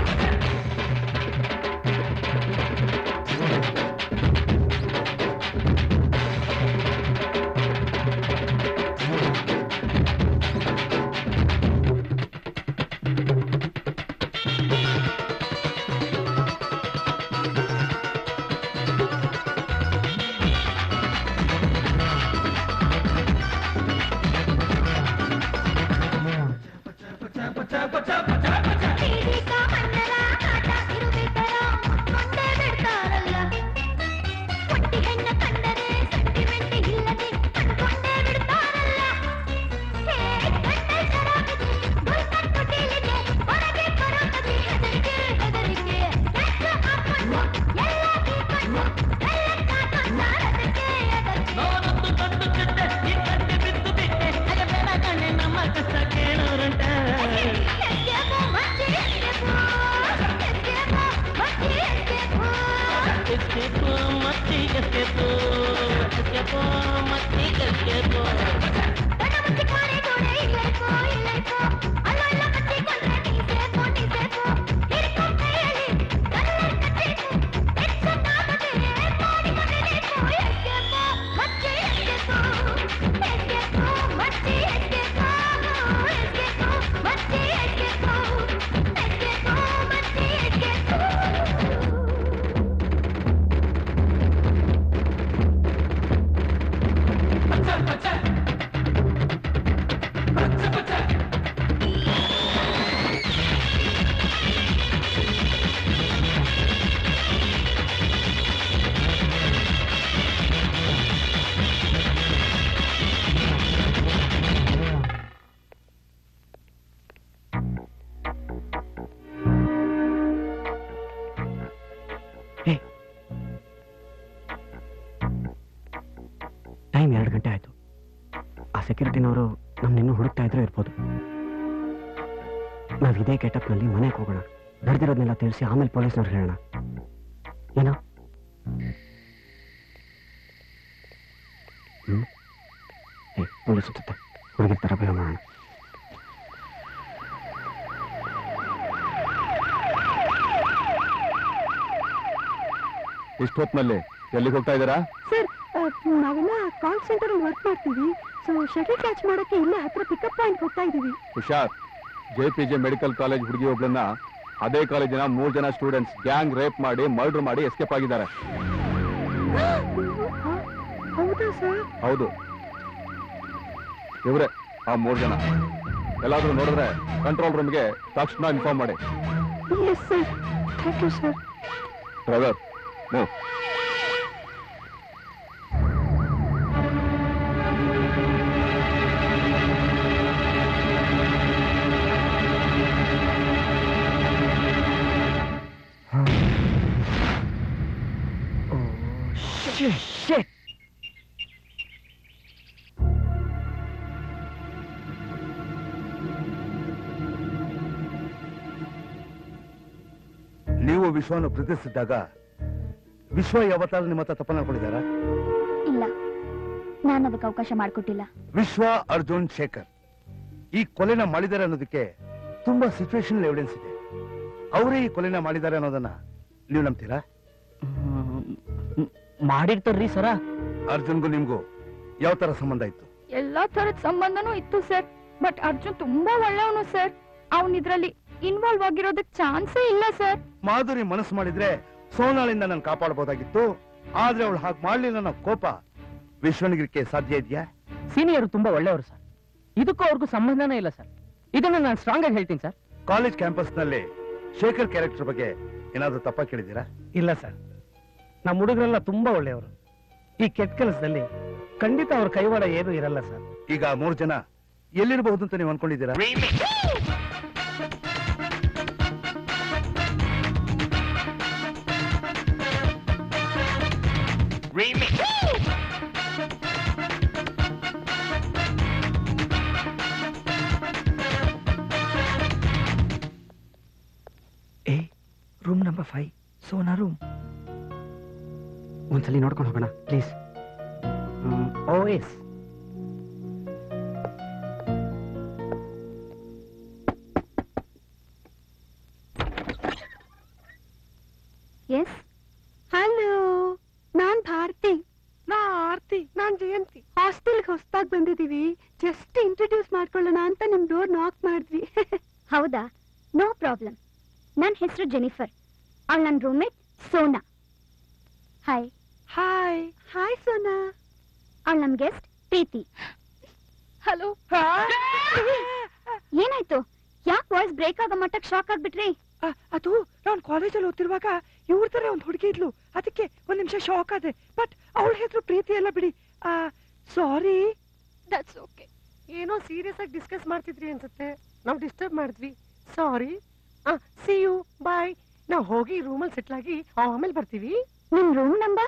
Time ಎರಡು ಗಂಟೆ ಆಯ್ತು. ಆ ಸೆಕ್ಯೂರಿಟಿನವರು ನಮ್ಮನ್ನಿನ್ನೂ ಹುಡುಕ್ತಾ ಇದ್ರೆ ಇರ್ಬೋದು. ನಾವು ಇದೇ ಗೆಟಪ್ನಲ್ಲಿ ಮನೆಗೆ ಹೋಗೋಣ, ನಡೆದಿರೋದನ್ನೆಲ್ಲ ತಿಳಿಸಿ ಆಮೇಲೆ ಪೊಲೀಸ್ನವ್ರು ಹೇಳೋಣ. ಏನೋ ಹ್ಮ್ ಏ ಪೊಲೀಸ್ ಜೊತೆ ಹುಡುಗಿರ ಥರ ಭಯ ಮಾಡೋಣ.
ಇಷ್ಟೊತ್ತಿನಲ್ಲಿ ಎಲ್ಲಿಗೆ ಹೋಗ್ತಾ ಇದ್ದೀರಾ?
ಸರ್, ನಾವೆಲ್ಲ ಕಾಲ್ ಸೆಂಟರ್ ವರ್ಕ್ ಮಾಡ್ತೀವಿ. ಸೊ ಶಟಲ್ ಕ್ಯಾಚ್ ಮಾಡೋಕೆ ಇಲ್ಲೇ ಹತ್ರ ಪಿಕಪ್ ಪಾಯಿಂಟ್ ಹೋಗ್ತಾ ಇದೀವಿ.
ಹುಷಾರ್, J P J medical college ಹುಡುಗಿ ಒಬ್ಳನ್ನ ಅದೇ ಕಾಲೇಜಿನ ಮೂರ್ ಜನ ಸ್ಟೂಡೆಂಟ್ಸ್ ಗ್ಯಾಂಗ್ ರೇಪ್ ಮಾಡಿ ಮರ್ಡರ್ ಮಾಡಿ ಎಸ್ಕೇಪ್ ಆಗಿದ್ದಾರೆ.
ಹೌದಾ ಸರ್?
ಹೌದು, ಇವರೇ ಆ ಮೂರ್ ಜನ. ಎಲ್ಲಾದ್ರೂ ನೋಡಿದ್ರೆ ಕಂಟ್ರೋಲ್ ರೂಮ್ಗೆ ತಕ್ಷಣ ಇನ್ಫಾರ್ಮ್ ಮಾಡಿ.
Yes sir. Thank you sir.
Driver move.
Shit!
ನೀವು ವಿಶ್ವವನ್ನು ಪ್ರೀತಿಸಿದ್ದಾಗ ವಿಶ್ವ ಯಾವತ್ತಾದ್ರೂ ನಿಮ್ಮ ಹತ್ರ ತಪ್ಪ ನಡ್ಕೊಂಡಿದ್ದಾರಾ?
ಇಲ್ಲ, ನಾನು ಅದಕ್ಕೆ ಅವಕಾಶ ಮಾಡಿಕೊಟ್ಟಿಲ್ಲ.
ವಿಶ್ವ ಅರ್ಜುನ್ ಶೇಖರ್ ಈ ಕೊಲೆನ ಮಾಡಿದ್ದಾರೆ ಅನ್ನೋದಕ್ಕೆ ತುಂಬಾ ಸಿಚುವೇಶನಲ್ ಎವಿಡೆನ್ಸ್ ಇದೆ. ಅವರೇ ಈ ಕೊಲೆನ ಮಾಡಿದ್ದಾರೆ ಅನ್ನೋದನ್ನ ನೀವು ನಂಬ್ತೀರಾ?
ಮಾಡಿರ್ತಾರ್ರಿ ಸರ.
ಅರ್ಜುನ್ಗೂ ನಿಮ್ಗೂ ಯಾವ ತರ ಸಂಬಂಧ ಇತ್ತು?
ಎಲ್ಲಾ ತರದ ಸಂಬಂಧನೂ ಇತ್ತು ಸರ್. ಬಟ್ ಅರ್ಜುನ್ ತುಂಬಾ ಒಳ್ಳೆಯವನು ಸರ್. ಅವನ್ ಇದ್ರಲ್ಲಿ ಇನ್ವಾಲ್ವ್ ಆಗಿರೋದಕ್ಕೆ ಚಾನ್ಸೇ ಇಲ್ಲ ಸರ್.
ಮಾಧುರಿ ಮನಸ್ಸು ಮಾಡಿದ್ರೆ ಸೋನಾಳಿಂದ ನಾನು ಕಾಪಾಡಬಹುದಾಗಿತ್ತು. ಆದ್ರೆ ಅವಳು ಹಾಗೆ ಮಾಡ್ಲಿಲ್ಲ ಅನ್ನೋ ಕೋಪ ವಿಶ್ವನಿಗೆ ಸಾಧ್ಯ ಇದೆಯಾ?
ಸೀನಿಯರ್ ತುಂಬಾ ಒಳ್ಳೆಯವರು ಸರ್. ಇದಕ್ಕೂ ಅವ್ರಿಗೂ ಸಂಬಂಧನೇ ಇಲ್ಲ ಸರ್. ಇದನ್ನ ನಾನು ಸ್ಟ್ರಾಂಗ್ ಆಗಿ ಹೇಳ್ತೀನಿ ಸರ್.
ಕಾಲೇಜ್ ಕ್ಯಾಂಪಸ್ ನಲ್ಲಿ ಶೇಖರ್ ಕ್ಯಾರೆಕ್ಟರ್ ಬಗ್ಗೆ ಏನಾದ್ರೂ ತಪ್ಪ ಕೇಳಿದ್ದೀರಾ?
ಇಲ್ಲ ಸರ್, ನಮ್ಮ ಹುಡುಗರೆಲ್ಲ ತುಂಬಾ ಒಳ್ಳೆಯವರು. ಈ ಕೆಟ್ಟ ಕೆಲಸದಲ್ಲಿ ಖಂಡಿತ ಅವ್ರ ಕೈವಾಡ ಏನು ಇರಲ್ಲ ಸರ್.
ಈಗ ಮೂರು ಜನ ಎಲ್ಲಿರಬಹುದು ಅಂತ ನೀವು ಅನ್ಕೊಂಡಿದ್ದೀರಾ?
ಏ room number five, Sona room. ಒಂದ್ಸಲಿ ನೋಡ್ಕೊಂಡು ಹೋಗೋಣ ಪ್ಲೀಸ್. ಓ ಎಸ್
ಇಂಟ್ರೊಡ್ಯೂಸ್ ಮಾಡ್ಕೊಳ್ಳೋಣ ಅಂತ ನಿಮ್ ಡೋರ್ ನಾಕ್ ಮಾಡಿದ್ವಿ.
ಹೌದಾ? No problem. ನನ್ನ ಹೆಸರು ಜೆನಿಫರ್. ಅವಳು ನನ್ನ roommate Sona. Hi.
Hi hi Sona.
ಅವಳು ನಮ್ ಗೆಸ್ಟ್ ಪ್ರೀತಿ.
ಹಲೋ.
ಏನಾಯ್ತು? ಯಾಕೆ ವಾಯ್ಸ್ ಬ್ರೇಕ್ ಆಗೋ ಮಟ್ಟಕ್ಕೆ ಶಾಕ್ ಆಗ್ಬಿಟ್ರಿ?
ಅದು ನಾನು ಕಾಲೇಜಲ್ಲಿ ಓದ್ತಿರುವಾಗ ಇವ್ರ ತರ ಒಂದು ಹುಡುಗಿ ಇದ್ಲು, ಅದಕ್ಕೆ ಒಂದ್ ನಿಮಿಷ ಶಾಕ್ ಆದೆ. ಬಟ್ ಅವಳ ಹೆಸರು ಪ್ರೀತಿ ಎಲ್ಲ ಬಿಡಿ. ಸಾರಿ.
That's okay.
ಏನೋ ಸೀರಿಯಸ್ ಆಗಿ ಡಿಸ್ಕಸ್ ಮಾಡ್ತಿದ್ರಿ ಅನ್ಸುತ್ತೆ, ನಾವು ಡಿಸ್ಟರ್ಬ್ ಮಾಡಿದ್ವಿ. ಸಾರಿ. See you bye. ನಾವು ಹೋಗಿ ರೂಮಲ್ಲಿ ಸೆಟ್ಲ್ ಆಗಿ ಆಮೇಲೆ ಬರ್ತೀವಿ.
ನಿಮ್ ರೂಮ್ ನಂಬರ್?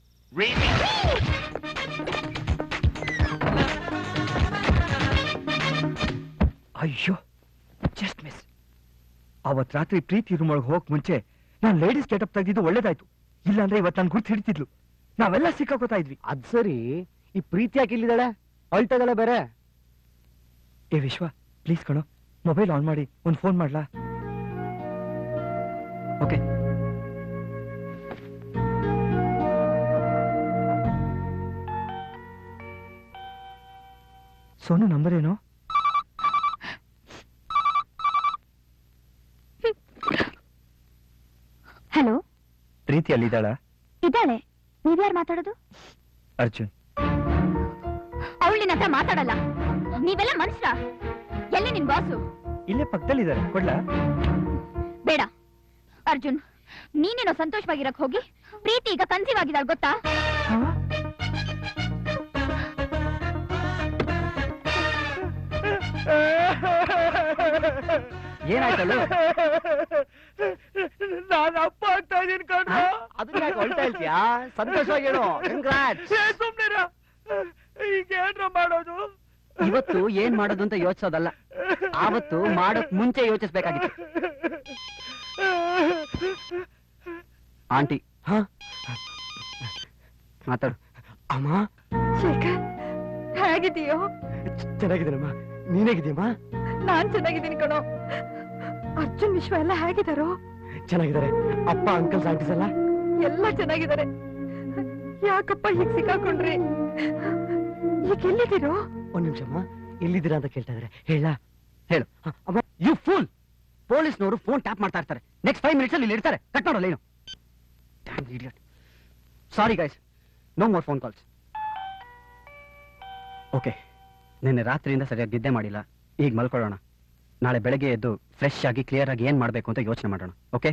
ಅಯ್ಯೋ, ಜಸ್ಟ್ ಮಿಸ್. ಅವತ್ ರಾತ್ರಿ ಪ್ರೀತಿ ರೂಮ್ ಒಳಗೆ ಹೋಗಕ್ ಮುಂಚೆ ನಾನು ಲೇಡೀಸ್ ಗೆಟಪ್ ತೆಗೆದಿದ್ದು ಒಳ್ಳೇದಾಯ್ತು. ಇಲ್ಲಾಂದ್ರೆ ಇವತ್ತು ನಾನು ಗುರ್ತು ಹಿಡಿತಿದ್ಲು. ನಾವೆಲ್ಲ ಸಿಕ್ಕಾಕೋತಾ ಇದ್ವಿ.
ಅದ್ ಸರಿ, ಈ ಪ್ರೀತಿ ಯಾಕೆ ಇಲ್ಲಿದ್ದಾಳೆ? ಅಳ್ತಾಗಲ್ಲ ಬೇರೆ.
ಏ ವಿಶ್ವ, ಪ್ಲೀಸ್ ಕಣೋ, ಮೊಬೈಲ್ ಆನ್ ಮಾಡಿ ಒಂದು ಫೋನ್ ಮಾಡ್ಲಾ? ಓಕೆ. ಸೋನು ನಂಬರ್ ಏನು?
ಹಲೋ.
ಪ್ರೀತಿ ಅಲ್ಲಿದ್ದಾಳ?
ಇದ್ದಾಳೆ. ನೀವ್ಯಾರು ಮಾತಾಡೋದು?
ಅರ್ಜುನ್.
ಅವಳು ನಿನ್ನ ಹತ್ರ ಮಾತಾಡಲ್ಲ. ನೀವೆಲ್ಲ ಮನುಷ್ಯ. ಎಲ್ಲಿ ನಿನ್ ಬಾಸು?
ಇಲ್ಲೇ ಪಕ್ಕದಲ್ಲಿದ್ದಾರೆ, ಕೊಡ್ಲಾ?
ಬೇಡ ಅರ್ಜುನ್, ನೀನೇನೋ ಸಂತೋಷವಾಗಿರಕ್ ಹೋಗಿ ಪ್ರೀತಿ ಈಗ ಕನ್ಸೀವ್ ಆಗಿದ್ದಾಳೆ ಗೊತ್ತಾ?
ಏನಾಯ್ತಲ್ಲ?
ನಾನು ಅಪ್ಪ ಆಗ್ತಾ ಇದೀನಿ ಕಣ್ಣ.
ಅದನ್ನ ಯಾಕೆ ಹೊಳ್ತಾ ಇರ್ತೀಯಾ? ಸಂತೋಷವಾಗಿರೋ.
ಸುಮ್ನಿರ. ಈಗ ಏನ್ರ ಮಾಡೋದು?
ಇವತ್ತು ಏನ್ ಮಾಡೋದು ಅಂತ ಯೋಚಿಸೋದಲ್ಲ, ಆವತ್ತು ಮಾಡೋಕ್ ಮುಂಚೆ ಯೋಚಿಸ್ಬೇಕಾಗಿತ್ತು. ಆಂಟಿ ಮಾತಾಡು.
ಅಮ್ಮ.
ಶೇಖರ್, ಹೇಗಿದೀಯೋ?
ಚೆನ್ನಾಗಿದ್ದೀನಮ್ಮ, ನೀನೇಗಿದೀಯಮ್ಮ?
ನಾನ್ ಚೆನ್ನಾಗಿದ್ದೀನಿ ಕಣೋ. ಅರ್ಜುನ್ ವಿಶ್ವ ಎಲ್ಲ ಹೇಗಿದಾರೋ?
ಚೆನ್ನಾಗಿದ್ದಾರೆ. ಅಪ್ಪ ಅಂಕಲ್ಸ್ ಆಂಟೀಸ್ ಎಲ್ಲ
ಎಲ್ಲ ಚೆನ್ನಾಗಿದ್ದಾರೆ. ಯಾಕಪ್ಪ ಹೀಗ್ ಸಿಕ್ಕಾಕೊಂಡ್ರಿ? ಈಗ ಎಲ್ಲಿದ್ದೀರೋ?
ಒಂದ್ ನಿಮಿಷಮ್ಮ, ಎಲ್ಲಿದ್ದೀರಾ ಅಂತ ಕೇಳ್ತಾ ಇದಾರೆ. ಹೇಳ
ಹೇಳು.
ಅಮ್ಮ.
You fool. ಪೊಲೀಸ್ನವರು ಫೋನ್ ಟ್ಯಾಪ್ ಮಾಡ್ತಾ ಇರ್ತಾರೆ. ನೆಕ್ಸ್ಟ್ ಫೈವ್ ಮಿನಿಟ್ಸ್ ಅಲ್ಲಿ ಇಲ್ಲಿ ಇರ್ತಾರೆ. ಕಟ್ ಮಾಡೋಲ್ಲ ಏನು? Sorry guys, no more phone calls. Okay, ನಿನ್ನೆ ರಾತ್ರಿಯಿಂದ ಸರಿಯಾಗಿ ನಿದ್ದೆ ಮಾಡಿಲ್ಲ. ಈಗ ಮಲ್ಕೊಳ್ಳೋಣ. ನಾಳೆ ಬೆಳಗ್ಗೆ ಎದ್ದು ಫ್ರೆಶ್ ಆಗಿ ಕ್ಲಿಯರ್ ಆಗಿ ಏನ್ ಮಾಡ್ಬೇಕು ಅಂತ ಯೋಚನೆ ಮಾಡೋಣ. ಓಕೆ?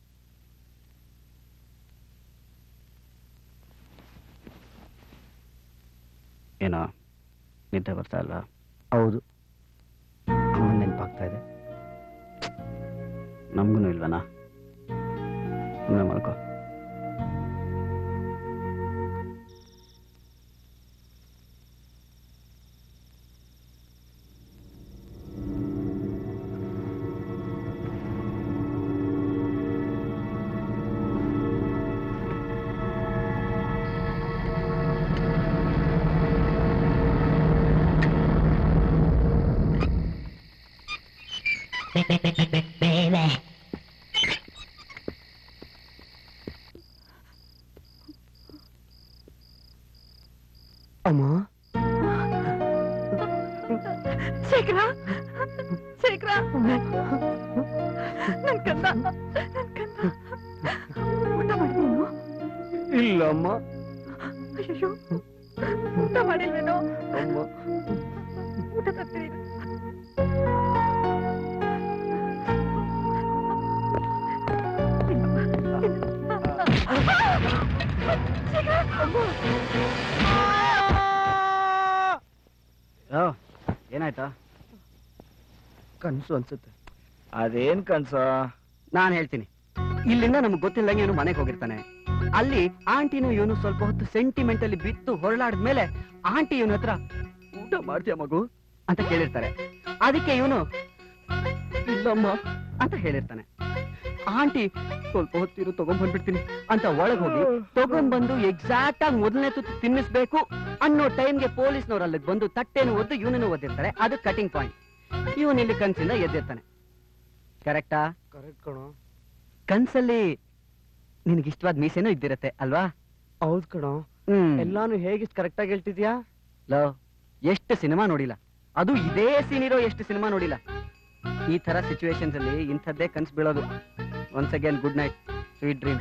ಏನೋ ನಿದ್ದೆ ಬರ್ತಾ ಇಲ್ಲ?
ಹೌದು.
ಅಮ್ಮನ ನೆನಪಾಗ್ತಾ ಇದೆ. ನಮಗೂ ಇಲ್ವನಾ? ಸುಮ್ಮನೆ ಮಾಡ್ಕೋ.
ಅಮ್ಮ.
ಶೇಖರ, ಶೇಖರ, ನನ್ ಕಂದ, ನನ್ ಕಂದ. ಊಟ ಮಾಡಿದೇನು?
ಇಲ್ಲ ಅಮ್ಮ.
ಅಯ್ಯೋ, ಊಟ ಮಾಡಿಲ್ವೇನೋ?
ಅಮ್ಮ,
ಊಟ ತರ್ತೀನಿ.
ಏನಾಯ್ತಾ?
ಕನ್ಸು ಅನ್ಸುತ್ತೆ.
ಅದೇನ್ ಕನ್ಸ?
ನಾನ್ ಹೇಳ್ತೀನಿ. ಇಲ್ಲಿಂದ ನಮ್ಗೆ ಗೊತ್ತಿಲ್ಲಂಗೆ ಇವನು ಮನೆಗೆ ಹೋಗಿರ್ತಾನೆ. ಅಲ್ಲಿ ಆಂಟಿನೂ ಇವನು ಸ್ವಲ್ಪ ಹೊತ್ತು ಸೆಂಟಿಮೆಂಟ್ ಅಲ್ಲಿ ಬಿತ್ತು ಹೊರಳಾಡ್ಮೇಲೆ ಆಂಟಿ ಇವನ ಹತ್ರ ಊಟ ಮಾಡ್ತೀಯ ಮಗು ಅಂತ ಕೇಳಿರ್ತಾರೆ. ಅದಕ್ಕೆ ಇವನು ಇಲ್ಲಮ್ಮ ಅಂತ ಹೇಳಿರ್ತಾನೆ. ಆಂಟಿ ಸ್ವಲ್ಪ ಹೊತ್ತಿರು ತಗೊಂಡ್ಬಂದ್ಬಿಡ್ತೀನಿ ಅಂತ ಒಳಗ್ ಹೋಗಿ ತಗೊಂಡ್ಬಂದು ಎಕ್ಸಾಕ್ಟ್ ಆಗಿ ಮೊದಲನೇ ತುತ್ತು ತಿನ್ನಿಸ್ಬೇಕು ಅನ್ನೋ ಟೈಮ್ಗೆ ಪೊಲೀಸ್ನವ್ರು ಅಲ್ಲಿಗೆ ಬಂದು ತಟ್ಟೆನು ಒದ್ದು ಇವನನ್ನು ಒದ್ದಿರ್ತಾರೆ. ಅದು ಕಟಿಂಗ್ ಪಾಯಿಂಟ್. ಇವನ್ ಇಲ್ಲಿ ಕನ್ಸಿಂದ ಎದ್ದಿರ್ತಾನೆ. ಕರೆಕ್ಟಾ?
ಕರೆಕ್ಟ್ ಕಣೋ.
ಕನ್ಸಲ್ಲಿ ನಿನ್ಗೆ ಇಷ್ಟವಾದ ಮೀಸೆನೂ ಇದ್ದಿರತ್ತೆ ಅಲ್ವಾ?
ಹೌದ್ ಕಣೋ.
ಹ್ಮ್.
ಎಲ್ಲಾನು ಹೇಗಿಷ್ಟು ಕರೆಕ್ಟ್ ಆಗಿ ಹೇಳ್ತಿದ್ಯಾ?
ಲೋ, ಎಷ್ಟು ಸಿನಿಮಾ ನೋಡಿಲ್ಲ, ಅದು ಇದೇ ಸೀನ್ ಇರೋ ಎಷ್ಟು ಸಿನಿಮಾ ನೋಡಿಲ್ಲ. ಈ ತರ ಸಿಚುವೇಶನ್ಸ್ ಅಲ್ಲಿ ಇಂಥದ್ದೇ ಕನ್ಸು ಬೀಳೋದು. Once again good night, sweet dream.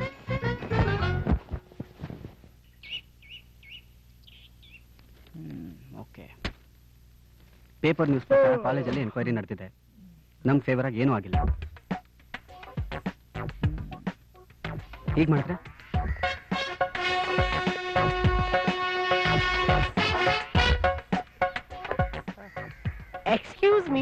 Okay, paper news ಪ್ರಕಾರ ಕಾಲೇಜಲ್ಲಿ ಎನ್ಕ್ವೈರಿ ನಡೆದಿದೆ. ನಮ್ ಫೇವರ್ ಆಗಿ ಏನೂ ಆಗಿಲ್ಲ. ಹೀಗೆ ಮಾಡಿದ್ರೆ
ಎಕ್ಸ್ಕ್ಯೂಸ್ ಮೀ,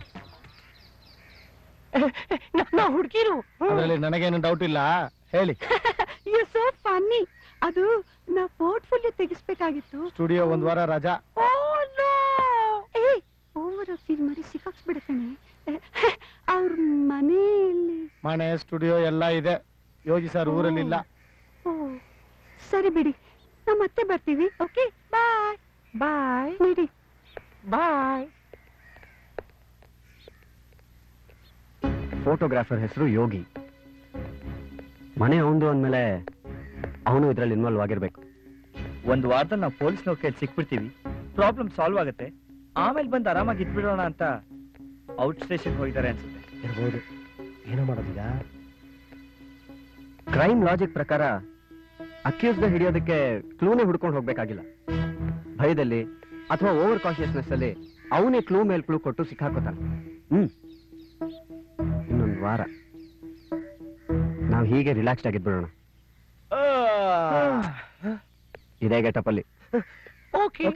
ನಾ ಹುಡುಗಿರು.
ಅದರಲ್ಲಿ ನನಗೇನು ಡೌಟ್ ಇಲ್ಲ, ಹೇಳಿ.
You so funny. ಅದು ನಾ ಪೋರ್ಟ್ಫೋಲಿಯೋ ತೆಗಿಸ್ಬೇಕಾಗಿತ್ತು.
ಸ್ಟುಡಿಯೋ ಒಂದ್ ವಾರ ರಜಾ.
ಓ ನೋ, ಏ ಓವರ್ ಫೀಲ್ ಮಾಡಿ ಸಿಕ್ಕಾಕ್ಸ್ಬಿಡ್ತಾನೆ. ಅವ್ರ ಮನೆಯಲ್ಲಿ
ಮನೆ ಸ್ಟುಡಿಯೋ ಎಲ್ಲ ಇದೆ. ಯೋಗಿ ಸರ್ ಊರಲ್ಲಿ ಇಲ್ಲ.
ಓ ಸರಿ ಬಿಡಿ, ನಾವು ಮತ್ತೆ ಬರ್ತೀವಿ. Okay, bye bye. ಬಿಡಿ, ಬಾಯ್.
ಫೋಟೋಗ್ರಾಫರ್ ಹೆಸರು ಯೋಗಿ. ಮನೆ ಅವನು ಅಂದಮೇಲೆ ಅವನು ಇದ್ರಲ್ಲಿ ಇನ್ವಾಲ್ವ್ ಆಗಿರ್ಬೇಕು.
ಒಂದು ವಾರದಲ್ಲಿ ನಾವು ಪೊಲೀಸ್ ನೌಕರಿ ಸಿಕ್ಬಿಡ್ತೀವಿ, ಪ್ರಾಬ್ಲಮ್ ಸಾಲ್ವ್ ಆಗುತ್ತೆ. ಆಮೇಲೆ ಬಂದು ಆರಾಮಾಗಿ ಇದ್ಬಿಡೋಣ ಅಂತ ಔಟ್ ಸ್ಟೇಷನ್ ಹೋಗಿದ್ದಾರೆ ಅನ್ಸುತ್ತೆ.
ಇರ್ಬೋದು. ಏನೋ ಮಾಡೋದೀಗ?
ಕ್ರೈಮ್ ಲಾಜಿಕ್ ಪ್ರಕಾರ ಅಕ್ಯೂಸ್ನ ಹಿಡಿಯೋದಕ್ಕೆ ಕ್ಲೂನೇ ಹುಡ್ಕೊಂಡು ಹೋಗ್ಬೇಕಾಗಿಲ್ಲ. ಭಯದಲ್ಲಿ ಅಥವಾ ಓವರ್ ಕಾನ್ಶಿಯಸ್ನೆಸ್ ಅಲ್ಲಿ ಅವನೇ ಕ್ಲೂ ಮೇಲೆ ಕ್ಲೂ ಕೊಟ್ಟು ಸಿಕ್ಕಾಕೋತಾನೆ. ಹ್ಮ್ ಇನ್ನೊಂದು ವಾರ ನಾವು ಹೀಗೆ ರಿಲ್ಯಾಕ್ಸ್ಡ್ ಆಗಿದ್ಬಿಡೋಣ. ಇದೇ ಗೆಟಪ್ ಅಲ್ಲಿ.
ಓಕೆ.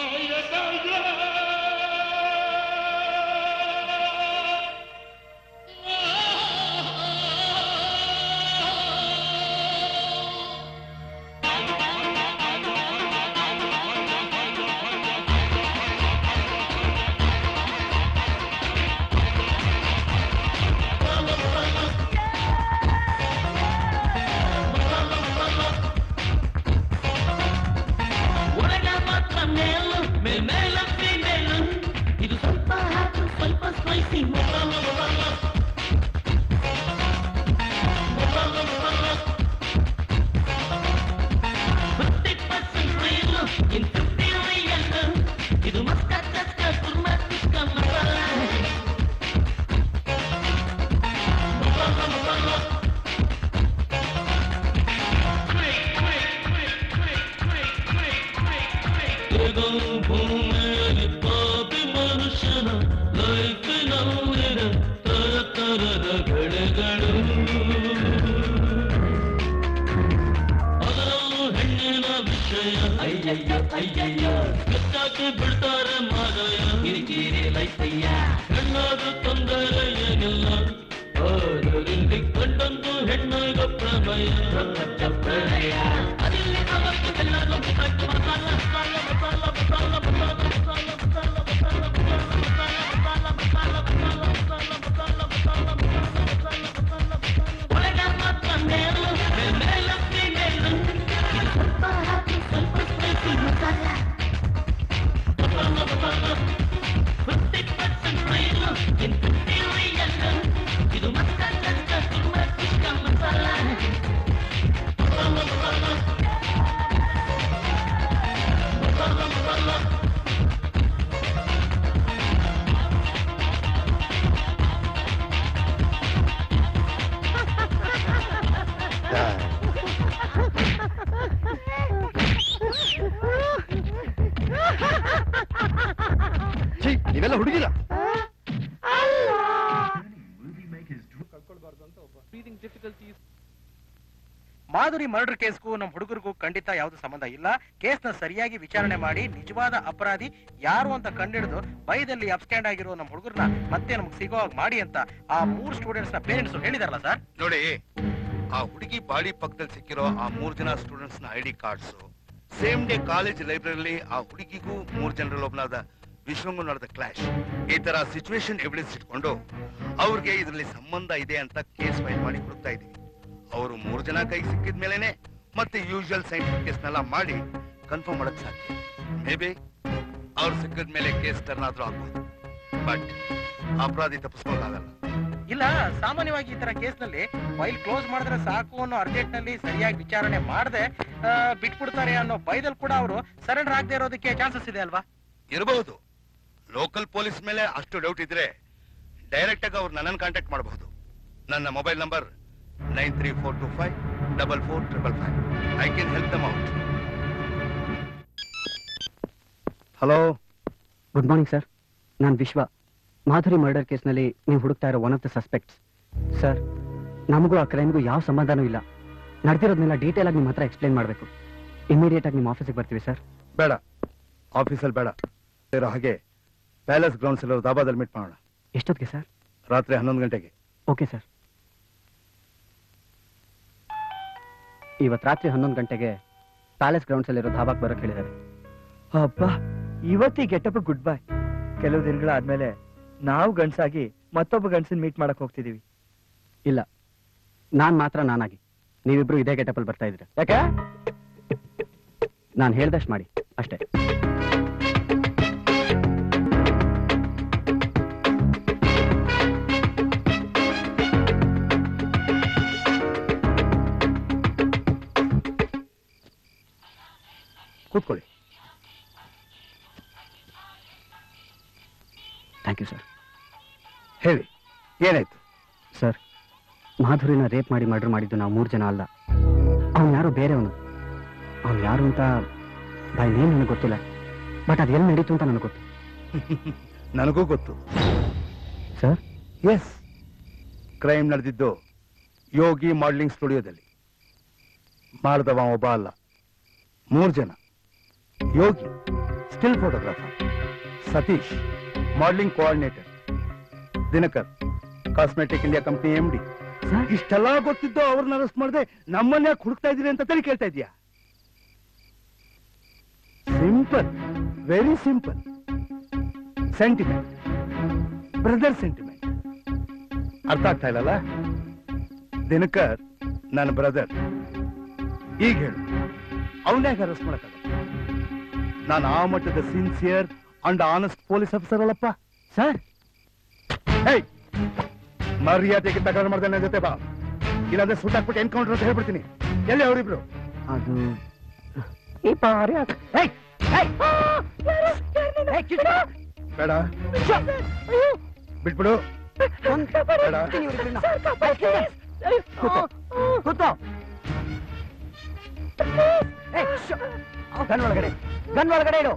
ನೀವೆಲ್ಲ ಹುಡುಗಿರ
ಮಾಧುರಿ ಮರ್ಡರ್ ಕೇಸ್ಗೂ ನಮ್ಮ ಹುಡುಗರಿಗೂ ಖಂಡಿತ ಯಾವ್ದು ಸಂಬಂಧ ಇಲ್ಲ. ಕೇಸ್ನ ಸರಿಯಾಗಿ ವಿಚಾರಣೆ ಮಾಡಿ ನಿಜವಾದ ಅಪರಾಧಿ ಯಾರು ಅಂತ ಕಂಡಿಡಿದು ಭಯದಲ್ಲಿ ಅಬ್ಸ್ಟ್ಯಾಂಡ್ ಆಗಿರೋ ನಮ್ಮ ಹುಡುಗರನ್ನ ಮತ್ತೆ ನಮ್ಗೆ ಸಿಗೋ ಹಾಗೆ ಮಾಡಿ ಅಂತ ಆ ಮೂರು ಸ್ಟೂಡೆಂಟ್ಸ್ ನ ಪೇರೆಂಟ್ಸ್ ಹೇಳಿದಾರಲ್ಲ ಸರ್.
ನೋಡಿ, ಆ ಹುಡುಗಿ ಬಾಡಿ ಪಕ್ಕದಲ್ಲಿ ಸಿಕ್ಕಿರೋ ಆ ಮೂರ್ ಜನ ಸ್ಟೂಡೆಂಟ್ಸ್ ನ ID cards same day college ಲೈಬ್ರರಿಲಿ ಆ ಹುಡುಗಿಗೂ ಮೂರ್ ಜನರಲ್ಲಿ ಒಬ್ಬನಾದ ವಿಶ್ವಂಗೂ ನಡೆದ ಕ್ಲಾಶ್, ಈ ತರ ಸಿಚುವೇಶನ್ ಎವಿಡೆನ್ಸ್ ಇಟ್ಕೊಂಡು ಅವ್ರಿಗೆ ಇದರಲ್ಲಿ ಸಂಬಂಧ ಇದೆ ಅಂತ ಕೇಸ್ ಫೈಲ್ ಮಾಡಿ ಹುಡುಕ್ತಾ ಇದೀವಿ. ಅವರು ಮೂರು ಜನ ಕೈಗೆ ಸಿಕ್ಕಿದ ಮೇಲೆನೆ ಮತ್ತೆ ಯೂಶುವಲ್ ಸೈಂಟಿಫಿಕ್ ಕೇಸ್ನೆಲ್ಲ ಮಾಡಿ ಕನ್ಫರ್ಮ್ ಮಾಡಕ್ ಸಾಧ್ಯ. ಮೇ ಬಿ ಅವ್ರು ಸಿಕ್ಕಿದ ಮೇಲೆ ಕೇಸ್ ಟರ್ನ್ ಆದ್ರೂ ಆಗ್ಬೋದು, ಬಟ್ ಅಪರಾಧಿ ತಪ್ಪಿಸ್ಕೊಳ್ಳೋದಾಗಲ್ಲ.
ಇಲ್ಲ, ಸಾಮಾನ್ಯವಾಗಿ ಈ ತರ ಕೇಸ್ ನಲ್ಲಿ ಫೈಲ್ ಕ್ಲೋಸ್ ಮಾಡಿದ್ರೆ ಸಾಕು ಅನ್ನೋ ಅರ್ಜೆಂಟ್ ನಲ್ಲಿ ಸರಿಯಾಗಿ ವಿಚಾರಣೆ ಮಾಡದೆ ಬಿಟ್ಬಿಡ್ತಾರೆ ಅನ್ನೋ ಭಯದಲ್ಲಿ ಕೂಡ ಅವರು ಸರೆಂಡರ್ ಆಗದೆ ಇರೋದಕ್ಕೆ ಚಾನ್ಸಸ್ ಇದೆ ಅಲ್ವಾ?
ಇರಬಹುದು. ಲೋಕಲ್ ಪೊಲೀಸ್ ಮೇಲೆ ಅಷ್ಟು ಡೌಟ್ ಇದ್ರೆ ಡೈರೆಕ್ಟ್ ಆಗಿ ಅವ್ರು ನನ್ನನ್ನು ಕಾಂಟ್ಯಾಕ್ಟ್ ಮಾಡಬಹುದು. ನನ್ನ mobile number nine three four two five double four triple five. I can help them out.
Hello, good morning sir. ನಾನು ವಿಶ್ವ. ಮಾಧುರಿ ಮರ್ಡರ್ ಕೇಸ್ನಲ್ಲಿ ನೀವು ಹುಡುಕ್ತಾ ಇರೋ one of the suspects. Sir, ನಮಗೂ ಆ ಕ್ರೈಮ್ಗೂ ಯಾವ ಸಂಬಂಧನೂ ಇಲ್ಲ. ನಡೆದಿರೋದನ್ನೆಲ್ಲ ಡೀಟೇಲ್ ಆಗಿ ನಿಮ್ಮ ಹತ್ರ ಎಕ್ಸ್ಪ್ಲೇನ್ ಮಾಡಬೇಕು. ಇಮಿಡಿಯೇಟ್ ಆಗಿ ನಿಮ್ಮ ಆಫೀಸಿಗೆ ಬರ್ತೀವಿ ಸರ್.
ಬೇಡ, ಆಫೀಸಲ್ಲಿ ಬೇಡ. ಇರೋ ಹಾಗೆ ಪ್ಯಾಲೇಸ್ ಗ್ರೌಂಡ್ಸ್ ಇರೋ ದಾಬಾದಲ್ಲಿ ಮೀಟ್ ಮಾಡೋಣ.
ಎಷ್ಟೊತ್ತಿಗೆ ಸರ್?
ರಾತ್ರಿ ಹನ್ನೊಂದು ಗಂಟೆಗೆ.
Okay sir. ಇವತ್ತು ರಾತ್ರಿ ಹನ್ನೊಂದು ಗಂಟೆಗೆ ಪ್ಯಾಲೇಸ್ ಗ್ರೌಂಡ್ಸಲ್ಲಿರೋ ಧಾಬಾಕ್ ಬರೋಕೆ ಹೇಳಿದ್ದಾರೆ.
ಅಬ್ಬಾ, ಇವತ್ತಿ ಗೆಟಪ್ ಗುಡ್ ಬೈ. ಕೆಲವು ದಿನಗಳಾದ್ಮೇಲೆ ನಾವು ಗಂಡ್ಸಾಗಿ ಮತ್ತೊಬ್ಬ ಗಂಡ್ಸನ್ ಮೀಟ್ ಮಾಡಕ್ ಹೋಗ್ತಿದೀವಿ.
ಇಲ್ಲ, ನಾನ್ ಮಾತ್ರ ನಾನಾಗಿ. ನೀವಿಬ್ರು ಇದೇ ಗೆಟಪಲ್ಲಿ ಬರ್ತಾ ಇದ್ರೆ
ಯಾಕೆ?
ನಾನು ಹೇಳ್ದಷ್ಟು ಮಾಡಿ ಅಷ್ಟೇ.
ಕೂತ್ಕೊಳ್ಳಿ.
Thank you sir.
ಹೇಳಿ, ಏನಾಯ್ತು?
ಸರ್, ಮಾಧುರಿನ ರೇಪ್ ಮಾಡಿ ಮರ್ಡರ್ ಮಾಡಿದ್ದು ನಾವು ಮೂರು ಜನ ಅಲ್ಲ. ಅವನು ಯಾರೋ ಬೇರೆಯವನು. ಅವನು ಯಾರು ಅಂತ ಬೈ ನೇಮ್ ನನಗೆ ಗೊತ್ತಿಲ್ಲ, ಬಟ್ ಅದು ಎಲ್ಲಿ ನಡೀತು ಅಂತ ನನಗೆ ಗೊತ್ತು.
ನನಗೂ ಗೊತ್ತು
ಸರ್.
ಎಸ್, ಕ್ರೈಮ್ ನಡೆದಿದ್ದು ಯೋಗಿ ಮಾಡಲಿಂಗ್ ಸ್ಟುಡಿಯೋದಲ್ಲಿ. ಮಾಡಿದವ ಒಬ್ಬ ಅಲ್ಲ, ಮೂರು ಜನ. Yogi still photographer, Satish modelling coordinator, Dinakar cosmetic India company M D. ಇಷ್ಟೆಲ್ಲ ಗೊತ್ತಿದ್ದು ಅವ್ರನ್ನ ಅರೆಸ್ಟ್ ಮಾಡದೆ ನಮ್ಮನ್ನ ಯಾಕೆ ಹುಡುಕ್ತಾ ಇದೀನಿ ಅಂತ ತಲೆ ಕೇಳ್ತಾ ಇದೀಯಾ? Simple, very simple. Sentiment, brother sentiment. ಅರ್ಥ ಆಗ್ತಾ ಇಲ್ಲಲ್ಲ? ದಿನಕರ್ ನನ್ನ ಬ್ರದರ್. ಈಗ ಹೇಳು, ಅವನ್ಯಾಗ ಅರೆಸ್ಟ್ ಮಾಡಕ್ಕಾಗ? ನಾನು ಆ ಮಟ್ಟದ sincere and honest police officer ಅಲ್ಲಪ್ಪ.
ಸರ್,
ಹೇಯ್, ಮರ್ಯಾದೆಗೆ ತಕರಾರು ಮಾಡ್ದೆ ನನ್ನ ಜೊತೆ ಬಾ, ಇಲ್ಲಾಂದ್ರೆ ಸುಟ್ಟಾಕ್ಬಿಟ್ಟು ಎನ್ಕೌಂಟರ್ ಅಂತ ಹೇಳ್ಬಿಡ್ತೀನಿ. ಎಲ್ಲಿ ಅವರಿಬ್ರು?
ಅದು
ಬೇಡ, ಬಿಟ್ಬಿಡು. ಬೇಡ,
ಕೂತೋ. ಗನ್ ಒಳಗಡೆ, ಗನ್ ಒಳಗಡೆ ಇಡು.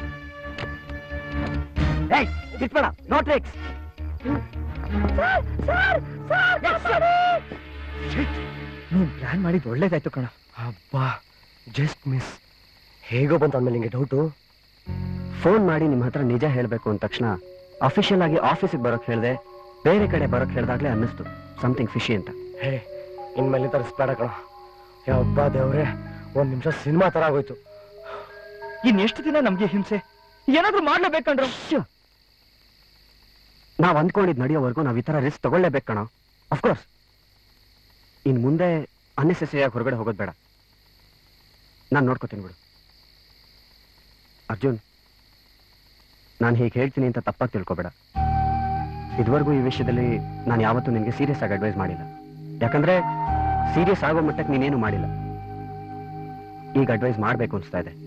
ಏಯ್, ಬಿಟ್ಬೇಡ. No tricks.
ನೀನ್ ಪ್ಲಾನ್ ಮಾಡಿದ್ದು ಒಳ್ಳೇದಾಯ್ತು ಕಣ. ಅಬ್ಬಾ, ಜಸ್ಟ್ ಮಿಸ್. ಹೇಗೋ ಬಂತ ಅಂದ್ಮೇಲೆ ನಿಂಗೆ ಡೌಟು.
ಫೋನ್ ಮಾಡಿ ನಿಮ್ಮ ಹತ್ರ ನಿಜ ಹೇಳಬೇಕು ಅಂದ ತಕ್ಷಣ ಅಫಿಷಿಯಲ್ ಆಗಿ ಆಫೀಸಿಗೆ ಬರೋಕ್ ಹೇಳ್ದೆ, ಬೇರೆ ಕಡೆ ಬರೋಕ್ ಹೇಳ್ದಾಗ್ಲೇ ಅನ್ನಿಸ್ತು ಸಮಥಿಂಗ್ ಫಿಶಿ ಅಂತ.
ಹೇ, ಇನ್ಮೇಲೆ ತರಿಸ್ಬೇಡ ಕಣ. ಅಬ್ಬಾ ದೇವ್ರೆ, ಒಂದ್ ನಿಮಿಷ ಸಿನಿಮಾ ತರ ಆಗೋಯ್ತು.
ಇನ್ನೆಷ್ಟು ದಿನ ನಮ್ಗೆ ಹಿಂಸೆ? ಏನಾದ್ರೂ ಮಾಡ್ಲೇಬೇಕಂಡ್ರು.
ನಾವ್ ಅಂದ್ಕೊಂಡಿದ್ ನಡೆಯೋವರೆಗೂ ನಾವ್ ಈ ತರ ರಿಸ್ಕ್ ತಗೊಳ್ಳೇಬೇಕು ಕಣ. ಅಫ್ಕೋರ್ಸ್, ಇನ್ ಮುಂದೆ ಅನ್ನೆಸೆಸರಿಯಾಗಿ ಹೊರಗಡೆ ಹೋಗೋದು ಬೇಡ. ನಾನು ನೋಡ್ಕೋತೀನಿ ಬಿಡು. ಅರ್ಜುನ್, ನಾನು ಹೀಗೆ ಹೇಳ್ತೀನಿ ಅಂತ ತಪ್ಪಾಗಿ ತಿಳ್ಕೊಬೇಡ. ಇದುವರೆಗೂ ಈ ವಿಷಯದಲ್ಲಿ ನಾನು ಯಾವತ್ತೂ ನಿನಗೆ ಸೀರಿಯಸ್ ಆಗಿ ಅಡ್ವೈಸ್ ಮಾಡಿಲ್ಲ. ಯಾಕಂದ್ರೆ ಸೀರಿಯಸ್ ಆಗೋ ಮಟ್ಟಕ್ಕೆ ನೀನೇನು ಮಾಡಿಲ್ಲ. ಈಗ ಅಡ್ವೈಸ್ ಮಾಡ್ಬೇಕು ಅನ್ಸ್ತಾ ಇದೆ.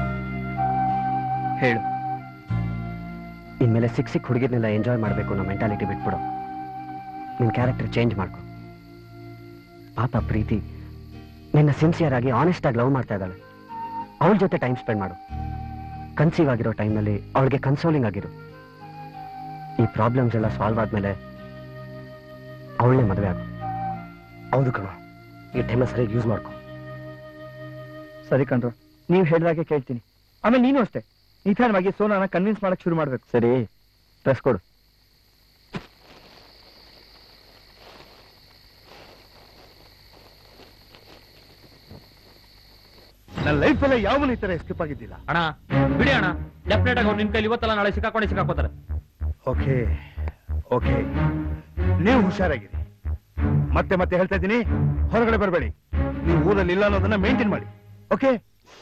ಹೇಳು, ಇನ್ಮೇಲೆ ಸಿಕ್ ಸಿಕ್ ಹುಡುಗಿರ್ನೆಲ್ಲ ಎಂಜಾಯ್ ಮಾಡಬೇಕು ಅನ್ನೋ ಮೆಂಟಾಲಿಟಿ ಬಿಟ್ಬಿಡು. ನಿನ್ನ ಕ್ಯಾರೆಕ್ಟರ್ ಚೇಂಜ್ ಮಾಡ್ಕೊ. ಪಾಪ ಪ್ರೀತಿ ನಿನ್ನ ಸಿನ್ಸಿಯರ್ ಆಗಿ ಆನೆಸ್ಟ್ ಆಗಿ ಲವ್ ಮಾಡ್ತಾ ಇದ್ದಾಳೆ. ಅವಳ ಜೊತೆ ಟೈಮ್ ಸ್ಪೆಂಡ್ ಮಾಡು. ಕನ್ಸೀವ್ ಆಗಿರೋ ಟೈಮ್ನಲ್ಲಿ ಅವಳಿಗೆ ಕನ್ಸೋಲಿಂಗ್ ಆಗಿರು. ಈ ಪ್ರಾಬ್ಲಮ್ಸ್ ಎಲ್ಲ ಸಾಲ್ವ್ ಆದ್ಮೇಲೆ ಅವಳನ್ನೇ ಮದುವೆ ಆಗು.
ಹೌದು ಕಣ, ಈ ಟೈಮ್ನ ಸರಿಯಾಗಿ ಯೂಸ್ ಮಾಡ್ಕೊ.
ಸರಿ ಕಣ್ರು, ನೀವು ಹೇಳಿದಾಗೆ ಕೇಳ್ತೀನಿ. ಆಮೇಲೆ ನೀನು ಅಷ್ಟೇ ನಿಧಾನವಾಗಿ ಸೋನಾನ ಕನ್ವಿನ್ಸ್ ಮಾಡಕ್ ಶುರು ಮಾಡ್ಬೇಕು.
ಸರಿ, ಡ್ರೆಸ್ ಕೊಡು.
ನನ್ನ ಲೈಫಲ್ಲೇ ಯಾವನ ಈ ತರ ಎಸ್ಕೇಪ್ ಆಗಿದ್ದಿಲ್ಲ.
ಅಣ್ಣ ಬಿಡಿ ಅಣ್ಣ, ಡೆಫಿನೆಟ್ ಆಗಿ ಅವ್ರು ನಿಮ್ ಕೈಲಿ ಇವತ್ತಲ್ಲ ನಾಳೆ ಸಿಕ್ಕಾಕೊಂಡೆ ಸಿಕ್ಕಾಕೋತಾರೆ.
ಓಕೆ ಓಕೆ, ನೀವು ಹುಷಾರಾಗಿರಿ. ಮತ್ತೆ ಮತ್ತೆ ಹೇಳ್ತಾ ಇದ್ದೀನಿ, ಹೊರಗಡೆ ಬರಬೇಡಿ. ನೀವು ಊರಲ್ಲಿ ಇಲ್ಲ ಅನ್ನೋದನ್ನ ಮೇಂಟೈನ್ ಮಾಡಿ. Okay?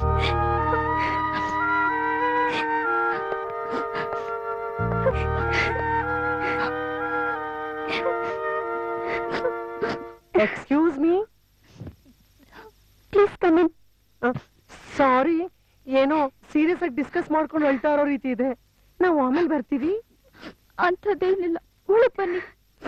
Excuse me, please come in. Sorry, ಏನೋ ಸೀರಿಯಸ್ ಆಗಿ ಡಿಸ್ಕಸ್ ಮಾಡ್ಕೊಂಡು ಹೇಳ್ತಾ ಇರೋ ರೀತಿ ಇದೆ. ನಾವು ಆಮೇಲೆ ಬರ್ತೀವಿ.
ಅಂಥದ್ದೇನಿಲ್ಲ, ಒಳಗ್ ಬನ್ನಿ.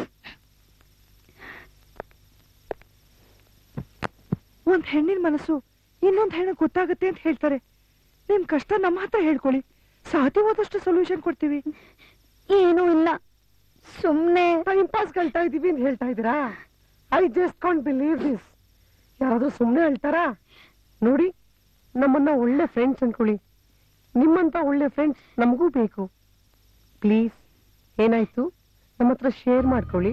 ಒಂದ್ ಹೆಣ್ಣಿನ ಮನಸ್ಸು ಇನ್ನೊಂದ್ ಹೆಣ್ಣಿಗೆ ಗೊತ್ತಾಗುತ್ತೆ ಅಂತ ಹೇಳ್ತಾರೆ. ನಿಮ್ ಕಷ್ಟ ನಮ್ಮ ಹತ್ರ ಹೇಳ್ಕೊಳ್ಳಿ, ಸಾಧ್ಯವಾದಷ್ಟು ಸೊಲ್ಯೂಷನ್ ಕೊಡ್ತೀವಿ.
ಏನೂ ಇಲ್ಲ, ಸುಮ್ನೆ
ಟೈಮ್ ಪಾಸ್ ಕಳ್ತಾ ಇದೀವಿ ಅಂತ ಹೇಳ್ತಾ ಇದ್ದೀರಾ? I just can't believe this. ಯಾರಾದ್ರೂ ಸುಮ್ನೆ ಹೇಳ್ತಾರಾ? ನೋಡಿ, ನಮ್ಮನ್ನ ಒಳ್ಳೆ ಫ್ರೆಂಡ್ಸ್ ಅನ್ಕೊಳ್ಳಿ. ನಿಮ್ಮಂತ ಒಳ್ಳೆ ಫ್ರೆಂಡ್ಸ್ ನಮಗೂ ಬೇಕು. ಪ್ಲೀಸ್, ಏನಾಯ್ತು, ನಮ್ಮ ಹತ್ರ ಶೇರ್ ಮಾಡ್ಕೊಳ್ಳಿ.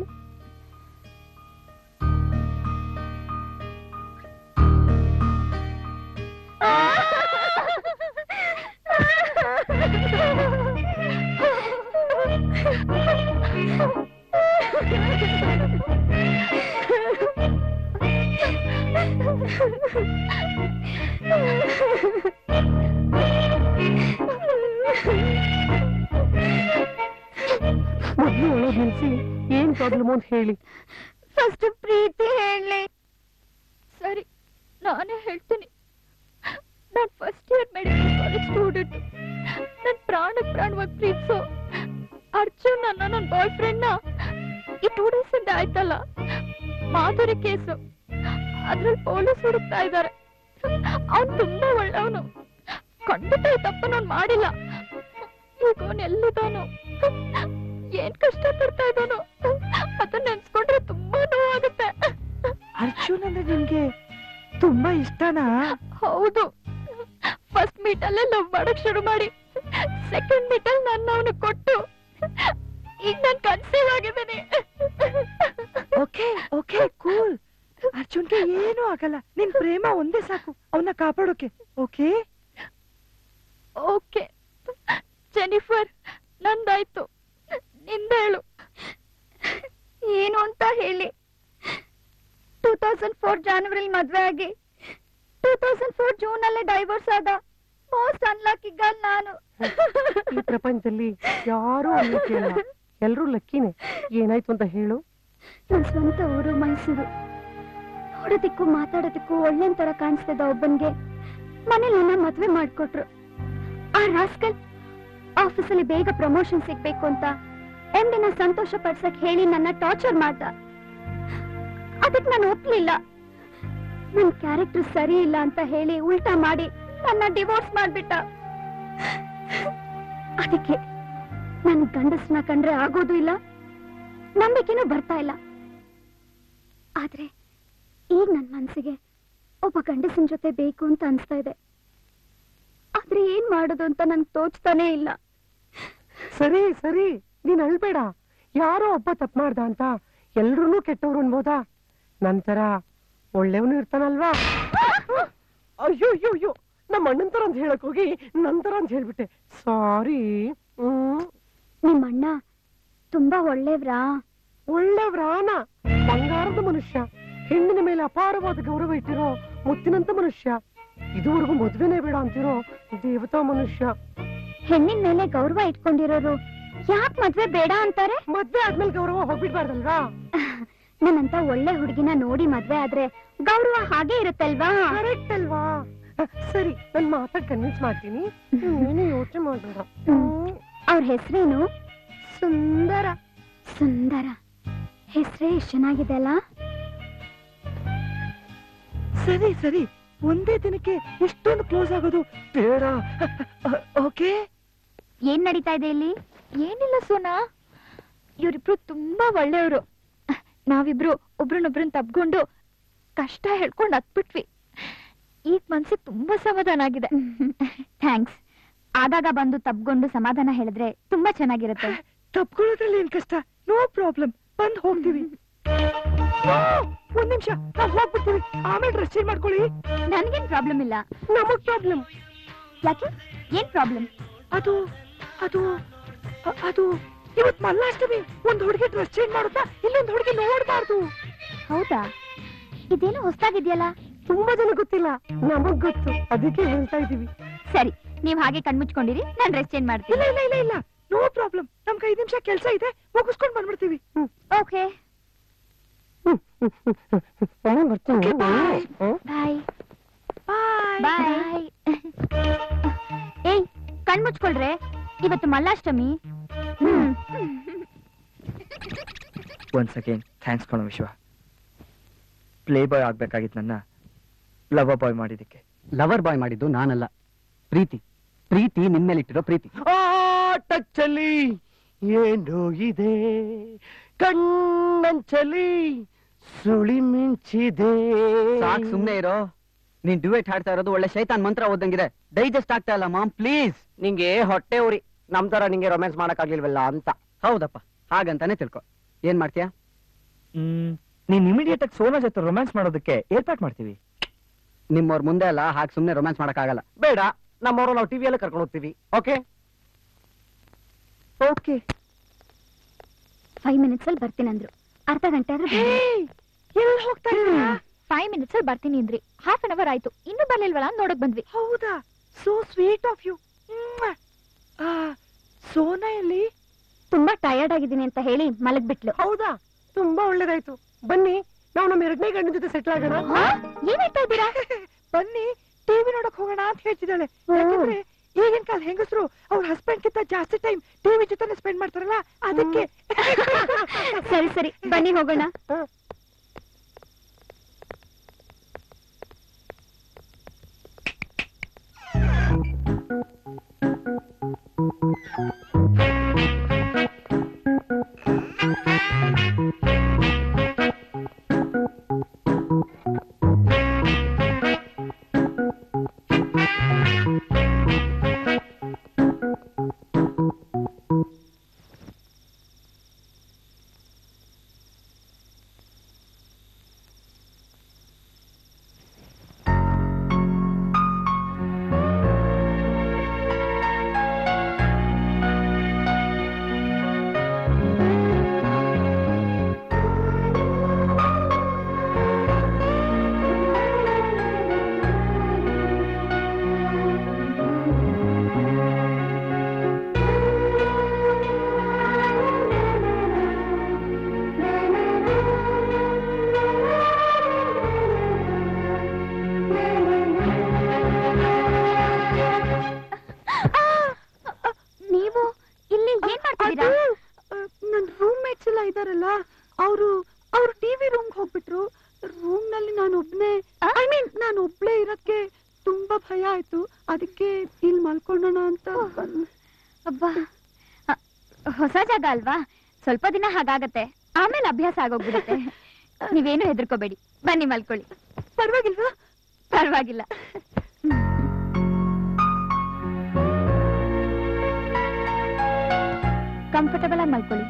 ಮೊದ್ಲು ಒಳಗ್ ನಿಲ್ಸಿ, ಏನ್ ಪ್ರಾಬ್ಲಮ್ ಅಂತ ಹೇಳಿ.
ಫಸ್ಟ್ ಪ್ರೀತಿ ಹೇಳಿ. ಸರಿ, ನಾನೇ ಹೇಳ್ತೀನಿ. ನಾನ್ first year medical college student. ನನ್ ಪ್ರಾಣಕ್ ಪ್ರಾಣವಾಗಿ ಪ್ರೀತಿಸೋ ಅರ್ಜುನ್ ನನ್ನ ನನ್ನ ಬಾಯ್ ಫ್ರೆಂಡ್ ನ ಈ ಟೂ ಡೇಸ್ ಇಂದ ಆಯ್ತಲ್ಲ, ಮಾಧುರಿ ಕೇಸು, ಅದ್ರಲ್ಲಿ ಪೊಲೀಸ್ ಹುಡುಕ್ತಾ ಇದ್ದಾರೆ. ಅವನ್ ತುಂಬಾ ಒಳ್ಳೆಯವನು, ಖಂಡಿತ ಈ ತಪ್ಪನ್ನು ಅವ್ನು ಮಾಡಿಲ್ಲ. ಈಗ ಅವನ್ ಎಲ್ಲಿದ್ದಾನು, ಏನ್ ಕಷ್ಟ ಪಡ್ತಾ ಇದ್ದಾನು, ಅದನ್ನ ನೆನ್ಸ್ಕೊಂಡ್ರೆ ತುಂಬಾ ನೋವಾಗುತ್ತೆ.
ಅರ್ಜುನ್ ಅಂದ್ರೆ ನಿಮ್ಗೆ ತುಂಬಾ ಇಷ್ಟನಾ?
ಹೌದು. ಫಸ್ಟ್ ಮೀಟ್ ಅಲ್ಲೇ ಲವ್ ಮಾಡಕ್ ಶುರು ಮಾಡಿ ಸೆಕೆಂಡ್ ಮೀಟ್ ಅಲ್ಲಿ ನನ್ನ ಅವನು ಕೊಟ್ಟು ಈಗ ನಾನು ಕನ್ಸೀವ್ ಆಗಿದ್ದೀನಿ.
Okay okay cool. ಅರ್ಜುನ್ಗೆ ಏನೂ ಆಗಲ್ಲ, ನಿನ್ ಪ್ರೇಮ ಒಂದೇ ಸಾಕು ಅವನ್ನ ಕಾಪಾಡೋಕೆ. ಓಕೆ
ಓಕೆ ಜೆನಿಫರ್, ನಂದಾಯ್ತು, ನಿಂದೇಳು.
ಏನು ಅಂತ ಹೇಳಿ. ಟೂ ತೌಸಂಡ್ ಫೋರ್ ಜಾನ್ವರಿಲಿ ಮದ್ವೆ ಆಗಿ ಟೂ ತೌಸಂಡ್ ಫೋರ್ ಜೂನ್ ಅಲ್ಲೇ ಡೈವರ್ಸ್ ಆದ ಮೋಸ್ಟ್ ಅನ್ಲಕ್ಕಿ ಗರ್ಲ್ ನಾನು.
ಈ ಪ್ರಪಂಚದಲ್ಲಿ ಯಾರೂ ಅನ್ಲಕ್ಕಿ ಅಲ್ಲ, ಎಲ್ರೂ ಲಕ್ಕಿನೇ. ಏನಾಯ್ತು ಅಂತ ಹೇಳು.
ನನ್ನ ಸ್ವಂತ ಊರು ಮೈಸೂರು. ನೋಡೋದಿಕ್ಕೂ ಮಾತಾಡೋದಿಕ್ಕೂ ಒಳ್ಳೆ ತರ ಕಾಣಿಸ್ತಿದ್ದ ಒಬ್ಬನ್ಗೆ ಮನೇಲಿ ನನ್ನ ಮದ್ವೆ ಮಾಡ್ಕೊಟ್ರು. ಆ ರಾಸ್ಕಲ್ ಆಫೀಸಲ್ಲಿ ಬೇಗ ಪ್ರಮೋಷನ್ ಸಿಗ್ಬೇಕು ಅಂತ ಎಂ ಡಿನ ಸಂತೋಷ ಪಡ್ಸಕ್ ಹೇಳಿ ನನ್ನ ಟಾರ್ಚರ್ ಮಾಡ್ದ. ಅದಕ್ಕೆ ನಾನು ಒಪ್ಲಿಲ್ಲ. ನನ್ ಕ್ಯಾರೆಕ್ಟರ್ ಸರಿ ಇಲ್ಲ ಅಂತ ಹೇಳಿ ಉಲ್ಟಾ ಮಾಡಿ ನನ್ನ ಡಿವೋರ್ಸ್ ಮಾಡ್ಬಿಟ್ಟ. ಅದಕ್ಕೆ ನನ್ ಗಂಡಸ್ನ ಕಂಡ್ರೆ ಆಗೋದು ಇಲ್ಲ, ನಂಬಿಕೆನೂ ಬರ್ತಾ ಇಲ್ಲ. ಆದ್ರೆ ಈಗ ನನ್ ಮನ್ಸಿಗೆ ಒಬ್ಬ ಗಂಡಸಿನ ಜೊತೆ ಬೇಕು ಅಂತ ಅನ್ಸ್ತಾ ಇದೆ. ಆದ್ರೆ ಏನ್ ಮಾಡೋದು ಅಂತ ನಂಗೆ ತೋಚ್ತಾನೇ ಇಲ್ಲ.
ಸರಿ ಸರಿ, ನೀನ್ ಅಳ್ಬೇಡ. ಯಾರೋ ಒಬ್ಬ ತಪ್ಪು ಮಾಡ್ದ ಅಂತ ಎಲ್ರೂ ಕೆಟ್ಟವ್ರು ಅನ್ಬೋದಾ? ನಂತರ ಒಳ್ಳೆಯವನು ಇರ್ತಾನಲ್ವಾ? ಅಯ್ಯೋ ಅಯ್ಯೋ ಅಯ್ಯೋ, ನಮ್ಮ ಅಣ್ಣನ್ ತರ ಅಂತ ಹೇಳಕ್ ಹೋಗಿ ನಂತರ ಅಂತ ಹೇಳ್ಬಿಟ್ಟೆ, ಸಾರಿ. ಹ್ಮ್,
ನಿಮ್ಮ ಅಣ್ಣ ತುಂಬಾ ಒಳ್ಳೆವ್ರಾ?
ಒಳ್ಳೆವ್ರಾನ? ಬಂಗಾರದ ಮನುಷ್ಯ, ಹೆಣ್ಣಿನ ಮೇಲೆ ಅಪಾರವಾದ ಗೌರವ ಇಟ್ಟಿರೋ ಮುತ್ತಿನಂತ ಮನುಷ್ಯ, ಇದುವರೆಗೂ ಮದ್ವೆನೇ ಬೇಡ ಅಂತಿರೋ ದೇವತಾ ಮನುಷ್ಯ.
ಹೆಣ್ಣಿನ ಮೇಲೆ ಗೌರವ ಇಟ್ಕೊಂಡಿರೋರು ಯಾಕೆ ಮದ್ವೆ ಬೇಡ ಅಂತಾರೆ?
ಮದ್ವೆ ಆದ್ಮೇಲೆ ಗೌರವ ಹೋಗ್ಬಿಡ್ಬಾರ್ದಲ್ವಾ?
ನನ್ನಂತ ಒಳ್ಳೆ ಹುಡುಗಿನ ನೋಡಿ ಮದ್ವೆ ಆದ್ರೆ ಗೌರವ ಹಾಗೆ ಇರುತ್ತಲ್ವಾ?
ಕರೆಕ್ಟ್ ಅಲ್ವಾ? ಸರಿ, ನನ್ ಮಾತಾಡ್ ಕನ್ವಿನ್ಸ್ ಮಾಡ್ತೀನಿ, ಏನು ಯೋಚನೆ ಮಾಡ್ಬೇಡ.
ಅವ್ರ ಹೆಸರೇನು? ಸುಂದರ. ಸುಂದರ ಹೆಸರೇ ಎಷ್ಟ್ ಚೆನ್ನಾಗಿದೆ ಅಲ್ಲ?
ಸರಿ ಸರಿ, ಒಂದೇ ದಿನಕ್ಕೆ ಇಷ್ಟೊಂದು ಕ್ಲೋಸ್ ಆಗೋದು ಬೇಡ. ಓಕೆ,
ಏನ್ ನಡೀತಾ ಇದೆ ಇಲ್ಲಿ?
ಏನಿಲ್ಲ ಸೋನಾ, ಇವರಿಬ್ರು ತುಂಬಾ ಒಳ್ಳೆಯವರು. ನಾವಿಬ್ರು ಒಬ್ರನ್ನೊಬ್ರನ್ನ ತಬ್ಕೊಂಡು ಕಷ್ಟ ಹೇಳ್ಕೊಂಡು ಹತ್ಬಿಟ್ವಿ. ಈಗ ಮನ್ಸಿಗೆ ತುಂಬಾ ಸಮಾಧಾನ ಆಗಿದೆ.
ಥ್ಯಾಂಕ್ಸ್. ಆಗಾಗ ಬಂದು ತಬ್ಕೊಂಡು ಸಮಾಧಾನ ಹೇಳಿದ್ರೆ ತುಂಬಾ ಚೆನ್ನಾಗಿರುತ್ತೆ.
ತಪ್ಕೊಳ್ಳೋದ್ರಲ್ಲಿ ಏನ್ ಕಷ್ಟ? ನೋ ಪ್ರಾಬ್ಲಮ್, ಬಂದ್ ಹೋಗ್ತೀವಿ. ಒಂದ್ ನಿಮಿಷ, ನಾವ್ ಹೋಗ್ಬಿಡ್ತೀವಿ, ಆಮೇಲೆ ಡ್ರೆಸ್ ಚೇಂಜ್ ಮಾಡ್ಕೊಳ್ಳಿ.
ನನ್ಗೇನ್ ಪ್ರಾಬ್ಲಮ್ ಇಲ್ಲ.
ನಮಗ್ ಪ್ರಾಬ್ಲಮ್.
ಯಾಕೆ? ಏನ್ ಪ್ರಾಬ್ಲಮ್?
ಅದು ಅದು ಅದು ಇವತ್ ಮಲ್ಲಾಷ್ಟಮಿ. ಒಂದ್ ಹುಡುಗಿ ಡ್ರೆಸ್ ಚೇಂಜ್ ಮಾಡುತ್ತಾ ಇಲ್ಲೊಂದ್ ಹುಡುಗಿ ನೋಡ್ಬಾರ್ದು.
ಹೌದಾ? ಇದೇನು ಹೊಸದಾಗಿದ್ಯಲ್ಲ?
ತುಂಬಾ ಜನ ಗೊತ್ತಿಲ್ಲ, ನಮಗ್ ಗೊತ್ತು, ಅದಕ್ಕೆ ಹೇಳ್ತಾ ಇದೀವಿ.
ಸರಿ, ನೀವ್ ಹಾಗೆ ಕಣ್ಮುಚ್ಕೊಂಡಿರಿ, ನಾನ್ ಡ್ರೆಸ್ ಚೇಂಜ್ ಮಾಡ್ತೀನಿ.
ಇಲ್ಲ ಇಲ್ಲ ಇಲ್ಲ ಇಲ್ಲ, ನೋ ಪ್ರಾಬ್ಲಮ್. ನಮ್ಗೆ ಐದ್ ನಿಮಿಷ ಕೆಲ್ಸ ಇದೆ, ಮುಗಿಸ್ಕೊಂಡ್ ಬಂದ್ಬಿಡ್ತೀವಿ.
ಓಕೆ
ಬರ್ತೀನಿ.
ಬಾಯ್ ಬಾಯ್ ಬಾಯ್. ಏಯ್, ಕಣ್ಮುಚ್ಕೊಳ್ರೆ. ಇವತ್ತು ಮಲ್ಲಾಷ್ಟಮಿ.
ಒನ್ಸ್ ಅಗೇನ್ ಥ್ಯಾಂಕ್ಸ್ ಕಣೋ ವಿಶ್ವ. ಪ್ಲೇ ಬಾಯ್ ಆಗ್ಬೇಕಾಗಿತ್ತು ನನ್ನ ಲವರ್ ಬಾಯ್ ಮಾಡಿದಕ್ಕೆ.
ಲವರ್ ಬಾಯ್ ಮಾಡಿದ್ದು ನಾನಲ್ಲ, ಪ್ರೀತಿ. ಪ್ರೀತಿ ನಿಮ್ಮೇಲಿಟ್ಟಿರೋ ಪ್ರೀತಿ.
ಟಚ್ಚಲ್ಲಿ ಏನೋ ಇದೆ, ಕಣ್ಣಂಚಲಿ ಸುಳಿ ಮಿಂಚಿದೆ.
ಸಾಕ್ ಸುಮ್ನೆ ಇರೋ. ನೀನ್ ಡ್ಯೂಯೆಟ್ ಹಾಡ್ತಾ ಇರೋದು ಒಳ್ಳೆ ಶೈತಾನ್ ಮಂತ್ರ ಓದಂಗಿದೆ. ಡೈಜೆಸ್ಟ್ ಆಗ್ತಾ ಇಲ್ಲ ಮಾಮ್, ಪ್ಲೀಸ್.
ನಿಂಗೆ ಹೊಟ್ಟೆ ಉರಿ, ನಮ್ ತರ ನಿಂಗೆ ರೊಮ್ಯಾನ್ಸ್ ಮಾಡಕ್ ಆಗ್ಲಿಲ್ವಲ್ಲ ಅಂತ.
ಹೌದಪ್ಪ, ಹಾಗಂತಾನೆ ತಿಳ್ಕೊ. ಏನ್ ಮಾಡ್ತೀಯಾ?
ಹ್ಮ್ ನೀನ್ ಇಮಿಡಿಯೇಟ್ ಆಗಿ ಸೋನಾ ಜೊತೆ ರೊಮ್ಯಾನ್ಸ್ ಮಾಡೋದಕ್ಕೆ ಏರ್ಪಾಟ್ ಮಾಡ್ತೀವಿ.
ನಿಮ್ಮವ್ರ ಮುಂದೆ ಅಲ್ಲ, ಹಾಗೆ ಸುಮ್ನೆ ರೊಮ್ಯಾನ್ಸ್ ಮಾಡಕ್ ಆಗಲ್ಲ.
ಬೇಡ, ನಮ್ಮವ್ರು ನಾವು ಟಿವಿಯಲ್ಲೇ ಕರ್ಕೊಂಡು ಹೋಗ್ತೀವಿ. Okay
okay.
ಫೈವ್ ಮಿನಿಟ್ಸ್ ಅಲ್ಲಿ ಬರ್ತೀನಿ ಅಂದ್ರು. ಅರ್ಧ ಗಂಟೆ ಆದ್ರೆ
ಎಲ್ಲಿ ಹೋಗ್ತಾ ಇದ್ದೀರಾ? ಫೈವ್ ಮಿನಿಟ್ಸ್ ಅಲ್ಲಿ ಬರ್ತೀನಿ ಅಂದ್ರಿ. ಹಾಫ್ ಅನ್ ಅವರ್ ಆಯ್ತು, ಇನ್ನೂ ಬರ್ಲಿಲ್ವಲ್ಲ, ನೋಡಕ್ ಬಂದ್ವಿ.
ಹೌದಾ? So sweet of you. Sona ಎಲ್ಲಿ?
ತುಂಬಾ ಟಯರ್ಡ್ ಆಗಿದ್ದೀನಿ ಅಂತ ಹೇಳಿ ಮಲಗ್ ಬಿಟ್ಲು.
ಹೌದಾ? ತುಂಬಾ ಒಳ್ಳೇದಾಯ್ತು. ಬನ್ನಿ, ನಾವು ನಮ್ಮ ಎರಡನೇ ಗಂಡನ ಜೊತೆ ಸೆಟ್ಲ್ ಆಗೋಣ.
ಏನ್ ಹೇಳ್ತಾ ಇದ್ದೀರಾ?
ಬನ್ನಿ, ಟಿವಿ ನೋಡಕ್ ಹೋಗೋಣ ಅಂತ ಹೇಳ್ತಿದ್ದಾಳೆ. ಯಾಕಂದ್ರೆ ಈಗಿನ ಕಾಲ ಹೆಂಗಸರು ಅವ್ರ ಹಸ್ಬೆಂಡ್ ಕಿಂತ ಜಾಸ್ತಿ ಟೈಮ್ ಟಿವಿ ಜೊತೆ ಸ್ಪೆಂಡ್ ಮಾಡ್ತಾರಲ್ಲ, ಅದಕ್ಕೆ.
ಸರಿ ಸರಿ, ಬನ್ನಿ ಹೋಗೋಣ. ಹೊಸ ಜಾಗ ಅಲ್ವಾ, ಸ್ವಲ್ಪ ದಿನ ಹಾಗಾಗತ್ತೆ, ಆಮೇಲೆ ಅಭ್ಯಾಸ ಆಗೋಗ್ಬಿಡುತ್ತೆ. ನೀವೇನು ಹೆದರ್ಕೋಬೇಡಿ, ಬನ್ನಿ ಮಲ್ಕೊಳ್ಳಿ.
ಪರವಾಗಿಲ್ವಾ?
ಪರವಾಗಿಲ್ಲ. ಕಂಫರ್ಟಬಲ್ ಆಗಿ ಮಲ್ಕೊಳ್ಳಿ.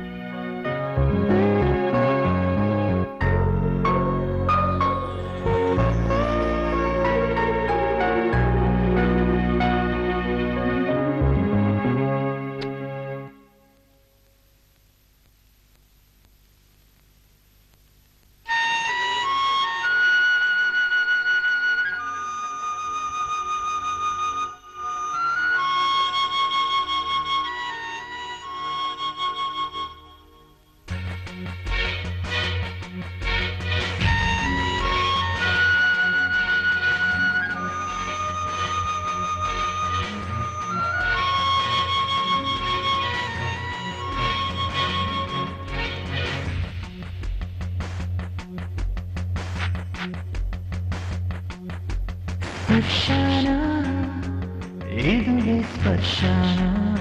ಸ್ಪರ್ಶನ ಇದುವೆ ಸ್ಪರ್ಶನ,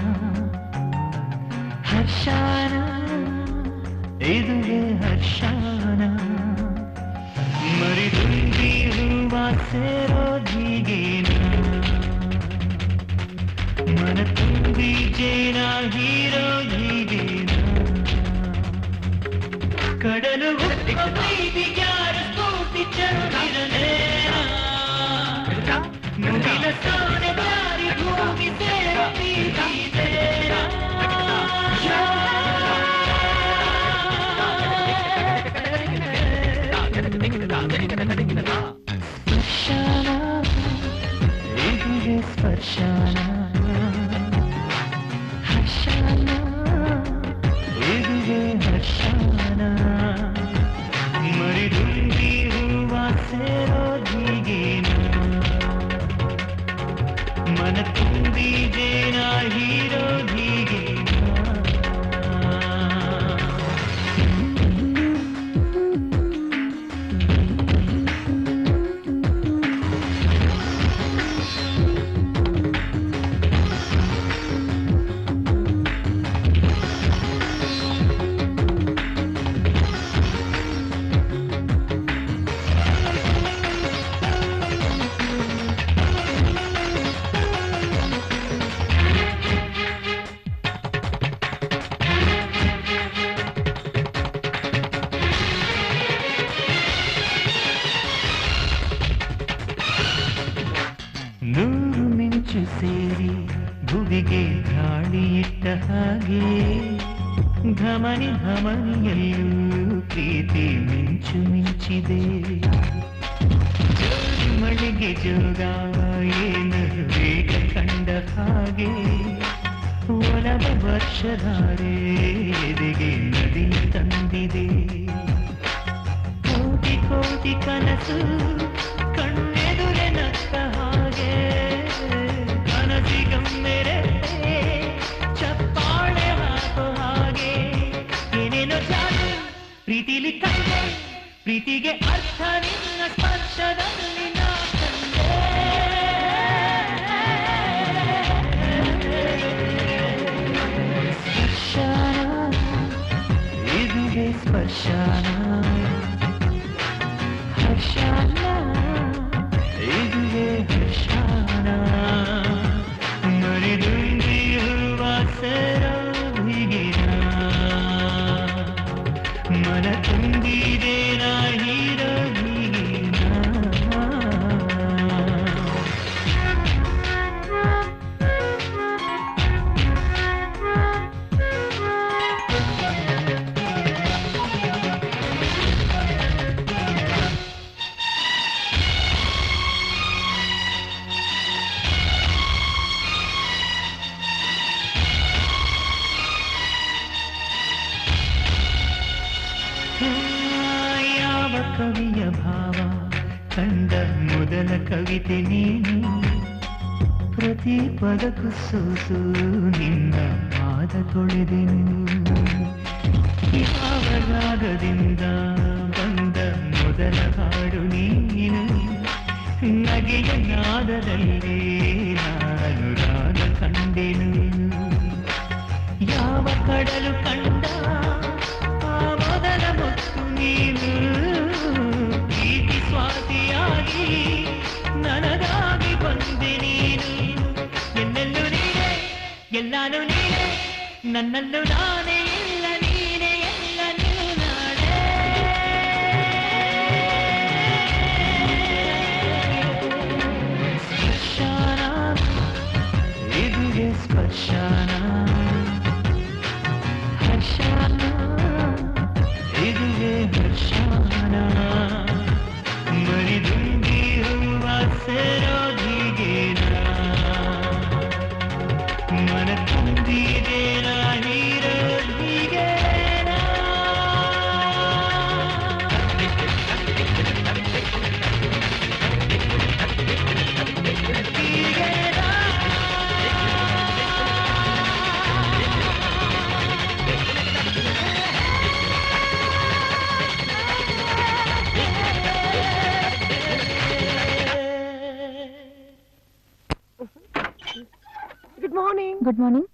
ಹರ್ಷನ ಇದುವೆ ಹರ್ಷನ, ಮರಿದುಂಬಿ ಹೂವ ಸೇರೋ ಹೀಗೇನ, ಮನ ತುಂಬಿ ಜೇನ ಹೀರೋ ಹೀಗೇನ, ಕಡಲು ಪ್ರೀತಿಗ್ಯಾರ ಸ್ಫೂರ್ತಿ ಚಂದಿರನೇನ, ಮುಗಿಲ ಸೋನೆ ದಾರಿ ಭೂಮಿ ಸೇರೋ ಪ್ರೀತಿದೇನ. ಸ್ಪರ್ಶನ ಇದುವೆ ಸ್ಪರ್ಶನ, ಹರ್ಷನ ಇದುವೆ ಹರ್ಷನ, ಮರಿದುಂಬಿ ಹೂವ ಸೇರೋ ಹೀಗೇನ, ಮನ ತುಂಬಿ ಜೇನ ಹೀರೋ ಧಮನಿ ಧಮನಿಯಲ್ಲೂ ಪ್ರೀತಿ ಮಿಂಚು ಮಿಂಚಿದೆ ಜೋಡಿ ಮಳೆಗೆ ಜೋಗ ಏನು ಬೇಗ ಕಂಡ ಹಾಗೆ ಒಲವ ವರ್ಷಧಾರೆ ಎದೆಗೆ ನದಿ ತಂದಿದೆ ಕೋಟಿ ಕೋಟಿ ಕನಸು ಕಣ್ಣೆದುರೆ ನಕ್ಕ ಹಾಗೆ ಕನಸಿಗಮ್ಮೆರೆ ಚಪ್ಪಾಳೆ ಹಾಕೋ ಹಾಗೆ ಏನೇನೋ ಜಾದು ಪ್ರೀತಿಲಿ ಕಂಡೆ ಪ್ರೀತಿಗೆ ಅರ್ಥ ನಿನ್ನ ಸ್ಪರ್ಶದಲ್ಲಿ ನಾ ಕಂಡೆ ಸ್ಪರ್ಶನ ಇದುವೇ ಸ್ಪರ್ಶನ ಹರ್ಷನ ಇದುವೇ ಹರ್ಷನ ಮರಿದುಂಬಿ ಹೂವ ಸೆರವಿಗಿನ ಮನ ತುಂಬಿದೆ ನಾ ಹೀರವಿಗಿನ ಯಾವ ಕವಿಯ ಭಾವ ಕಂಡ ಮೊದಲ ಕವಿತೆ ನೀನು ಪ್ರತಿ ಪದಕ್ಕೂ ಸೋಸು ನಿನ್ನ ಪಾದ ತೊಳೆದೆನು ಯಾವ ರಾಗದಿಂದ ಬಂದ ಮೊದಲ ಹಾಡು ನೀನು ನಗೆಯ ನಾದದಲ್ಲಿ ನಾನು ರಾಗ ಕಂಡೆನು ಯಾವ ಕಡಲು ಕಂಡ ಆ ಮೊದಲ ಮುತ್ತು ನೀನು ಪ್ರೀತಿ ಸ್ವಾತಿಯಾಗಿ ನನಗಾಗಿ ಬಂದೆ ನೀನು ಎಲ್ಲೆಲ್ಲೂ ನೀನೆ ಎಲ್ಲಾನು ನೀನೆ ನನ್ನಲ್ಲೂ ನಾನೇ ಎಲ್ಲ ನೀನೆ ಎಲ್ಲ ನೀನು ನಾನೇ ಸ್ಪರ್ಶನ ಇದುವೇ ಸ್ಪರ್ಶನ ಹರ್ಷನ ಇದುವೇ ಹರ್ಷನ ಮರಿದುಂಬಿ ಹೂವ ಸೆರೋದಿಗೆನ ಮನ ತುಂಬಿದೆ ನಾ ಹೀರೋದಿಗೆನ
ಗುಡ್ ಮಾರ್ನಿಂಗ್
ಗುಡ್ ಮಾರ್ನಿಂಗ್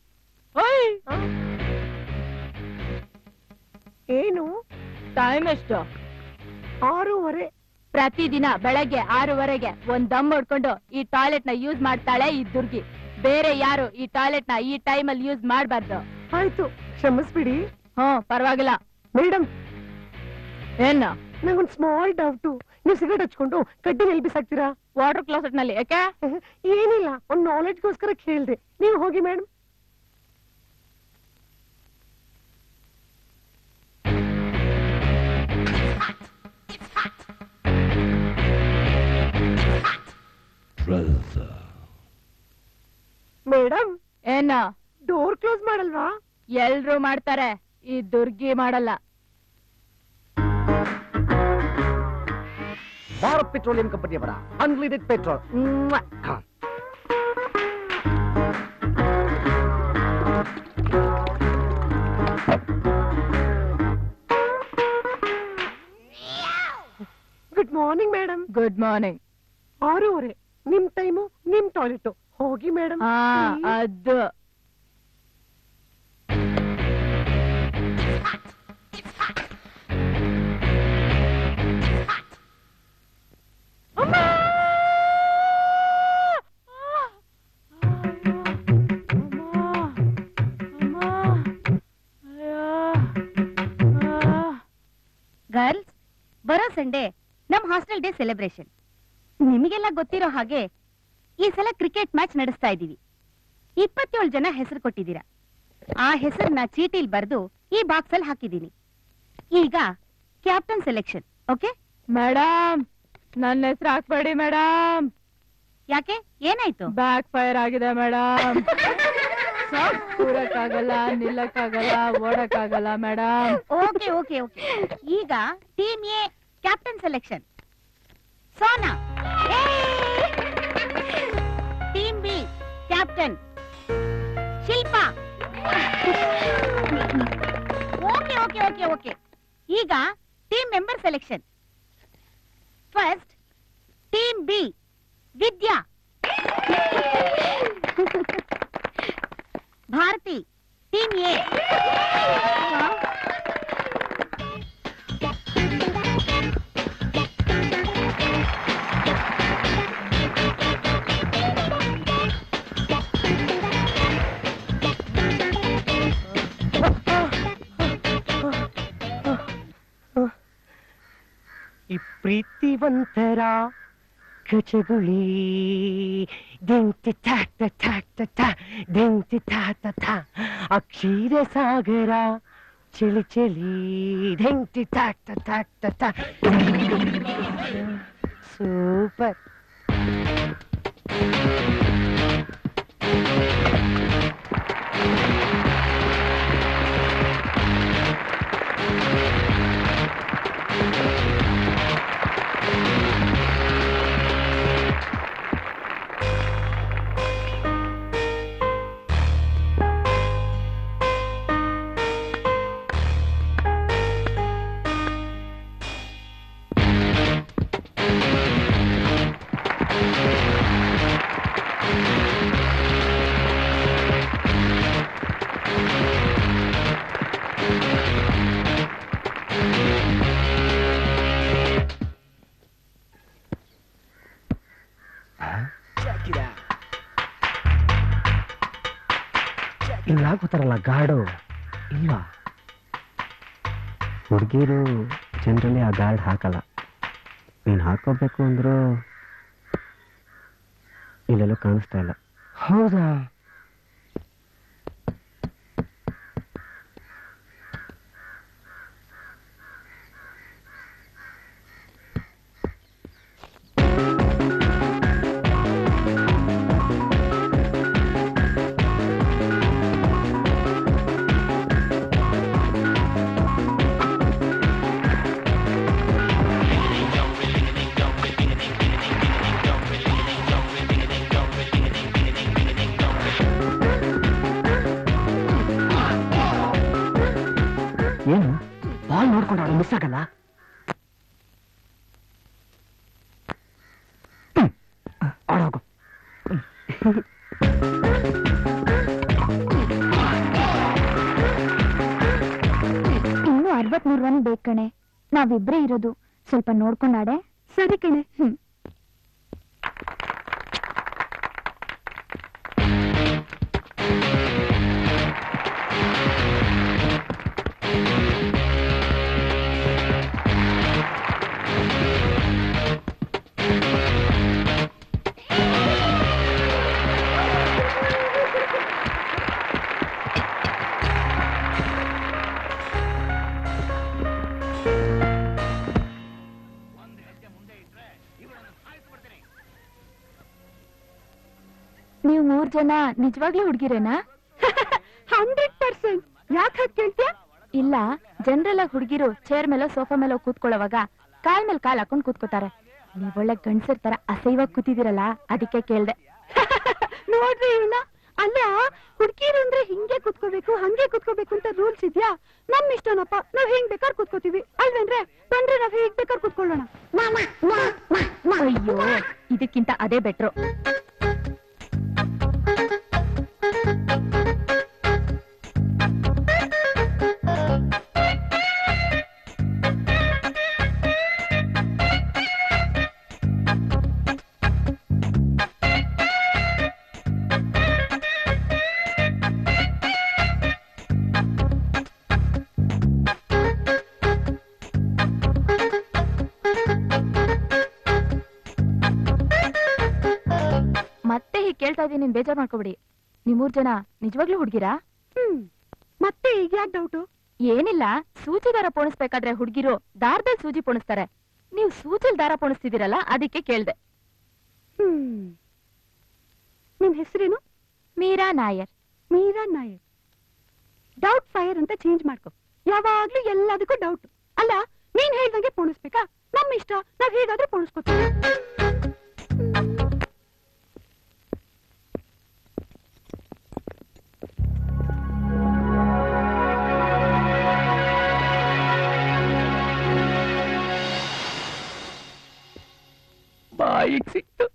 ಏನು
ಟೈಮ್ ಎಷ್ಟು?
ಆರೂವರೆ.
ಪ್ರತಿದಿನ ಬೆಳಗ್ಗೆ ಆರೂವರೆಗೆ ಒಂದ್ ದಮ್ ಹೊಡ್ಕೊಂಡು ಈ ಟಾಯ್ಲೆಟ್ ನ ಯೂಸ್ ಮಾಡ್ತಾಳೆ ಈ ದುರ್ಗಿ. ಬೇರೆ ಯಾರು ಈ ಟಾಯ್ಲೆಟ್ ನ ಈ ಟೈಮ್ ಅಲ್ಲಿ ಯೂಸ್ ಮಾಡ್ಬಾರ್ದು.
ಆಯ್ತು, ಕ್ಷಮಿಸ್ಬಿಡಿ.
ಹ್ಮ್, ಪರವಾಗಿಲ್ಲ.
ಮೇಡಮ್,
ಏನ?
ನಂಗೊಂದ್ ಸ್ಮಾಲ್ ಡೌಟು. ನೀವು ಸಿಗರೇಟ್ ಹಚ್ಕೊಂಡು ಕಡ್ಡಿ ಎಲ್ಲಿ ಬಿಸಾಕ್ತೀರಾ?
ವಾಟರ್ ಕ್ಲಾಸೆಟ್ ನಲ್ಲಿ. ಯಾಕೆ?
ಏನಿಲ್ಲ, ಒಂದ್ ನಾಲೆಡ್ಗೋಸ್ಕರ ಕೇಳ್ದೆ. ನೀವು ಹೋಗಿ ಮೇಡಮ್. ಮೇಡಮ್,
ಏನ?
ಡೋರ್ ಕ್ಲೋಸ್ ಮಾಡಲ್ವಾ?
ಎಲ್ರು ಮಾಡ್ತಾರೆ, ಈ ದುರ್ಗಿ ಮಾಡಲ್ಲ.
ಭಾರತ್ ಪೆಟ್ರೋಲಿಯಂ ಕಂಪನಿಯವರ unlimited petrol.
Good morning madam.
Good morning.
ಆರೂವರೆ, ನಿಮ್ ಟೈಮು, ನಿಮ್ ಟಾಯ್ಲೆಟ್. ಹೋಗಿ ಮೇಡಮ್.
ಅದು
ಗರ್ಲ್ಸ್, ಬರೋ ಸಂಡೇ ನಮ್ ಹಾಸ್ಟೆಲ್ ಡೇ ಸೆಲೆಬ್ರೇಷನ್. ನಿಮಗೆಲ್ಲ ಗೊತ್ತಿರೋ ಹಾಗೆ ಈ ಸಲ ಕ್ರಿಕೆಟ್ ಮ್ಯಾಚ್ ನಡೆಸ್ತಾ ಇದ್ದೀವಿ. ಇಪ್ಪತ್ತೇಳು ಜನ ಹೆಸರು ಕೊಟ್ಟಿದ್ದೀರಾ. ಆ ಹೆಸರನ್ನ ಚೀಟಿಲ್ ಬರೆದು ಈ ಬಾಕ್ಸ್ ಅಲ್ಲಿ ಹಾಕಿದ್ದೀನಿ. ಈಗ ಕ್ಯಾಪ್ಟನ್ ಸೆಲೆಕ್ಷನ್. ಓಕೆ
ಮೇಡಮ್, ನನ್ನ ಹೆಸರು ಹಾಕ್ಬೇಡಿ ಮೇಡಮ್.
ಯಾಕೆ, ಏನಾಯ್ತು?
ಬ್ಯಾಕ್ ಫೈರ್ ಆಗಿದೆ ಮೇಡಮ್. ಕೂರಕ್ಕಾಗಲ್ಲ, ನಿಲ್ಲಕ್ಕಾಗಲ್ಲ, ಓಡಕ್ಕಾಗಲ್ಲ ಮೇಡಮ್.
ಓಕೆ ಓಕೆ ಓಕೆ ಈಗ team A captain selection. Sona. Team B captain Shilpa. Okay okay okay okay ಈಗ team member selection. First team B Vidya. Bharati. Team A
ಈ ಪ್ರೀತಿವಂತರ ಕಚಗುಳಿ ದಿಂತಿ ಠಾಟ ಠಾಟ ಠ ದಿಂತಿ ಠಾಟ ಠ ಅಕ್ಷೀರ ಸಾಗರ ಚಳಿ ಚಳಿ ದಿಂತಿ ಠಾಟ ಠಾಟ ಠ. ಸೂಪರ್. ಇಲ್ಲಿ ಹಾಕೋತಾರಲ್ಲ ಗಾರ್ಡು ಇಲ್ಲ, ಹುಡುಗಿರು ಜನರಲಿ ಆ ಗಾರ್ಡ್ ಹಾಕಲ್ಲ. ನೀನು ಹಾಕೋಬೇಕು ಅಂದ್ರೂ ಇಲ್ಲೆಲ್ಲೂ ಕಾಣಿಸ್ತಾ ಇಲ್ಲ. ಹೌದಾ? ಏನು ಬಾಲ್ ನೋಡ್ಕೊಂಡು ಅವಳು ಮಿಸ್ ಆಗಲ್ಲ? ಆಡೋಗು.
ಇನ್ನು ಅರವತ್ಮೂರು ರನ್ ಬೇಕು ಕಣೆ. ನಾವಿಬ್ರೇ ಇರೋದು, ಸ್ವಲ್ಪ ನೋಡ್ಕೊಂಡಾಡೆ. ಸರಿ ಕಣೆ. ಹ್ಮ್
ನೀವು ಮೂರ್ ಜನ ನಿಜವಾಗ್ಲೂ ಹುಡುಗಿರೇನಾ?
Hundred percent. ಯಾಕೆ ಹಾಗೆ ಕೇಳ್ತೀಯ?
ಇಲ್ಲ, ಜನರಲ್ ಆಗಿ ಹುಡುಗಿರು ಚೇರ್ ಮೇಲೆ ಸೋಫಾ ಮೇಲೆ ಕೂತ್ಕೊಳ್ಳೋವಾಗ ಕಾಲ್ ಮೇಲೆ ಕಾಲ್ ಹಾಕೊಂಡ್ ಕೂತ್ಕೋತಾರೆ. ನೀವೊಳ್ಳೆ ಗಂಡಸರ್ ತರ ಅಸಹ್ಯವಾಗಿ ಕೂತಿದಿರಲ್ಲ, ಅದಕ್ಕೆ ಕೇಳ್ದೆ.
ನೋಡ್ರಿ ಇವನ್ನ. ಅಲ್ಲ, ಹುಡುಗಿರು ಅಂದ್ರೆ ಹಿಂಗೆ ಕುತ್ಕೋಬೇಕು ಹಂಗೆ ಕುತ್ಕೋಬೇಕು ಅಂತ ರೂಲ್ಸ್ ಇದ್ಯಾ? ನಮ್ ಇಷ್ಟನಪ್ಪ, ನಾವ್ ಹೆಂಗ್ ಬೇಕಾರ್ ಕುತ್ಕೋತೀವಿ ಅಲ್ವೇನ್ರೆ? ಬಂದ್ರೆ ನಾವ್ ಹೇಗ್ ಬೇಕಾರ್ ಕುತ್ಕೊಳ್ಳೋಣ.
ಅಯ್ಯೋ, ಇದಕ್ಕಿಂತ ಅದೇ ಬೆಟ್ರು. ಮತ್ತೆ ಹೀಗೆ ಕೇಳ್ತಾ ಇದೀನಿ, ಬೇಜಾರ್ ಮಾಡ್ಕೋಬಿಡಿ. ನೀವ್ ಮೂರ್ ಜನ ನಿಜವಾಗ್ಲೂ ಹುಡುಗಿರಾ?
ಹ್ಮ್ ಮತ್ತೆ ಈಗ ಯಾಕೆ ಡೌಟು?
ಏನಿಲ್ಲ, ಸೂಜಿ ದಾರ ಪೋಣಿಸ್ಬೇಕಾದ್ರೆ ಹುಡುಗಿರು ದಾರದಲ್ಲಿ ಸೂಜಿ ಪೋಣಿಸ್ತಾರೆ. ನೀವು ಸೂಜಿಲ್ ದಾರ ಪೋಣಿಸ್ತಿದ್ದೀರಲ್ಲ, ಅದಕ್ಕೆ ಕೇಳ್ದೆ.
ಹ್ಮ್ ನಿನ್ ಹೆಸರೇನು?
ಮೀರಾ ನಾಯರ್.
ಮೀರಾ ನಾಯರ್. ಡೌಟ್ ಫೈರ್ ಅಂತ ಚೇಂಜ್ ಮಾಡ್ಕೊ. ಯಾವಾಗ್ಲೂ ಎಲ್ಲದಕ್ಕೂ ಡೌಟ್. ಅಲ್ಲ, ನೀನ್ ಹೇಳ್ದಂಗೆ ಪೋಣಿಸ್ಬೇಕಾ? ನಮ್ ಇಷ್ಟ, ನಾವ್ ಹೇಗಾದ್ರೂ ಪೋಣಿಸ್ಕೊತೀವಿ.
ಬಾಯಿಗೆ ಸಿಕ್ತು.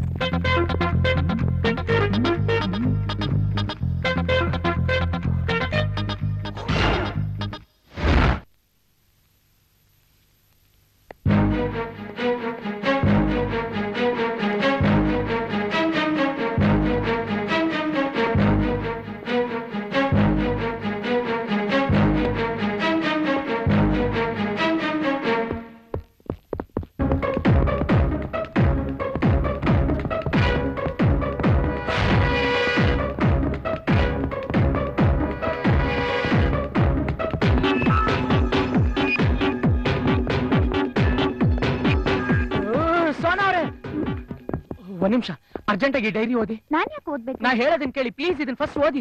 ಒಂದ್ ನಿಮಿಷ, ಅರ್ಜೆಂಟ್ ಆಗಿ ಡೈರಿ ಓದಿ.
ನಾನ್ ಯಾಕೆ ಓದ್ಬೇಕು?
ನಾ ಹೇಳೋದನ್ನ ಕೇಳಿ ಪ್ಲೀಸ್, ಇದನ್ನ ಫಸ್ಟ್ ಓದಿ.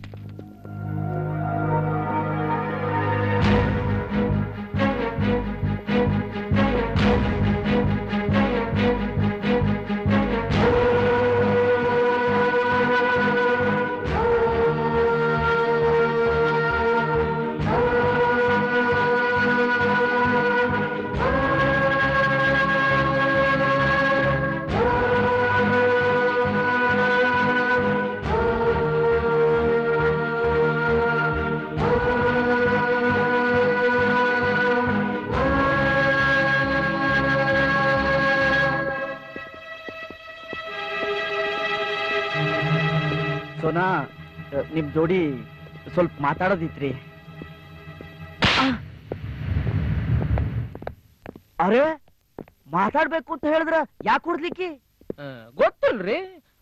ಸೋನಾ, ನಿಮ್ ಜೋಡಿ ಸ್ವಲ್ಪ ಮಾತಾಡೋದಿತ್ರಿ. ಅರೆ, ಮಾತಾಡ್ಬೇಕು ಅಂತ ಹೇಳಿದ್ರ ಯಾಕೆ ಕುಡ್ಲಿಕ್ಕೆ?
ಗೊತ್ತಿಲ್ರಿ.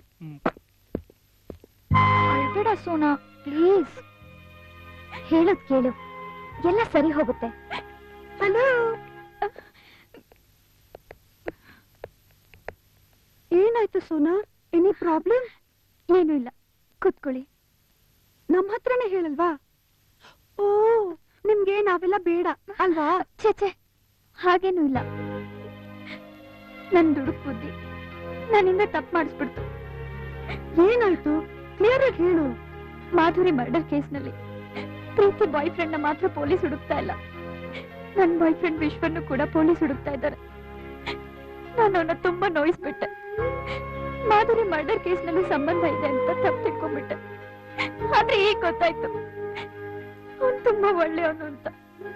ಅಳ್ಬೇಡ ಸೋನಾ, ಪ್ಲೀಸ್. ಹೇಳೋದ್ ಕೇಳು, ಎಲ್ಲ ಸರಿ ಹೋಗುತ್ತೆ. ಹಲೋ, ಏನಾಯ್ತು ಸೋನಾ? Any problem? ಏನು ಇಲ್ಲ, ಕೂತ್ಕೊಳ್ಳಿ. ನಮ್ಮ ಹತ್ರನೇ ಹೇಳಲ್ವಾ? ಓ, ನಿಮ್ಗೆ ನಾವೆಲ್ಲ ಬೇಡ ಅಲ್ವಾ? ಛೇ ಛೇ, ಹಾಗೇನೂ ಇಲ್ಲ. ನನ್ ದುಡುಕ್ ಬುದ್ಧಿ ನನ್ನಿಂದ ತಪ್ಪು ಮಾಡಿಸ್ಬಿಡ್ತು. ಏನಾಯ್ತು? ಕ್ಲಿಯರ್ ಆಗಿ ಹೇಳು. ಮಾಧುರಿ ಮರ್ಡರ್ ಕೇಸ್ನಲ್ಲಿ ಪ್ರೀತಿ ಬಾಯ್ ಫ್ರೆಂಡ್ ನ ಮಾತ್ರ ಪೊಲೀಸ್ ಹುಡುಕ್ತಾ ಇಲ್ಲ, ನನ್ ಬಾಯ್ ಫ್ರೆಂಡ್ ವಿಶ್ವನ್ನು ಕೂಡ ಪೊಲೀಸ್ ಹುಡುಕ್ತಾ ಇದ್ದಾರೆ. ನಾನು ಅವನ್ನ ತುಂಬಾ ನೋಯಿಸ್ಬಿಟ್ಟೆ. ಮಾಧುರಿ ಮರ್ಡರ್ ಕೇಸ್ನಲ್ಲಿ ಸಂಬಂಧ ಇದೆ ಅಂತ ತಪ್ಪು ತಿಳ್ಕೊಂಡ್ಬಿಟ್ಟೆ. ಆದ್ರೆ ಈಗ ಗೊತ್ತಾಯ್ತು ಅವನು ತುಂಬಾ ಒಳ್ಳೆಯವನು ಅಂತ.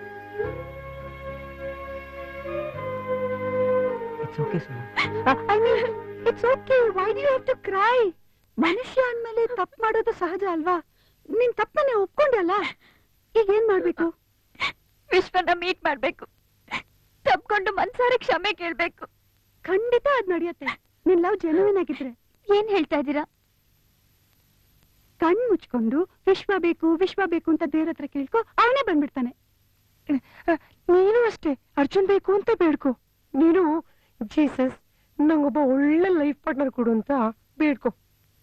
It's okay Sona.
I mean it's okay. Why do you have to cry? ಮನುಷ್ಯ ಅಂದ್ಮೇಲೆ ತಪ್ಪು ಮಾಡೋದು ಸಹಜ ಅಲ್ವಾ? ನೀನ್ ತಪ್ಪನ್ನೇ ಒಪ್ಕೊಂಡಲ್ಲ, ಈಗ ಏನ್ ಮಾಡ್ಬೇಕು?
ವಿಶ್ವನ ಮೀಟ್ ಮಾಡ್ಬೇಕು, ತಪ್ಕೊಂಡು ಮನ್ಸಾರೆ ಕ್ಷಮೆ ಕೇಳ್ಬೇಕು.
ಖಂಡಿತ ಅದ್ ನಡೆಯುತ್ತೆ, ನಿನ್ ಲವ್ ಜೆನ್ಯೂನ್ ಆಗಿದ್ರೆ. ಏನ್ ಹೇಳ್ತಾ ಇದ್ದೀರಾ? ಕಣ್ ಮುಚ್ಕೊಂಡು ವಿಶ್ವ ಬೇಕು ವಿಶ್ವ ಬೇಕು ಅಂತ ದೇವ್ರ ಹತ್ರ ಕೇಳ್ಕೊ, ಅವನೇ ಬಂದ್ಬಿಡ್ತಾನೆ. ನೀನು ಅಷ್ಟೇ, ಅರ್ಜುನ್ ಬೇಕು ಅಂತ ಬೇಡ್ಕೊ. ನೀನು ಜೀಸಸ್ ನಂಗೊಬ್ಬ ಒಳ್ಳೆ ಲೈಫ್ ಪಾರ್ಟ್ನರ್ ಕೊಡು ಅಂತ ಬೇಡ್ಕೊ.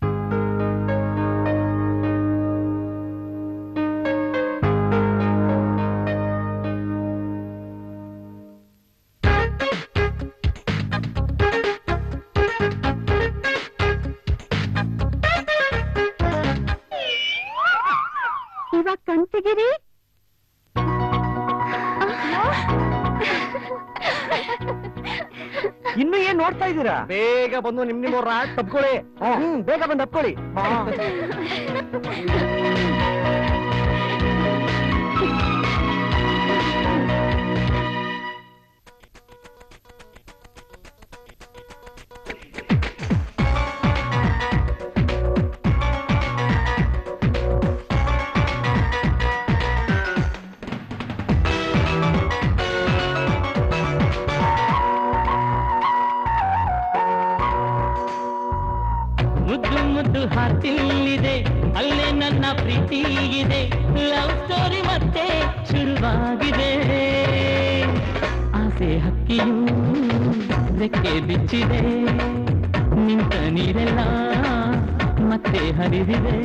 ಇವಾಗ ಕಣ್ ತೆಗೀರಿ.
ಇನ್ನು ಏನ್ ನೋಡ್ತಾ ಇದ್ದೀರಾ?
ಬೇಗ ಬಂದು ನಿಮ್ ನಿಮ್ಮವ್ರ ತಪ್ಕೊಳ್ಳಿ.
ಹ್ಮ್, ಬೇಗ ಬಂದು ಅಪ್ಕೊಳ್ಳಿ.
ಮುದ್ದು ಮುದ್ದು ಹಾತಿಲ್ಲಿದೆ ಅಲ್ಲೇ ನನ್ನ ಪ್ರೀತಿ ಶುರುವಾಗಿದೆ ಆಸೆ ಹಕ್ಕಿಯು ರೆಕ್ಕೆ ಬಿಚ್ಚಿದೆ ನಿಂತ ನೀರೆಲ್ಲ ಮತ್ತೆ ಹರಿದಿದೆ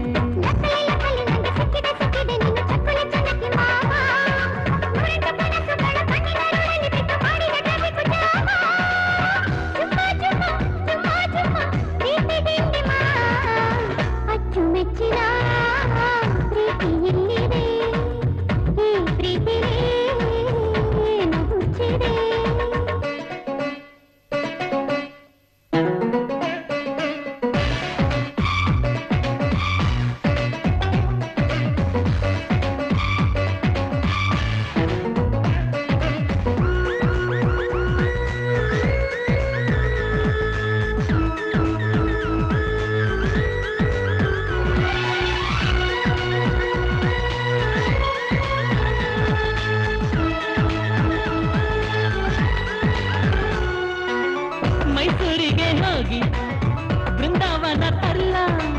ಮೈಸೂರಿಗೆ ಹೋಗಿ ಬೃಂದಾವನ ತಲ್ಲ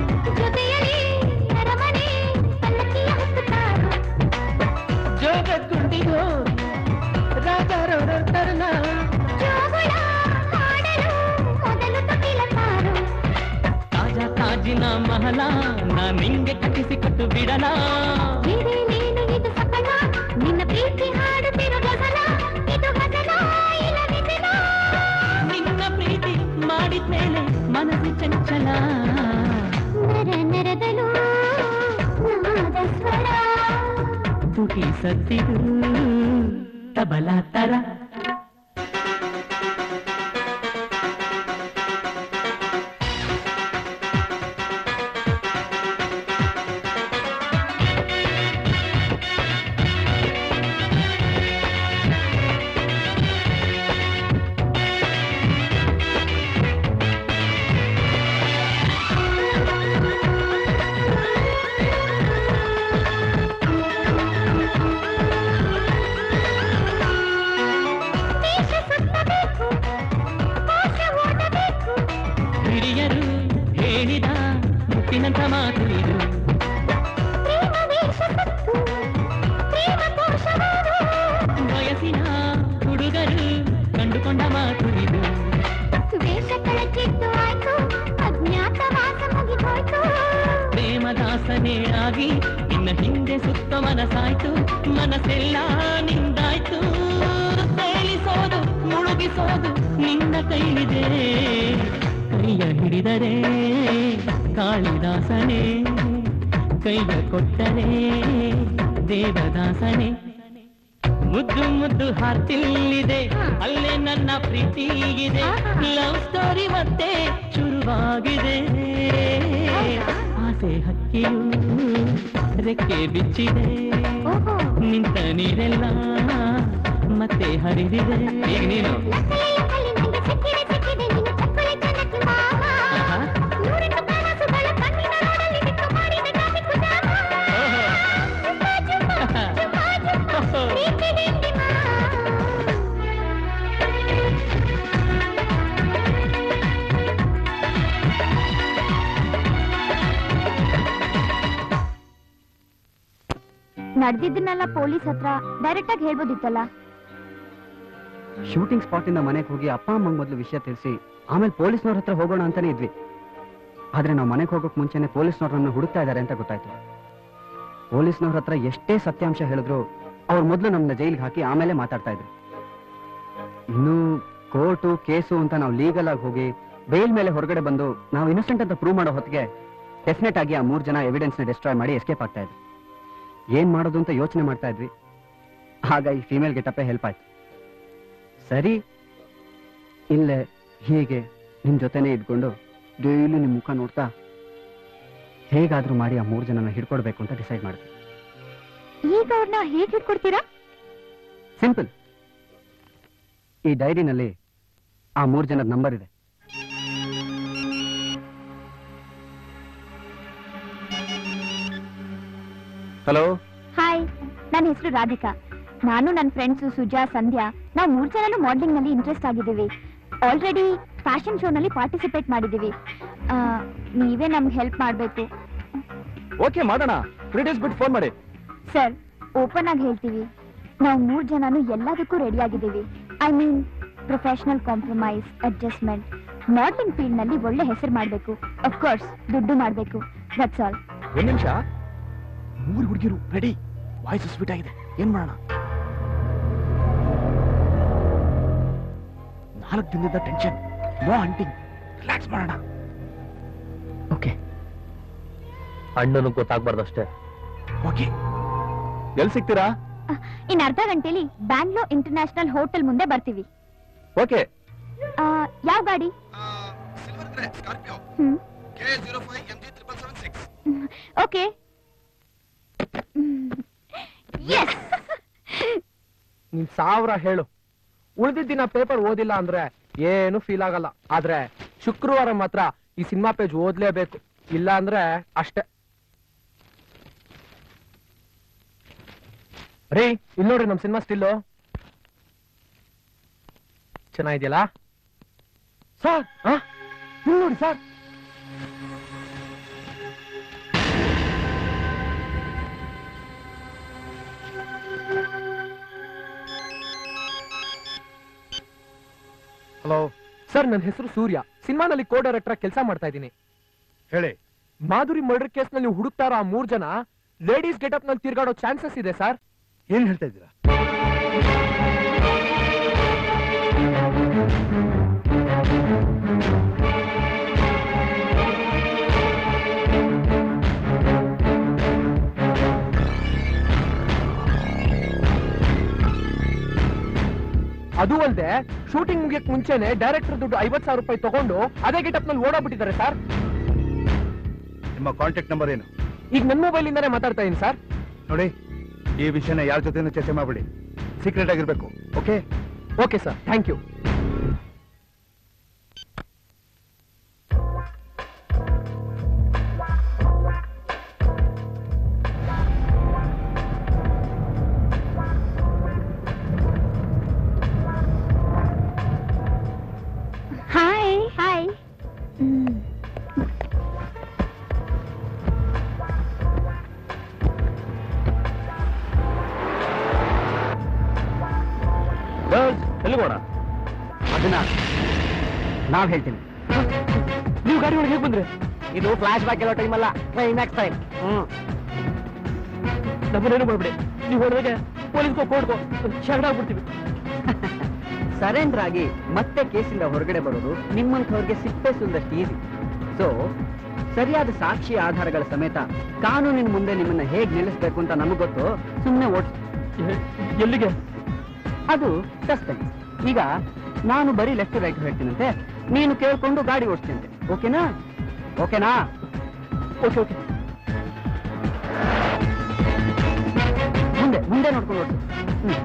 ಜೋಗಗುಂಡಿಗೆ ಹೋಗಿ ರಾಜಾರೋರ ತರಲ ತಾಜ ತಾಜಿನ ಮಹಲ ನಾ ನಿಂಗೆ ಕಟ್ಟಿಸಿ ಕೊಟ್ಟು ಬಿಡಲ
ನಿನ್ನ ಪ್ರೀತಿ ಹಾಡುತ್ತಿರೋ ಗಗನ ಇದು ಗಗನ
ನಿನ್ನ ಪ್ರೀತಿ ಮಾಡಿದ್ಮೇಲೆ ಮನಸ್ಸು ಚಂಚಲ
ನರ ನರದಲು ನಾದ ಸ್ವರ
ತುಟಿ ಸತ್ತಿದು ತಬಲ ತರ ಹಿರಿಯರು ಹೇಳಿದ ಮುತ್ತಿನಂತ ಮಾತು ಇದು ವಯಸ್ಸಿನ ಹುಡುಗರು ಕಂಡುಕೊಂಡ ಮಾತು ಇದು
ವೇಷಗಳ ಚಿತ್ತು ಆಯ್ತು ಅಜ್ಞಾತವಾಸ ಮುಗಿದೋಯ್ತು
ಪ್ರೇಮದಾಸನೇ ಆಗಿ ನಿನ್ನ ಹಿಂದೆ ಸುತ್ತ ಮನಸಾಯ್ತು ಮನಸ್ಸೆಲ್ಲ ನಿಂದಾಯ್ತು ತೇಲಿಸೋದು ಮುಳುಗಿಸೋದು ನಿನ್ನ ಕೈಲಿದೆ ಕೈಯ ಹಿಡಿದರೆ ಕಾಳಿದಾಸನೇ ಕೈಯ ಕೊಟ್ಟರೆ ದೇವದಾಸನೇ ಮುದ್ದು ಮುದ್ದು ಹಾರ್ತಿಲ್ಲಿದೆ ಅಲ್ಲೇ ನನ್ನ ಪ್ರೀತಿ ಇದೆ ಲವ್ ಸ್ಟೋರಿ ಮತ್ತೆ ಶುರುವಾಗಿದೆ ಆಸೆ ಹಕ್ಕಿಯು ರೆಕ್ಕೆ ಬಿಚ್ಚಿದೆ ನಿಂತ ನೀರೆಲ್ಲ ಮತ್ತೆ ಹರಿದಿದೆ ಈಗ ನೀನು
ನಡೆದಿದ್ದನ್ನೆಲ್ಲ ಪೊಲೀಸ್ ಹತ್ರ ಡೈರೆಕ್ಟ್ ಆಗಿ ಹೇಳ್ಬೋದಿತ್ತಲ್ಲ.
ಶೂಟಿಂಗ್ ಸ್ಪಾಟ್ ಇಂದ ಮನೆಗೆ ಹೋಗಿ ಅಪ್ಪ ಅಮ್ಮಂಗ್ ಮೊದಲು ವಿಷಯ ತಿಳಿಸಿ ಆಮೇಲೆ ಪೊಲೀಸ್ನವ್ರ ಹತ್ರ ಹೋಗೋಣ ಅಂತಾನೆ ಇದ್ವಿ. ಆದ್ರೆ ನಾವು ಮನೆಗೆ ಹೋಗೋಕ್ ಮುಂಚೆನೆ ಪೊಲೀಸ್ನವ್ರನ್ನ ಹುಡುಕ್ತಾ ಇದ್ದಾರೆ ಅಂತ ಗೊತ್ತಾಯ್ತು. ಪೊಲೀಸ್ನವ್ರ ಹತ್ರ ಎಷ್ಟೇ ಸತ್ಯಾಂಶ ಹೇಳಿದ್ರು ಅವ್ರು ಮೊದಲು ನಮ್ಮನ್ನ ಜೈಲಿಗೆ ಹಾಕಿ ಆಮೇಲೆ ಮಾತಾಡ್ತಾ ಇದ್ರು. ಇನ್ನು ಕೋರ್ಟು ಕೇಸು ಅಂತ ನಾವು ಲೀಗಲ್ ಆಗಿ ಹೋಗಿ ಬೇಲ್ ಮೇಲೆ ಹೊರಗಡೆ ಬಂದು ನಾವು ಇನ್ನೋಸೆಂಟ್ ಅಂತ ಪ್ರೂವ್ ಮಾಡೋ ಹೊತ್ತಿಗೆ ಡೆಫಿನೆಟ್ ಆಗಿ ಆ ಮೂರ್ ಜನ ಎವಿಡೆನ್ಸ್ ನ ಡಿಸ್ಟ್ರಾಯ್ ಮಾಡಿ ಎಸ್ಕೇಪ್ ಆಗ್ತಾ ಇದ್ರು. ಏನ್ ಮಾಡೋದು ಅಂತ ಯೋಚನೆ ಮಾಡ್ತಾ ಇದ್ವಿ. ಆಗ ಈ ಫೀಮೇಲ್ ಗೆಟಪ್ಪೇ ಹೆಲ್ಪ್ ಆಯ್ತು. ಸರಿ ಇಲ್ಲೇ ಹೀಗೆ ನಿಮ್ ಜೊತೆನೆ ಇದ್ಕೊಂಡು ಡೈಲಿ ನಿಮ್ ಮುಖ ನೋಡ್ತಾ ಹೇಗಾದ್ರೂ ಮಾಡಿ ಆ ಮೂರ್ ಜನನ ಹಿಡ್ಕೊಡ್ಬೇಕು ಅಂತ ಡಿಸೈಡ್ ಮಾಡಿದ್ವಿ.
ಈಗ ಅವ್ರನ್ನ ಹೇಗೆ ಹಿಡ್ಕೊಡ್ತೀರಾ?
ಸಿಂಪಲ್. ಈ ಡೈರಿನಲ್ಲಿ ಆ ಮೂರ್ ಜನದ ನಂಬರ್ ಇದೆ.
ಹಲೋ,
ಹಾಯ್, ನನ್ನ ಹೆಸರು ರಾಧಿಕಾ. ನಾನು ನನ್ನ ಫ್ರೆಂಡ್ಸು ಸುಜಾ, ಸಂಧ್ಯಾ, ನಾವು ಮೂರ್ ಜನನು ಮಾಡಲಿಂಗ್ ನಲ್ಲಿ ಇಂಟ್ರೆಸ್ಟ್ ಆಗಿದ್ದೀವಿ. ಆಲ್ರೆಡಿ ಫ್ಯಾಷನ್ ಶೋ ನಲ್ಲಿ ಪಾರ್ಟಿಸಿಪೇಟ್ ಮಾಡಿದ್ದೀವಿ. ಆ, ನೀವೇ ನಮ್ಗೆ ಹೆಲ್ಪ್ ಮಾಡಬೇಕು.
ಓಕೆ ಮಾಡೋಣ. ತ್ರೀ ಡೇಸ್ ಬಿಟ್ಟು ಫೋನ್ ಮಾಡಿ.
ಸರ್, ಓಪನ್ ಆಗಿ ಹೇಳ್ತೀವಿ, ನಾವು ಮೂರ್ ಜನನು ಎಲ್ಲದಕ್ಕೂ ರೆಡಿ ಆಗಿದ್ದೀವಿ. I mean professional compromise, adjustment, modelling field ನಲ್ಲಿ ಒಳ್ಳೆ ಹೆಸರು ಮಾಡಬೇಕು, ಆಫ್ ಕೋರ್ಸ್ ದುಡ್ಡು ಮಾಡಬೇಕು. That's all.
ಒಂದ್ ನಿಮಿಷ, ಮೂರು ಹುಡುಗಿರು ರೆಡಿ, ವಾಯ್ಸ್ ಸ್ವೀಟ್ ಆಗಿದೆ, ಏನ್ ಮಾಡೋಣ? ನಾಲ್ಕು ದಿನದ ಟೆನ್ಷನ್, ನೋ ಹಂಟಿಂಗ್, ರಿಲ್ಯಾಕ್ಸ್ ಮಾಡೋಣ.
ಓಕೆ, ಅಣ್ಣನು ಗೊತ್ತಾಗ್ಬಾರ್ದಷ್ಟೇ.
ಓಕೆ, ಎಲ್ಲಿ ಸಿಗ್ತೀರಾ?
ಇನ್ ಅರ್ಧ ಗಂಟೆಲಿ ಬ್ಯಾಂಗ್ಳೂರ್ ಇಂಟರ್ನ್ಯಾಷನಲ್ ಹೋಟೆಲ್ ಮುಂದೆ ಬರ್ತೀವಿ.
ಓಕೆ.
ಯಾವ ಗಾಡಿ? ಹ್ಮ್, ಓಕೆ.
ನೀನ್ ಸಾವಿರ ಹೇಳು, ಉಳಿದಿದ್ದ ದಿನ ಪೇಪರ್ ಓದಿಲ್ಲ ಅಂದ್ರೆ ಏನು ಫೀಲ್ ಆಗಲ್ಲ. ಆದ್ರೆ ಶುಕ್ರವಾರ ಮಾತ್ರ ಈ ಸಿನಿಮಾ ಪೇಜ್ ಓದ್ಲೇಬೇಕು, ಇಲ್ಲ ಅಂದ್ರೆ ಅಷ್ಟೇ. ರೀ, ಇಲ್ಲಿ ನೋಡ್ರಿ ನಮ್ ಸಿನಿಮಾ ಸ್ಟಿಲ್ಲು ಚೆನ್ನಾಗಿದೆಯಲ್ಲ ಸರ್? ಇಲ್ಲಿ ನೋಡಿ ಸರ್. ಹಲೋ ಸರ್, ನನ್ನ ಹೆಸರು ಸೂರ್ಯ. ಸಿನಿಮಾನಲ್ಲಿ ಕೋ ಡೈರೆಕ್ಟರ್ ಕೆಲಸ ಮಾಡ್ತಾ ಇದ್ದೀನಿ.
ಹೇಳಿ.
ಮಾಧುರಿ ಮರ್ಡರ್ ಕೇಸ್ ನಲ್ಲಿ ನೀವು ಹುಡುಕ್ತಾರ ಆ ಮೂರ್ ಜನ ಲೇಡೀಸ್ ಗೆಟಪ್ ನಲ್ಲಿ ತಿರ್ಗಾಡೋ ಚಾನ್ಸಸ್ ಇದೆ ಸರ್.
ಏನ್ ಹೇಳ್ತಾ ಇದ್ದೀರಾ?
ಅದು ಅಲ್ಲದೆ ಶೂಟಿಂಗ್ ಮುಗಿಯಕ್ ಮುಂಚೆನೆ ಡೈರೆಕ್ಟರ್ ದುಡ್ಡು ಐವತ್ ಸಾವಿರ ರೂಪಾಯಿ ತಗೊಂಡು ಅದೇ ಗೆಟಪ್ ನಲ್ಲಿ ಓಡಾಡ್ಬಿಟ್ಟಿದ್ದಾರೆ ಸರ್.
ನಿಮ್ಮ ಕಾಂಟ್ಯಾಕ್ಟ್ ನಂಬರ್ ಏನು?
ಈಗ ನನ್ನ ಮೊಬೈಲ್ ಇಂದಾನೆ ಮಾತಾಡ್ತಾ ಇದೀನಿ ಸರ್.
ನೋಡಿ, ಈ ವಿಷಯನ ಯಾರ ಜೊತೆನೂ ಚರ್ಚೆ ಮಾಡಬೇಡಿ, ಸೀಕ್ರೆಟ್ ಆಗಿರ್ಬೇಕು. Okay?
Okay sir, thank you.
Hi hi.
ಎಲ್ಲಿಗೋಣ?
ಅದನ್ನ ನಾವ್ ಹೇಳ್ತೀನಿ.
ನೀವು ಗಾಡಿ ಒಳಗೆ ಹೇಗೆ ಬಂದ್ರೆ?
ಇದು ಫ್ಲಾಶ್ ಬ್ಯಾಕ್ ಎಲ್ಲೋ ಟೈಮ್ ಅಲ್ಲ, ಕ್ಲೈಮ್ಯಾಕ್ಸ್ ಟೈಮ್. ಹ್ಮ್,
ನಮ್ಮನ್ನೇನು ಮಾಡ್ಬಿಡಿ. ನೀವು ಹೊಡೆದಾಗೆ ಪೊಲೀಸ್ಗೋ ಕೋರ್ಟ್ಗೋ ಶಗಡ ಆಗ್ಬಿಡ್ತೀವಿ.
ಸರೆಂಡರ್ ಆಗಿ ಮತ್ತೆ ಕೇಸಿಂದ ಹೊರಗಡೆ ಬರೋದು ನಿಮ್ಮಂಥವ್ರಿಗೆ ಸಿಪ್ಪೆ ಸುಂದಷ್ಟು ಈಸಿ. ಸೊ ಸರಿಯಾದ ಸಾಕ್ಷಿ ಆಧಾರಗಳ ಸಮೇತ ಕಾನೂನಿನ ಮುಂದೆ ನಿಮ್ಮನ್ನ ಹೇಗ್ ನಿಲ್ಲಿಸ್ಬೇಕು ಅಂತ ನಮಗ್ ಗೊತ್ತು. ಸುಮ್ಮನೆ ಓಡಿಸ್.
ಎಲ್ಲಿಗೆ?
ಅದು ಸಸ್ಪೆನ್ಸ್. ಈಗ ನಾನು ಬರೀ ಲೆಫ್ಟ್ ರೈಟ್ ಹೇಳ್ತೀನಂತೆ, ನೀನು ಕೇಳ್ಕೊಂಡು ಗಾಡಿ ಓಡಿಸ್ತೀನಂತೆ. ಓಕೆನಾ? ಓಕೆನಾ?
Okay okay.
ಮುಂದೆ ಮುಂದೆ ನೋಡ್ಕೊಂಡು ಓಡಿಸು. ಹ್ಮ್.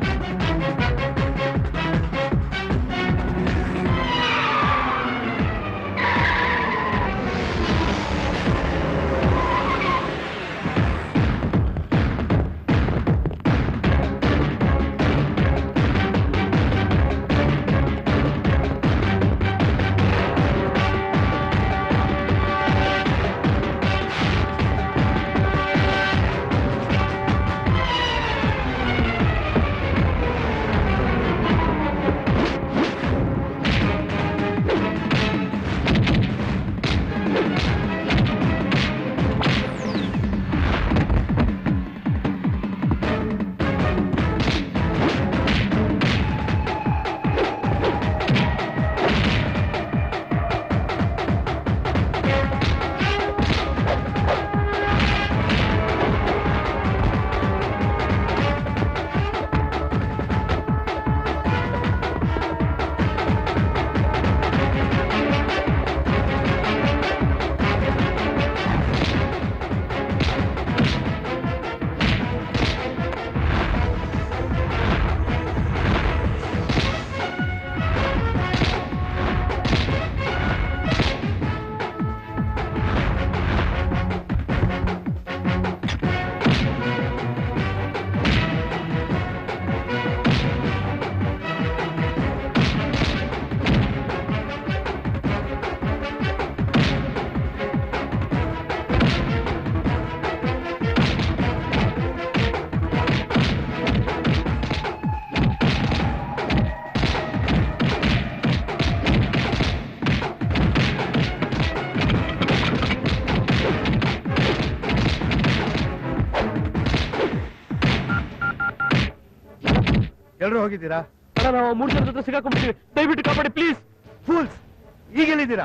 ಎಲ್ಲರೂ ಹೋಗಿದ್ದೀರಾ?
ಅಣ್ಣ ನಾವು ಮೂರು ಜನ ಜೊತೆ ಸಿಗಾಕೊಂಡ್ಬಿಟ್ಟಿವಿ, ದಯವಿಟ್ಟು ಕಾಪಾಡಿ ಪ್ಲೀಸ್.
ಫೂಲ್ಸ್, ಈಗೆಲ್ಲಿದ್ದೀರಾ?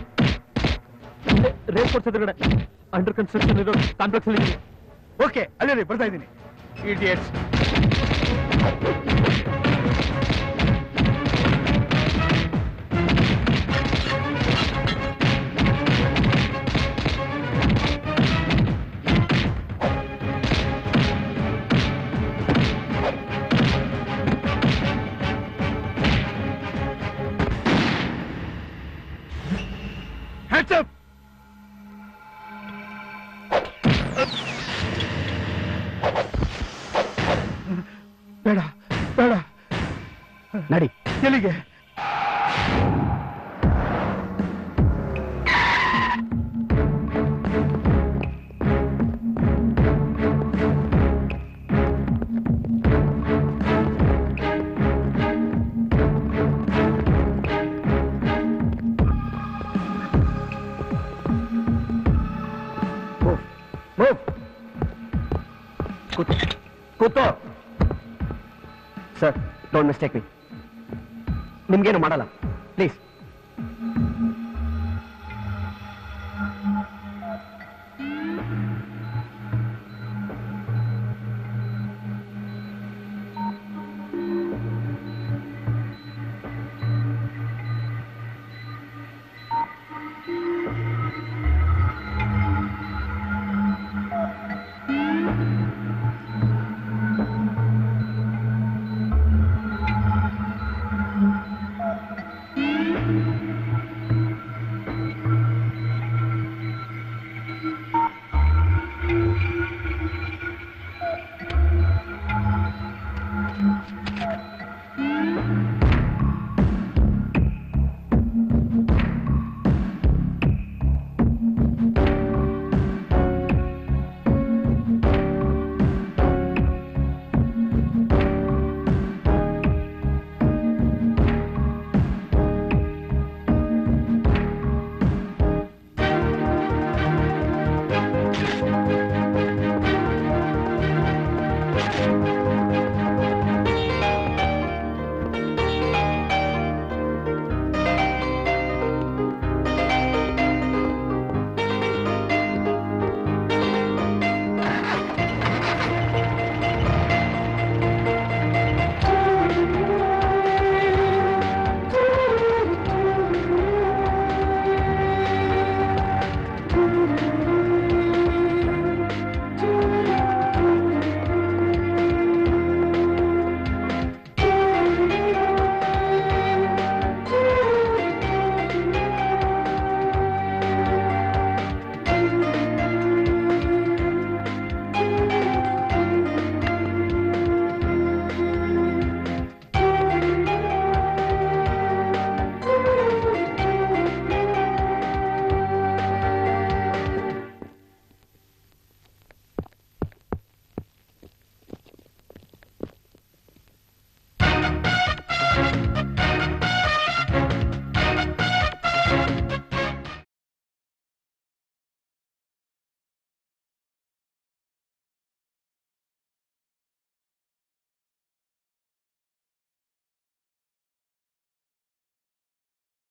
ರೇಸ್ ಕೋರ್ಸ್ ಎದುರುಗಡೆ ಅಂಡರ್ ಕನ್ಸ್ಟ್ರಕ್ಷನ್ ಇರೋ ಕಾಂಪ್ಲೆಕ್ಸ್ ಅಲ್ಲಿ.
ಓಕೆ, ಅಲ್ಲೇ ಬರ್ತಾ ಇದ್ದೀನಿ. ಇಡಿಯಟ್ಸ್. Heads up! ಬೇಡ ಬೇಡ,
ನಡಿ.
ಎಲ್ಲಿಗೆ?
ಕೂತೋ. Sir, don't mistake me. ನಿಮ್ಗೇನು ಮಾಡಲ್ಲ, ಪ್ಲೀಸ್.